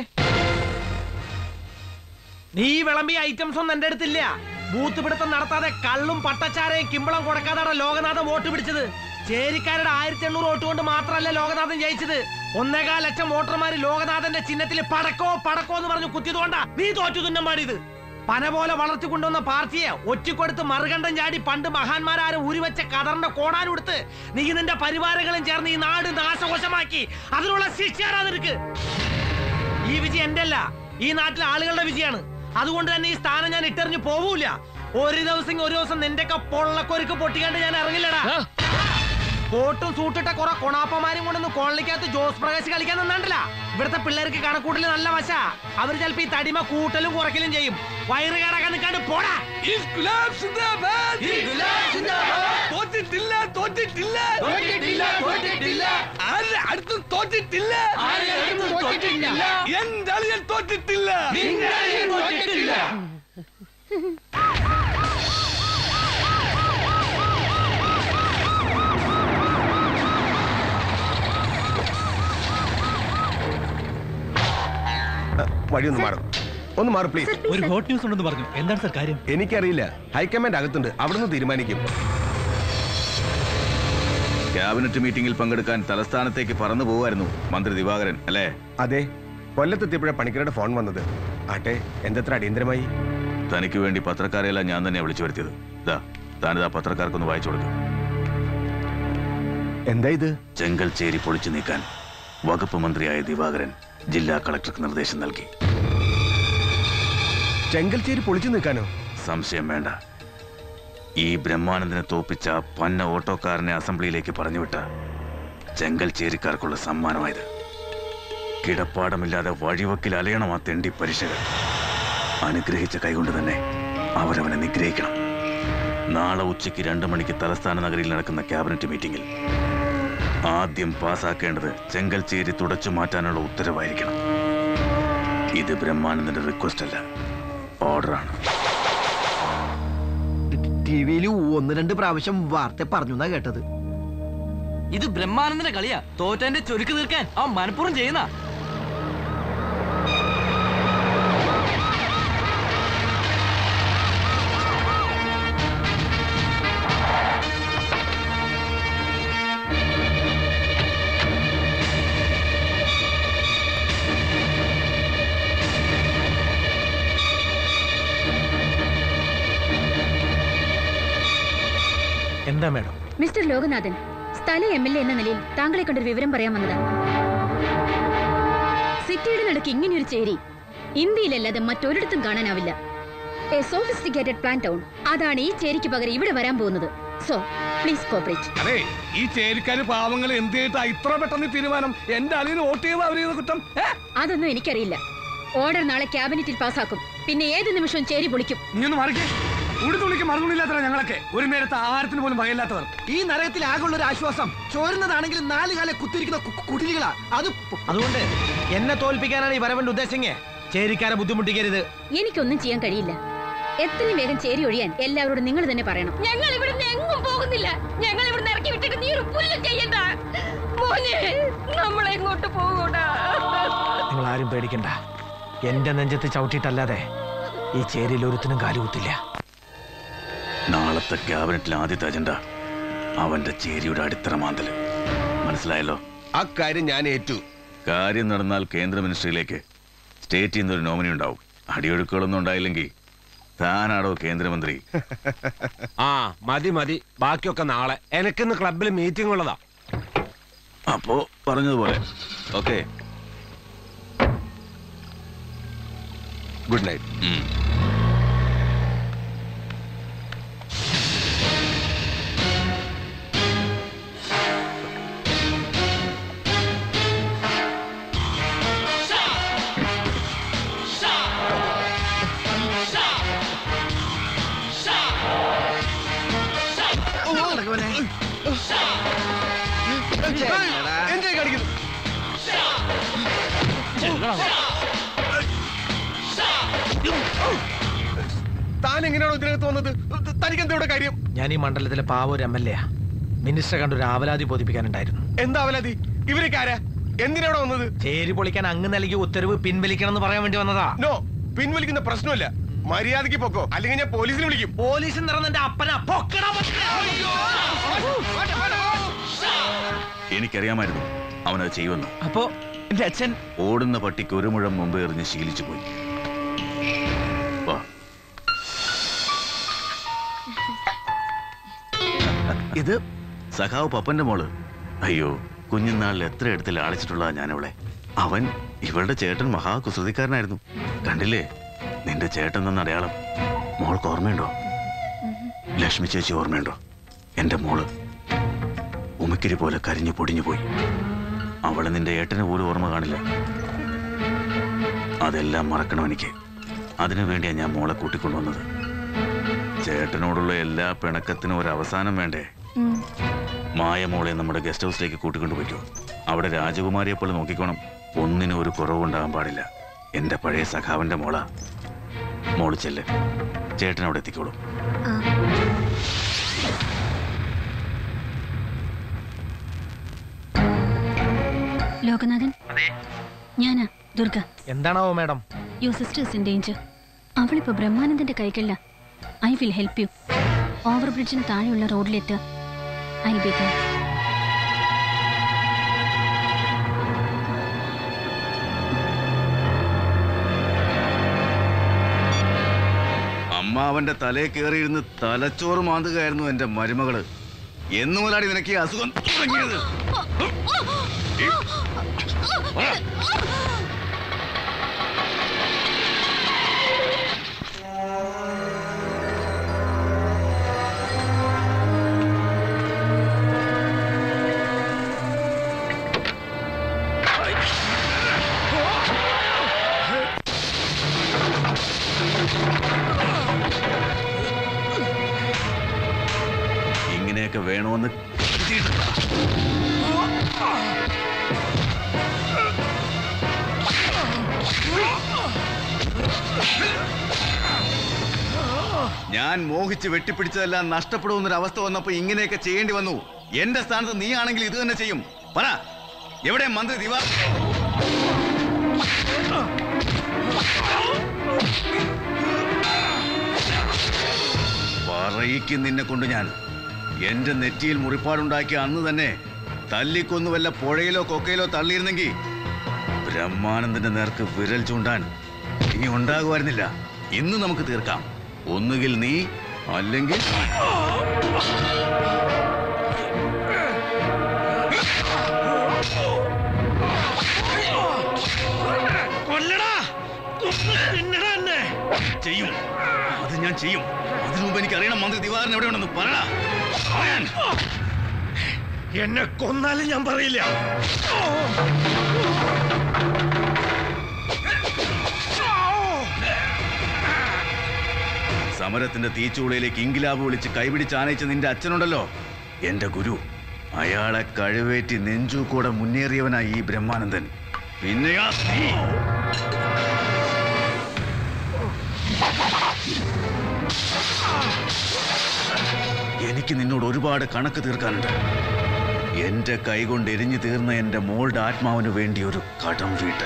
നീ വിളമ്പിയ ഐറ്റംസ് ഒന്നും എന്റെ അടുത്തില്ല. ബൂത്ത് പിടുത്തം നടത്താതെ കള്ളും പട്ടച്ചാരയും കിമ്പളം കൊടുക്കാതെ ലോകനാഥൻ വോട്ട് പിടിച്ചത്. ചേരിക്കാരുടെ 1800 വോട്ട് കൊണ്ട് മാത്രമല്ല ലോകനാഥൻ ജയിച്ചത്. 1.25 ലക്ഷം വോട്ടർമാര് ലോകനാഥന്റെ ചിഹ്നത്തിൽ പടക്കോ എന്ന് പറഞ്ഞു കുത്തിയതുകൊണ്ടാ നീ തോറ്റു തുന്നം പാടിയത്. പന പോലെ വളർത്തിക്കൊണ്ടുവന്ന പാർട്ടിയെ ഒറ്റക്കൊടുത്ത് മറുകണ്ഠം ചാടി പണ്ട് മഹാന്മാരും ഉരുവച്ച കതറിന്റെ കോടാനുടുത്ത് നീ നിന്റെ പരിവാരങ്ങളും ചേർന്ന് ഈ നാട് നാശകോശമാക്കി. അതിനുള്ള ശിക്ഷയാണ് നിനക്ക്. ഈ വിജയം എന്റെ അല്ല, ഈ നാട്ടിലെ ആളുകളുടെ വിജയമാണ്. അതുകൊണ്ട് തന്നെ ഈ സ്ഥാനം ഞാൻ ഇട്ടെറിഞ്ഞു പോവൂല. ഒരു ദിവസം നിന്റെയൊക്കെ പൊള്ളക്കൊരുക്ക് പൊട്ടിക്കാണ്ട് ഞാൻ ഇറങ്ങില്ലടാ. കോട്ടും സൂട്ടിട്ട കുറെ കൊണാപ്പമാരും കൊണ്ടൊന്ന് കോളനിക്കകത്ത് ജോസ് പ്രകാശ് കളിക്കാൻ നിന്നാണ്ടല്ല. ഇവിടുത്തെ പിള്ളേർക്ക് കണക്കൂട്ടല് നല്ല വശ. അവർ ചിലപ്പോ ഈ തടിമ കൂട്ടലും കുറയ്ക്കലും ചെയ്യും. വയറ് കേടാക്കാൻ നിൽക്കാണ്ട് പോടാ. വഴിയൊന്ന് മാറും. ഒന്ന് മാറും പ്ലീസ്. ഒരു ഹോട്ട് ന്യൂസ് ഉണ്ടെന്ന് പറഞ്ഞു. എന്താണ് സർ കാര്യം? എനിക്കറിയില്ല. ഹൈക്കമാൻഡ് അകത്തുണ്ട്, അവിടുന്ന് തീരുമാനിക്കും. ക്യാബിനറ്റ് മീറ്റിംഗിൽ പങ്കെടുക്കാൻ തലസ്ഥാനത്തേക്ക് പറന്നു പോവായിരുന്നു മന്ത്രി ദിവാകരൻ അല്ലേ? അതെ, കൊല്ലത്തെത്തിയപ്പോഴാണ് പണിക്കരുടെ ഫോൺ വന്നത്. ആട്ടെ, എന്തെത്ര അടിയന്തരമായി? തനിക്ക് വേണ്ടി പത്രക്കാരെല്ലാം ഞാൻ തന്നെ വിളിച്ചു വരുത്തിയത്. താനിതാ പത്രക്കാർക്കൊന്ന് വായിച്ചു കൊടുക്കും. എന്താ ഇത്? ചെങ്കൽച്ചേരി പൊളിച്ചു നീക്കാൻ വകുപ്പ് മന്ത്രിയായ ദിവാകരൻ ജില്ലാ കളക്ടർക്ക് നിർദ്ദേശം നൽകി. ചെങ്കൽച്ചേരി പൊളിച്ചു നീക്കാനോ? സംശയം വേണ്ട. ഈ ബ്രഹ്മാനന്ദനെ തോപ്പിച്ച പന്ന ഓട്ടോക്കാരനെ അസംബ്ലിയിലേക്ക് പറഞ്ഞുവിട്ട ചെങ്കൽച്ചേരിക്കാർക്കുള്ള സമ്മാനമായത്. കിടപ്പാടമില്ലാതെ വഴിവക്കിൽ അലയണം ആ തെണ്ടി പരിശകൾ. അനുഗ്രഹിച്ച കൈകൊണ്ട് തന്നെ അവരവനെ നിഗ്രഹിക്കണം. നാളെ ഉച്ചയ്ക്ക് 2 മണിക്ക് തലസ്ഥാന നഗരിയിൽ നടക്കുന്ന ക്യാബിനറ്റ് മീറ്റിംഗിൽ ആദ്യം പാസ്സാക്കേണ്ടത് ചെങ്കൽച്ചേരി തുടച്ചു മാറ്റാനുള്ള ഉത്തരവായിരിക്കണം. ഇത് ബ്രഹ്മാനന്ദന്റെ റിക്വസ്റ്റ് അല്ല, ഓർഡറാണ്. ടിവിയിൽ 1-2 പ്രാവശ്യം വാർത്ത പറഞ്ഞു എന്നാ കേട്ടത്. ഇത് ബ്രഹ്മാനന്ദന്റെ കളിയാ. തോറ്റന്റെ ചുരുക്ക് തീർക്കാൻ അവൻ മനഃപൂർവ്വം ചെയ്യുന്ന. എന്താ മേഡം? മിസ്റ്റർ ലോകനാഥൻ, സ്ഥല MLA എന്ന നിലയിൽ താങ്കളെ കണ്ടൊരു വിവരം പറയാൻ വന്നതാണ്. സിറ്റിയുടെ നടക്ക് ഇങ്ങനെയൊരു ചേരി ഇന്ത്യയിലല്ലാതെ മറ്റൊരിടത്തും കാണാനാവില്ല. A sophisticated plan town. അതാണ് ഈ ചേരിക്ക് പകരം ഇവിടെ വരാൻ പോകുന്നത്. So please cooperate. അതെ, ഈ ചേരിക്കാര് പാവങ്ങൾ എന്ത് ചെയ്തിട്ടാ ഇത്ര പെട്ടെന്ന് തീരുമാനം? എന്റെ അളിയന് വോട്ട് ചെയ്ത് അവർ ചെയ്ത കുറ്റം. അതൊന്നും എനിക്കറിയില്ല. ഓർഡർ നാളെ ക്യാബിനറ്റിൽ പാസ്സാക്കും. പിന്നെ ഏത് നിമിഷവും ചേരി പൊളിക്കും. നീ ഒന്ന് മറിക്കേ. ഉടുതുള്ളിക്ക് മറുതുള്ളില്ലാത്തവരാ ഞങ്ങളൊക്കെ. ഒരു നേരത്തെ ആഹാരത്തിന് പോലും വകയില്ലാത്തവർ. ഈ നരകത്തിൽ ആകുള്ള ഒരു ആശ്വാസം ചോരുന്നതാണെങ്കിൽ 4 കാലം കുത്തിരിക്കുന്ന കുടിലുകളാ. അതുകൊണ്ട് എന്നെ തോൽപ്പിക്കാനാണ് ഈ വരവന്റെ ഉദ്ദേശം. ചേരിക്കാരെ ബുദ്ധിമുട്ടിക്കരുത്. എനിക്കൊന്നും ചെയ്യാൻ കഴിയില്ല. എത്രയും വേഗം ചേരി ഒഴിയാൻ എല്ലാവരോടും നിങ്ങൾ തന്നെ പറയണം. ഞങ്ങൾ ഇവിടുന്ന് എങ്ങും പോകുന്നില്ല. ഞങ്ങൾ ഇവിടുന്ന് ഇറക്കി വിട്ടിട്ട് നീ ഒരു പുല്ലും ചെയ്യണ്ട മോനെ. നമ്മളെ എങ്ങോട്ട് പോകൂടാ. നിങ്ങൾ ആരും പേടിക്കണ്ട. എന്റെ നെഞ്ചത്ത് ചവിട്ടിയിട്ടല്ലാതെ ഈ ചേരിയിൽ ഒരുത്തിനും കാലുകുത്തില്ല. നാളത്തെ ക്യാബിനറ്റിലെ ആദ്യത്തെ അജണ്ട അവന്റെ ചേരിയുടെ അടിത്തറ മാന്തല്. മനസ്സിലായല്ലോ? ആ കാര്യം ഞാൻ ഏറ്റു. കാര്യം നടന്നാൽ കേന്ദ്ര മിനിസ്ട്രിയിലേക്ക് സ്റ്റേറ്റിൽ നിന്നൊരു നോമിനി ഉണ്ടാവും. അടിയൊഴുക്കുകളൊന്നും ഉണ്ടായില്ലെങ്കിൽ താനാടോ കേന്ദ്രമന്ത്രി. ആ മതി മതി, ബാക്കിയൊക്കെ നാളെ. എനിക്കിന്ന് ക്ലബിൽ മീറ്റിംഗ് ഉള്ളതാ. അപ്പോ പറഞ്ഞതുപോലെ ഓക്കെ. Good night. എന്തേ കാണിക്കുന്നു? താൻ എങ്ങനെയാണോ ഇതിനകത്ത് വന്നത്? തനിക്ക് എന്താ ഇവിടെ കാര്യം? ഞാൻ ഈ മണ്ഡലത്തിലെ പാവ ഒരു MLA. മിനിസ്റ്ററെ കണ്ടൊരു ആവലാതി ബോധിപ്പിക്കാനുണ്ടായിരുന്നു. എന്താ ആവലാതി? ഇവരൊക്കെ ആരാ? എന്തിനാ വന്നത്? ചേരി പൊളിക്കാൻ അങ്ങ് നൽകിയ ഉത്തരവ് പിൻവലിക്കണം എന്ന് പറയാൻ വേണ്ടി വന്നതാ. നോ, പിൻവലിക്കുന്ന പ്രശ്നമല്ല. മര്യാദക്ക് പൊക്കോ, അല്ലെങ്കിൽ ഞാൻ പോലീസിനെ വിളിക്കും. പോലീസിൽ നിറഞ്ഞ അപ്പന എനിക്കറിയാമായിരുന്നു അവനത് ചെയ്യുമെന്ന്. അപ്പോ എന്റെ അച്ഛൻ ഓടുന്ന പട്ടിക്ക് ഒരു മുഴം മുമ്പ് എറിഞ്ഞ് ശീലിച്ചു പോയി. ഇത് സഖാവ് പപ്പന്റെ മോള്. അയ്യോ, കുഞ്ഞുനാളിൽ എത്ര എടുത്ത് ലാളിച്ചിട്ടുള്ളതാ ഞാനവളെ. അവൻ ഇവളുടെ ചേട്ടൻ മഹാകുസൃതിക്കാരനായിരുന്നു. കണ്ടില്ലേ നിന്റെ ചേട്ടൻ തന്ന അടയാളം? മോൾക്ക് ഓർമ്മയുണ്ടോ? ലക്ഷ്മി ചേച്ചി ഓർമ്മയുണ്ടോ? എന്റെ മോള് ഉമിക്കിരി പോലെ കരിഞ്ഞു പൊടിഞ്ഞു പോയി. അവളെ നിന്റെ ഏട്ടന് പോലും ഓർമ്മ കാണില്ല. അതെല്ലാം മറക്കണം എനിക്ക്. അതിനു വേണ്ടിയാ ഞാൻ മോളെ കൂട്ടിക്കൊണ്ടുവന്നത്. ചേട്ടനോടുള്ള എല്ലാ പിണക്കത്തിനും ഒരു അവസാനം വേണ്ടേ? മായ മോളെ നമ്മുടെ ഗസ്റ്റ് ഹൗസിലേക്ക് കൂട്ടിക്കൊണ്ടുപോയിക്കോ. അവിടെ രാജകുമാരിയെ പോലെ നോക്കിക്കോണം. ഒന്നിനും ഒരു കുറവുണ്ടാകാൻ പാടില്ല. എന്റെ പഴയ സഖാവിന്റെ മോളാ. മോള് ചെല്ല്, ചേട്ടൻ അവിടെ എത്തിക്കോളും. ലോകനാഥൻ, ഞാനാ ദുർഗ. എന്താണാവോ madam? Your sister is in danger. അവളിപ്പോ ബ്രഹ്മാനന്ദന്റെ കൈകളില. I will help you. Over ബ്രിഡ്ജിന് താഴെയുള്ള റോഡിലെത്തുക. I will be there. അമ്മാവന്റെ തലേ കയറിയിരുന്ന് തലച്ചോറ് മാന്തുകയായിരുന്നു എന്റെ മരുമകള്. എന്നുമുതലാടി നിനക്ക് ഈ അസുഖം തുടങ്ങിയത്? ഇങ്ങനെയൊക്കെ വേണമെന്ന് ഞാൻ മോഹിച്ച് വെട്ടിപ്പിടിച്ചതെല്ലാം നഷ്ടപ്പെടുമെന്നൊരവസ്ഥ വന്നപ്പോ ഇങ്ങനെയൊക്കെ ചെയ്യേണ്ടി വന്നു. എന്റെ സ്ഥാനത്ത് നീ ആണെങ്കിൽ ഇത് തന്നെ ചെയ്യും. പറ, എവിടെ മന്ത്രി ദിവാ? പറയിക്കും നിന്നെ കൊണ്ട് ഞാൻ. എന്റെ നെറ്റിയിൽ മുറിപ്പാടുണ്ടാക്കിയ അന്ന് തന്നെ തല്ലിക്കൊന്നു വല്ല പുഴയിലോ കൊക്കയിലോ തള്ളിയിരുന്നെങ്കിൽ ബ്രഹ്മാനന്ദന്റെ നേർക്ക് വിരൽ ചൂണ്ടാൻ ഇനി ഉണ്ടാകുമായിരുന്നില്ല. ഇന്ന് നമുക്ക് തീർക്കാം. ഒന്നുകിൽ നീ, അല്ലെങ്കിൽ ചെയ്യും. അത് ഞാൻ ചെയ്യും. അതിനു മുമ്പ് എനിക്ക് അറിയണം മന്ത്രി ദിവാകരൻ എവിടെയുണ്ടെന്ന്. പറയടാ. എന്നെ കൊന്നാലും ഞാൻ പറയില്ല. സമരത്തിന്റെ തീച്ചൂളയിലേക്ക് ഇംഗിലാബ് വിളിച്ച് കൈപിടിച്ച് ആനയിച്ച നിന്റെ അച്ഛനുണ്ടല്ലോ, എന്റെ ഗുരു. അയാളെ കഴിവേറ്റി നെഞ്ചൂക്കൂടെ മുന്നേറിയവനായി ഈ ബ്രഹ്മാനന്ദൻ. പിന്നെ എനിക്ക് നിന്നോട് ഒരുപാട് കണക്ക് തീർക്കാനുണ്ട്. എന്റെ കൈകൊണ്ട് എരിഞ്ഞു തീർന്ന എന്റെ മോളുടെ ആത്മാവിന് വേണ്ടി ഒരു കടം വീട്ട്.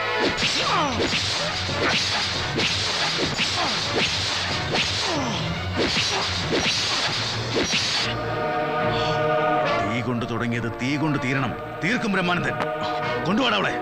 തീ കൊണ്ട് തുടങ്ങിയത് തീ കൊണ്ട് തീരണം. തീർക്കും ബ്രഹ്മാനന്ദൻ. കൊണ്ടുപോടാ അവളെ.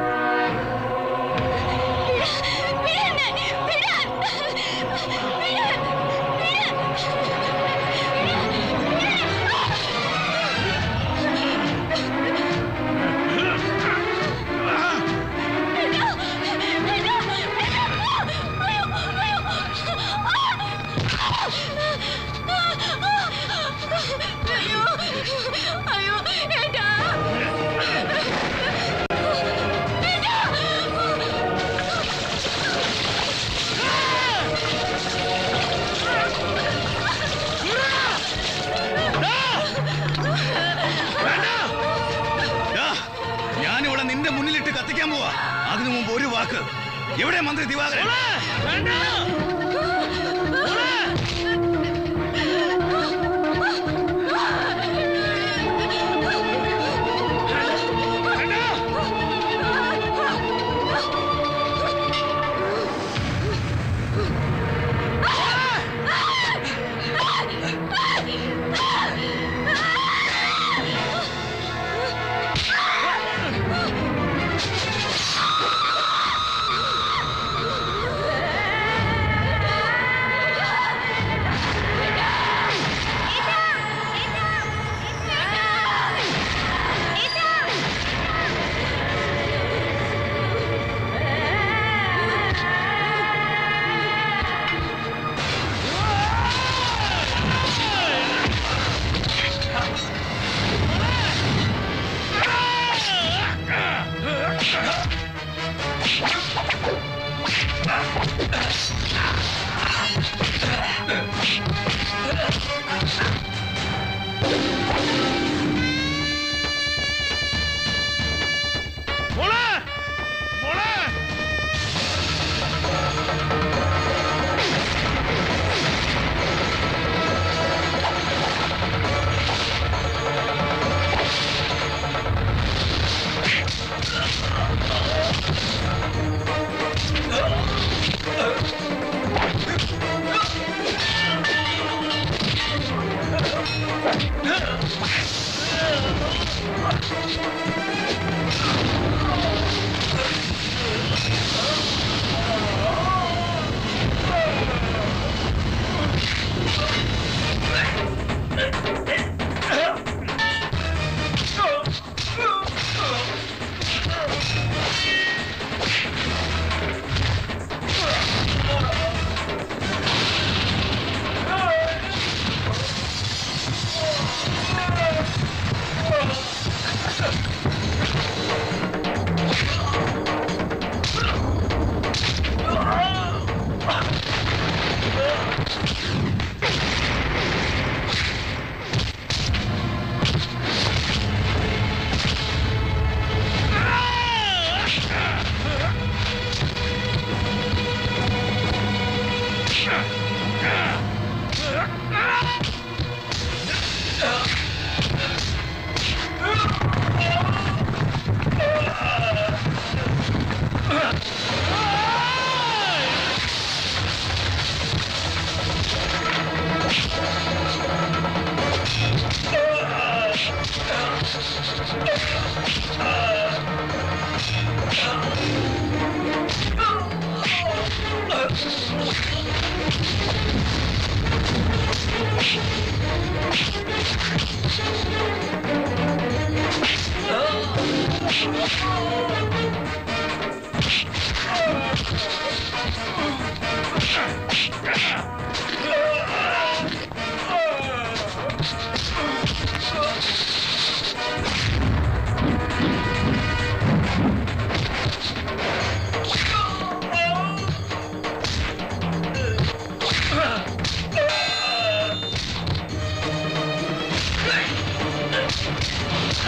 ഞാനിവിടെ നിന്റെ മുന്നിലിട്ട് കത്തിക്കാൻ പോവാ. അതിനു മുമ്പ് ഒരു വാക്ക്. എവിടെ മന്ത്രി ദിവാകരൻ?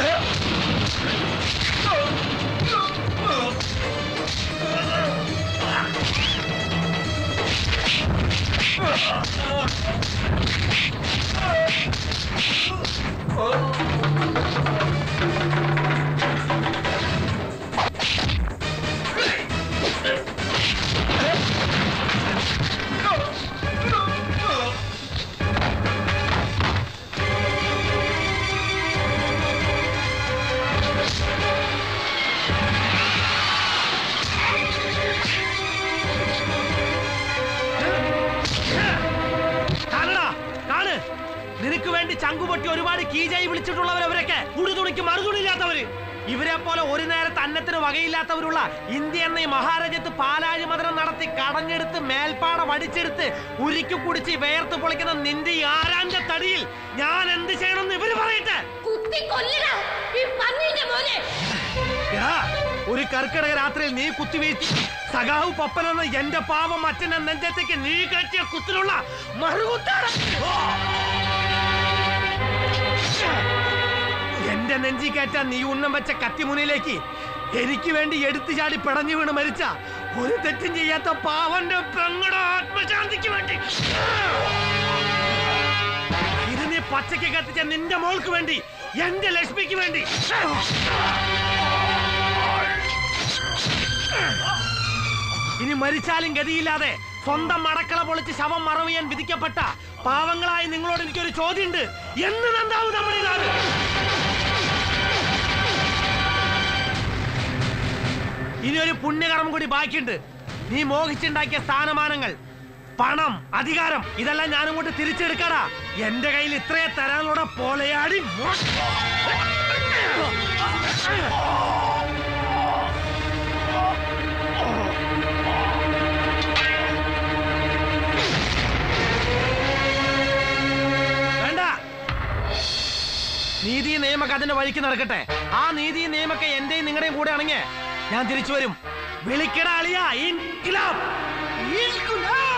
നിനക്ക് വേണ്ടി ചങ്കുപൊട്ടി ഒരുപാട് കീജായി വിളിച്ചിട്ടുള്ളവരവരൊക്കെ ഉടുതുണിക്ക് മറുതുണില്ലാത്തവര്. ഇവരെ പോലെ ഒരു നേരത്തെ അന്നത്തിന് വകയില്ലാത്തവരുള്ള ഇന്ത്യ എന്ന ഈ മഹാരാജ്യത്ത് പാലാഴി മതനം നടത്തി കടഞ്ഞെടുത്ത് മേൽപ്പാട വടിച്ചെടുത്ത് ഉരുക്കി കുടിച്ച് വേർത്ത് പൊളിക്കുന്ന നിന്റെ ഈ ആരാന്റെ തടിയിൽ ഞാൻ എന്ത് ചെയ്യണമെന്ന് ഇവര് പറയട്ടെ. ഒരു കർക്കിടക രാത്രിയിൽ നീ കുത്തിവീഴ്ത്തി സഖാവ് പപ്പനെന്ന് എന്റെ പാവം അച്ഛനെ നെഞ്ചത്തേക്ക് നീ കെട്ടിയ കുത്തിലുള്ള മറുകുത്താണ്. എന്റെ നെഞ്ചി കയറ്റാൻ നീ ഉന്നം വെച്ച കത്തിമുനയിലേക്ക് എനിക്ക് വേണ്ടി എടുത്തു ചാടി പിടഞ്ഞു വീണ് മരിച്ച ഒരു തെറ്റും ചെയ്യാത്ത പാവന്റെ പെങ്ങളുടെ ആത്മശാന്തിക്ക് വേണ്ടി ഇത് നീ പച്ചയ്ക്ക് കത്തിച്ച നിന്റെ മോൾക്ക് വേണ്ടി, എന്റെ ലക്ഷ്മിക്ക് വേണ്ടി. ഇനി മരിച്ചാലും ഗതിയില്ലാതെ സ്വന്തം അടക്കള പൊളിച്ച് ശവം മറവ് ചെയ്യാൻ വിധിക്കപ്പെട്ട പാവങ്ങളായി നിങ്ങളോട് എനിക്കൊരു ചോദ്യമുണ്ട്. എന്ന് നന്ദാവും നമ്മുടെ നാട്? ഇനി ഒരു പുണ്യകർമ്മം കൂടി ബാക്കിയുണ്ട്. നീ മോഹിച്ചുണ്ടാക്കിയ സ്ഥാനമാനങ്ങൾ, പണം, അധികാരം ഇതെല്ലാം ഞാനിങ്ങോട്ട് തിരിച്ചെടുക്കടാ. എന്റെ കയ്യിൽ ഇത്രയെ തരാനുള്ള പോലെയാടി വേണ്ട. നീതി നിയമൊക്കെ അതിന്റെ വഴിക്ക് നടക്കട്ടെ. ആ നീതി നിയമൊക്കെ എന്റെയും നിങ്ങളുടെയും കൂടെ ആണെങ്കിൽ ഞാൻ തിരിച്ചു വരും. വിളിക്കട അളിയ. ഇൻക്ലാബ്. ഇൻക്ലാബ്.